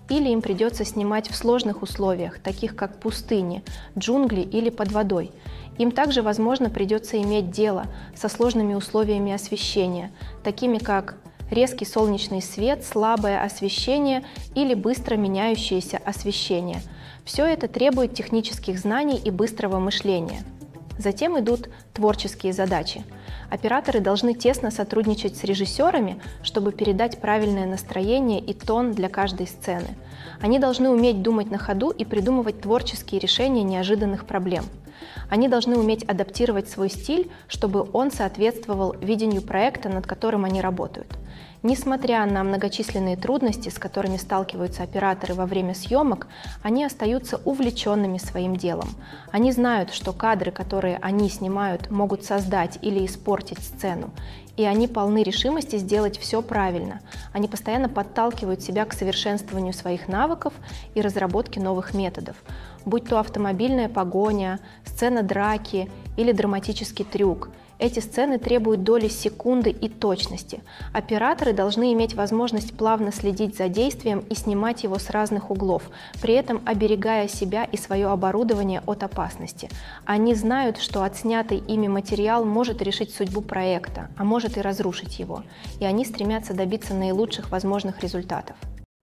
A: или им придется снимать в сложных условиях, таких как пустыни, джунгли или под водой. Им также, возможно, придется иметь дело со сложными условиями освещения, такими как резкий солнечный свет, слабое освещение или быстро меняющееся освещение. Все это требует технических знаний и быстрого мышления. Затем идут творческие задачи. Операторы должны тесно сотрудничать с режиссерами, чтобы передать правильное настроение и тон для каждой сцены. Они должны уметь думать на ходу и придумывать творческие решения неожиданных проблем. Они должны уметь адаптировать свой стиль, чтобы он соответствовал видению проекта, над которым они работают. Несмотря на многочисленные трудности, с которыми сталкиваются операторы во время съемок, они остаются увлеченными своим делом. Они знают, что кадры, которые они снимают, могут создать или испортить сцену, и они полны решимости сделать все правильно. Они постоянно подталкивают себя к совершенствованию своих навыков и разработке новых методов, будь то автомобильная погоня, сцена драки или драматический трюк. Эти сцены требуют доли секунды и точности. Операторы должны иметь возможность плавно следить за действием и снимать его с разных углов, при этом оберегая себя и свое оборудование от опасности. Они знают, что отснятый ими материал может решить судьбу проекта, а может и разрушить его, и они стремятся добиться наилучших возможных результатов.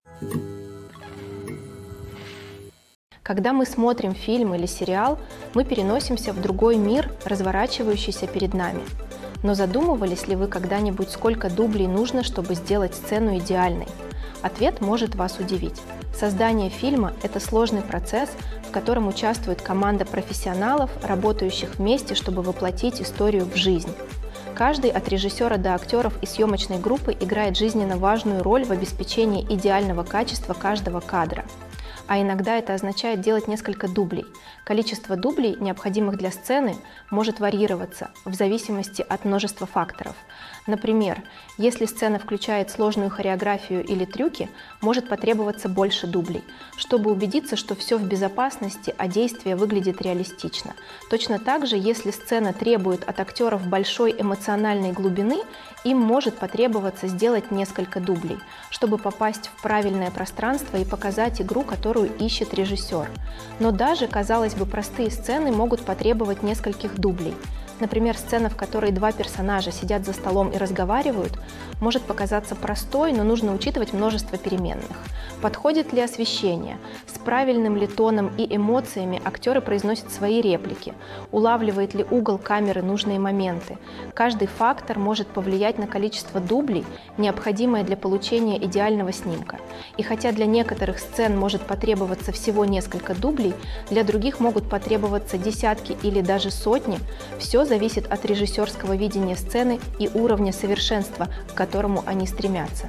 A: Когда мы смотрим фильм или сериал, мы переносимся в другой мир, разворачивающийся перед нами. Но задумывались ли вы когда-нибудь, сколько дублей нужно, чтобы сделать сцену идеальной? Ответ может вас удивить. Создание фильма – это сложный процесс, в котором участвует команда профессионалов, работающих вместе, чтобы воплотить историю в жизнь. Каждый, от режиссера до актеров и съемочной группы, играет жизненно важную роль в обеспечении идеального качества каждого кадра. А иногда это означает делать несколько дублей. Количество дублей, необходимых для сцены, может варьироваться в зависимости от множества факторов. Например, если сцена включает сложную хореографию или трюки, может потребоваться больше дублей, чтобы убедиться, что все в безопасности, а действие выглядит реалистично. Точно так же, если сцена требует от актеров большой эмоциональной глубины, им может потребоваться сделать несколько дублей, чтобы попасть в правильное пространство и показать игру, которую ищет режиссер. Но даже, казалось бы, простые сцены могут потребовать нескольких дублей. Например, сцена, в которой два персонажа сидят за столом и разговаривают, может показаться простой, но нужно учитывать множество переменных. Подходит ли освещение? С правильным ли тоном и эмоциями актеры произносят свои реплики? Улавливает ли угол камеры нужные моменты? Каждый фактор может повлиять на количество дублей, необходимое для получения идеального снимка. И хотя для некоторых сцен может потребоваться всего несколько дублей, для других могут потребоваться десятки или даже сотни, все зависит от режиссерского видения сцены и уровня совершенства, к которому они стремятся.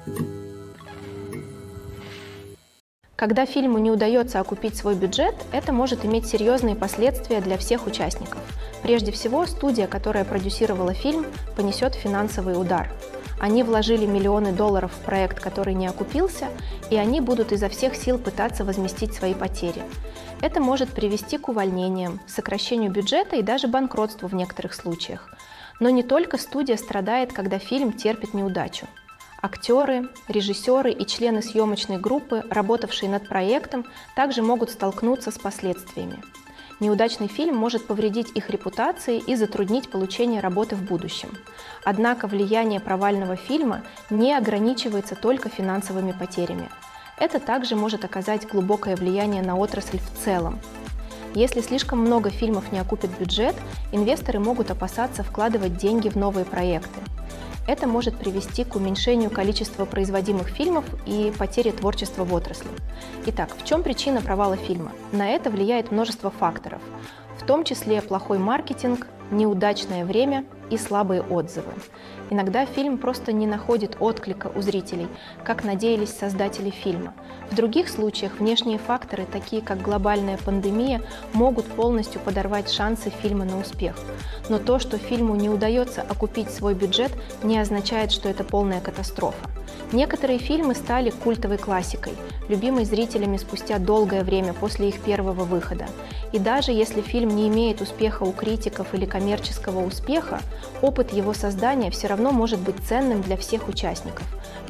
A: Когда фильму не удается окупить свой бюджет, это может иметь серьезные последствия для всех участников. Прежде всего, студия, которая продюсировала фильм, понесет финансовый удар. Они вложили миллионы долларов в проект, который не окупился, и они будут изо всех сил пытаться возместить свои потери. Это может привести к увольнениям, сокращению бюджета и даже банкротству в некоторых случаях. Но не только студия страдает, когда фильм терпит неудачу. Актеры, режиссеры и члены съемочной группы, работавшие над проектом, также могут столкнуться с последствиями. Неудачный фильм может повредить их репутации и затруднить получение работы в будущем. Однако влияние провального фильма не ограничивается только финансовыми потерями. Это также может оказать глубокое влияние на отрасль в целом. Если слишком много фильмов не окупит бюджет, инвесторы могут опасаться вкладывать деньги в новые проекты. Это может привести к уменьшению количества производимых фильмов и потере творчества в отрасли. Итак, в чем причина провала фильма? На это влияет множество факторов, в том числе плохой маркетинг, неудачное время и слабые отзывы. Иногда фильм просто не находит отклика у зрителей, как надеялись создатели фильма. В других случаях внешние факторы, такие как глобальная пандемия, могут полностью подорвать шансы фильма на успех. Но то, что фильму не удается окупить свой бюджет, не означает, что это полная катастрофа. Некоторые фильмы стали культовой классикой, любимой зрителями спустя долгое время после их первого выхода. И даже если фильм не имеет успеха у критиков или коммерческого успеха, опыт его создания все равно может быть ценным для всех участников.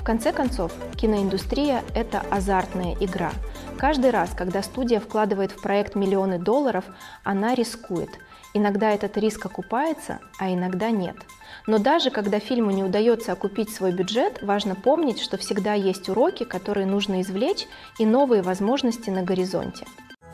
A: В конце концов, киноиндустрия – это азартная игра. Каждый раз, когда студия вкладывает в проект миллионы долларов, она рискует. Иногда этот риск окупается, а иногда нет. Но даже когда фильму не удается окупить свой бюджет, важно помнить, что всегда есть уроки, которые нужно извлечь, и новые возможности на горизонте.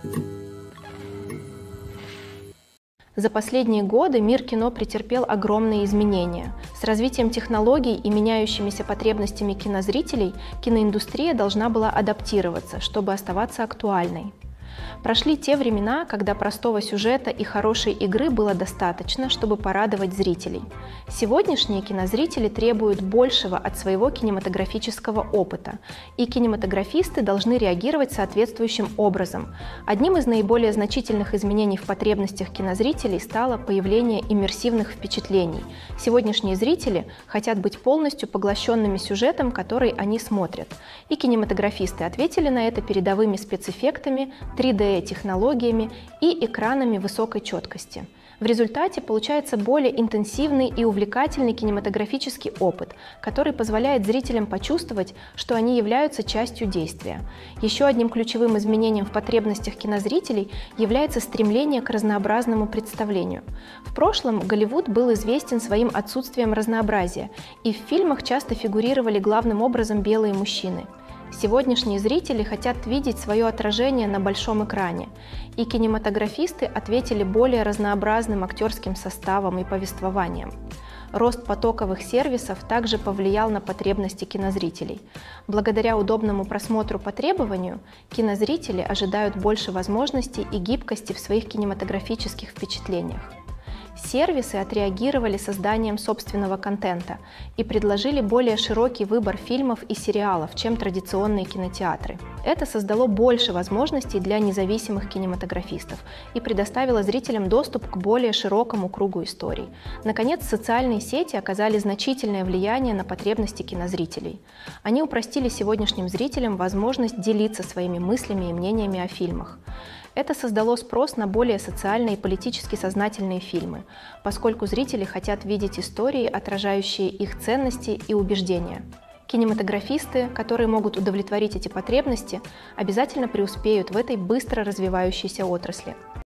A: За последние годы мир кино претерпел огромные изменения. С развитием технологий и меняющимися потребностями кинозрителей киноиндустрия должна была адаптироваться, чтобы оставаться актуальной. Прошли те времена, когда простого сюжета и хорошей игры было достаточно, чтобы порадовать зрителей. Сегодняшние кинозрители требуют большего от своего кинематографического опыта, и кинематографисты должны реагировать соответствующим образом. Одним из наиболее значительных изменений в потребностях кинозрителей стало появление иммерсивных впечатлений. Сегодняшние зрители хотят быть полностью поглощенными сюжетом, который они смотрят. И кинематографисты ответили на это передовыми спецэффектами, 3D-технологиями и экранами высокой четкости. В результате получается более интенсивный и увлекательный кинематографический опыт, который позволяет зрителям почувствовать, что они являются частью действия. Еще одним ключевым изменением в потребностях кинозрителей является стремление к разнообразному представлению. В прошлом Голливуд был известен своим отсутствием разнообразия, и в фильмах часто фигурировали главным образом белые мужчины. Сегодняшние зрители хотят видеть свое отражение на большом экране, и кинематографисты ответили более разнообразным актерским составом и повествованием. Рост потоковых сервисов также повлиял на потребности кинозрителей. Благодаря удобному просмотру по требованию, кинозрители ожидают больше возможностей и гибкости в своих кинематографических впечатлениях. Сервисы отреагировали созданием собственного контента и предложили более широкий выбор фильмов и сериалов, чем традиционные кинотеатры. Это создало больше возможностей для независимых кинематографистов и предоставило зрителям доступ к более широкому кругу историй. Наконец, социальные сети оказали значительное влияние на потребности кинозрителей. Они упростили сегодняшним зрителям возможность делиться своими мыслями и мнениями о фильмах. Это создало спрос на более социально и политически сознательные фильмы, поскольку зрители хотят видеть истории, отражающие их ценности и убеждения. Кинематографисты, которые могут удовлетворить эти потребности, обязательно преуспеют в этой быстро развивающейся отрасли.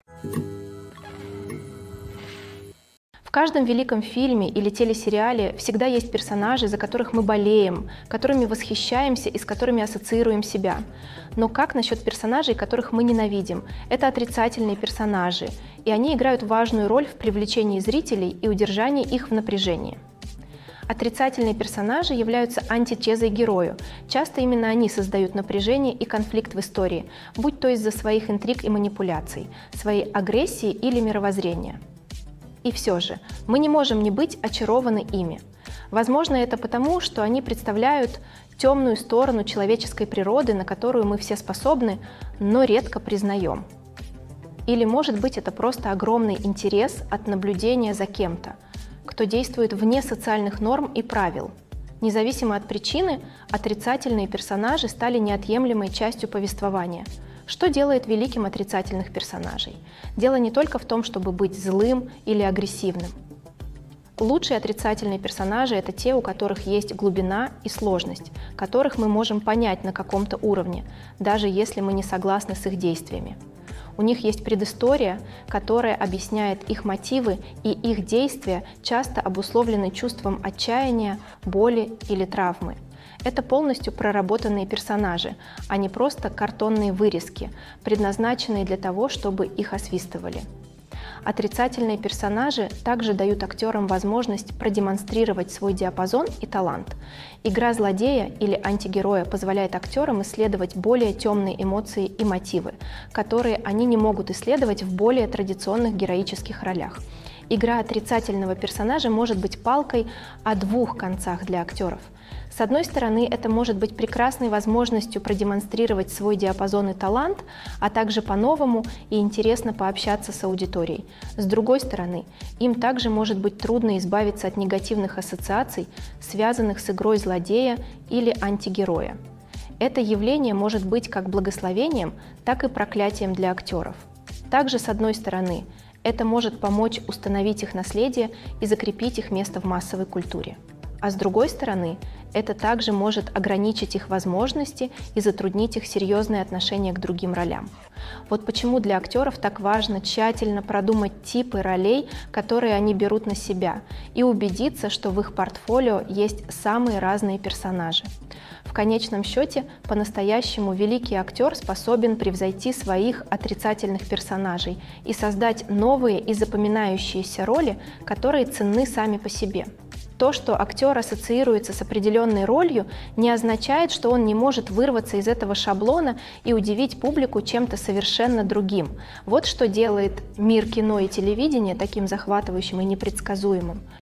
A: В каждом великом фильме или телесериале всегда есть персонажи, за которых мы болеем, которыми восхищаемся и с которыми ассоциируем себя. Но как насчет персонажей, которых мы ненавидим? Это отрицательные персонажи, и они играют важную роль в привлечении зрителей и удержании их в напряжении. Отрицательные персонажи являются антитезой герою. Часто именно они создают напряжение и конфликт в истории, будь то из-за своих интриг и манипуляций, своей агрессии или мировоззрения. И все же, мы не можем не быть очарованы ими. Возможно, это потому, что они представляют темную сторону человеческой природы, на которую мы все способны, но редко признаем. Или, может быть, это просто огромный интерес от наблюдения за кем-то, кто действует вне социальных норм и правил. Независимо от причины, отрицательные персонажи стали неотъемлемой частью повествования. Что делает великим отрицательных персонажей? Дело не только в том, чтобы быть злым или агрессивным. Лучшие отрицательные персонажи – это те, у которых есть глубина и сложность, которых мы можем понять на каком-то уровне, даже если мы не согласны с их действиями. У них есть предыстория, которая объясняет их мотивы, и их действия часто обусловлены чувством отчаяния, боли или травмы. Это полностью проработанные персонажи, а не просто картонные вырезки, предназначенные для того, чтобы их освистывали. Отрицательные персонажи также дают актерам возможность продемонстрировать свой диапазон и талант. Игра злодея или антигероя позволяет актерам исследовать более темные эмоции и мотивы, которые они не могут исследовать в более традиционных героических ролях. Игра отрицательного персонажа может быть палкой о двух концах для актеров. С одной стороны, это может быть прекрасной возможностью продемонстрировать свой диапазон и талант, а также по-новому и интересно пообщаться с аудиторией. С другой стороны, им также может быть трудно избавиться от негативных ассоциаций, связанных с игрой злодея или антигероя. Это явление может быть как благословением, так и проклятием для актеров. Также, с одной стороны, это может помочь установить их наследие и закрепить их место в массовой культуре. А с другой стороны, это также может ограничить их возможности и затруднить их серьезное отношение к другим ролям. Вот почему для актеров так важно тщательно продумать типы ролей, которые они берут на себя, и убедиться, что в их портфолио есть самые разные персонажи. В конечном счете, по-настоящему великий актер способен превзойти своих отрицательных персонажей и создать новые и запоминающиеся роли, которые ценны сами по себе. То, что актер ассоциируется с определенной ролью, не означает, что он не может вырваться из этого шаблона и удивить публику чем-то совершенно другим. Вот что делает мир кино и телевидения таким захватывающим и непредсказуемым.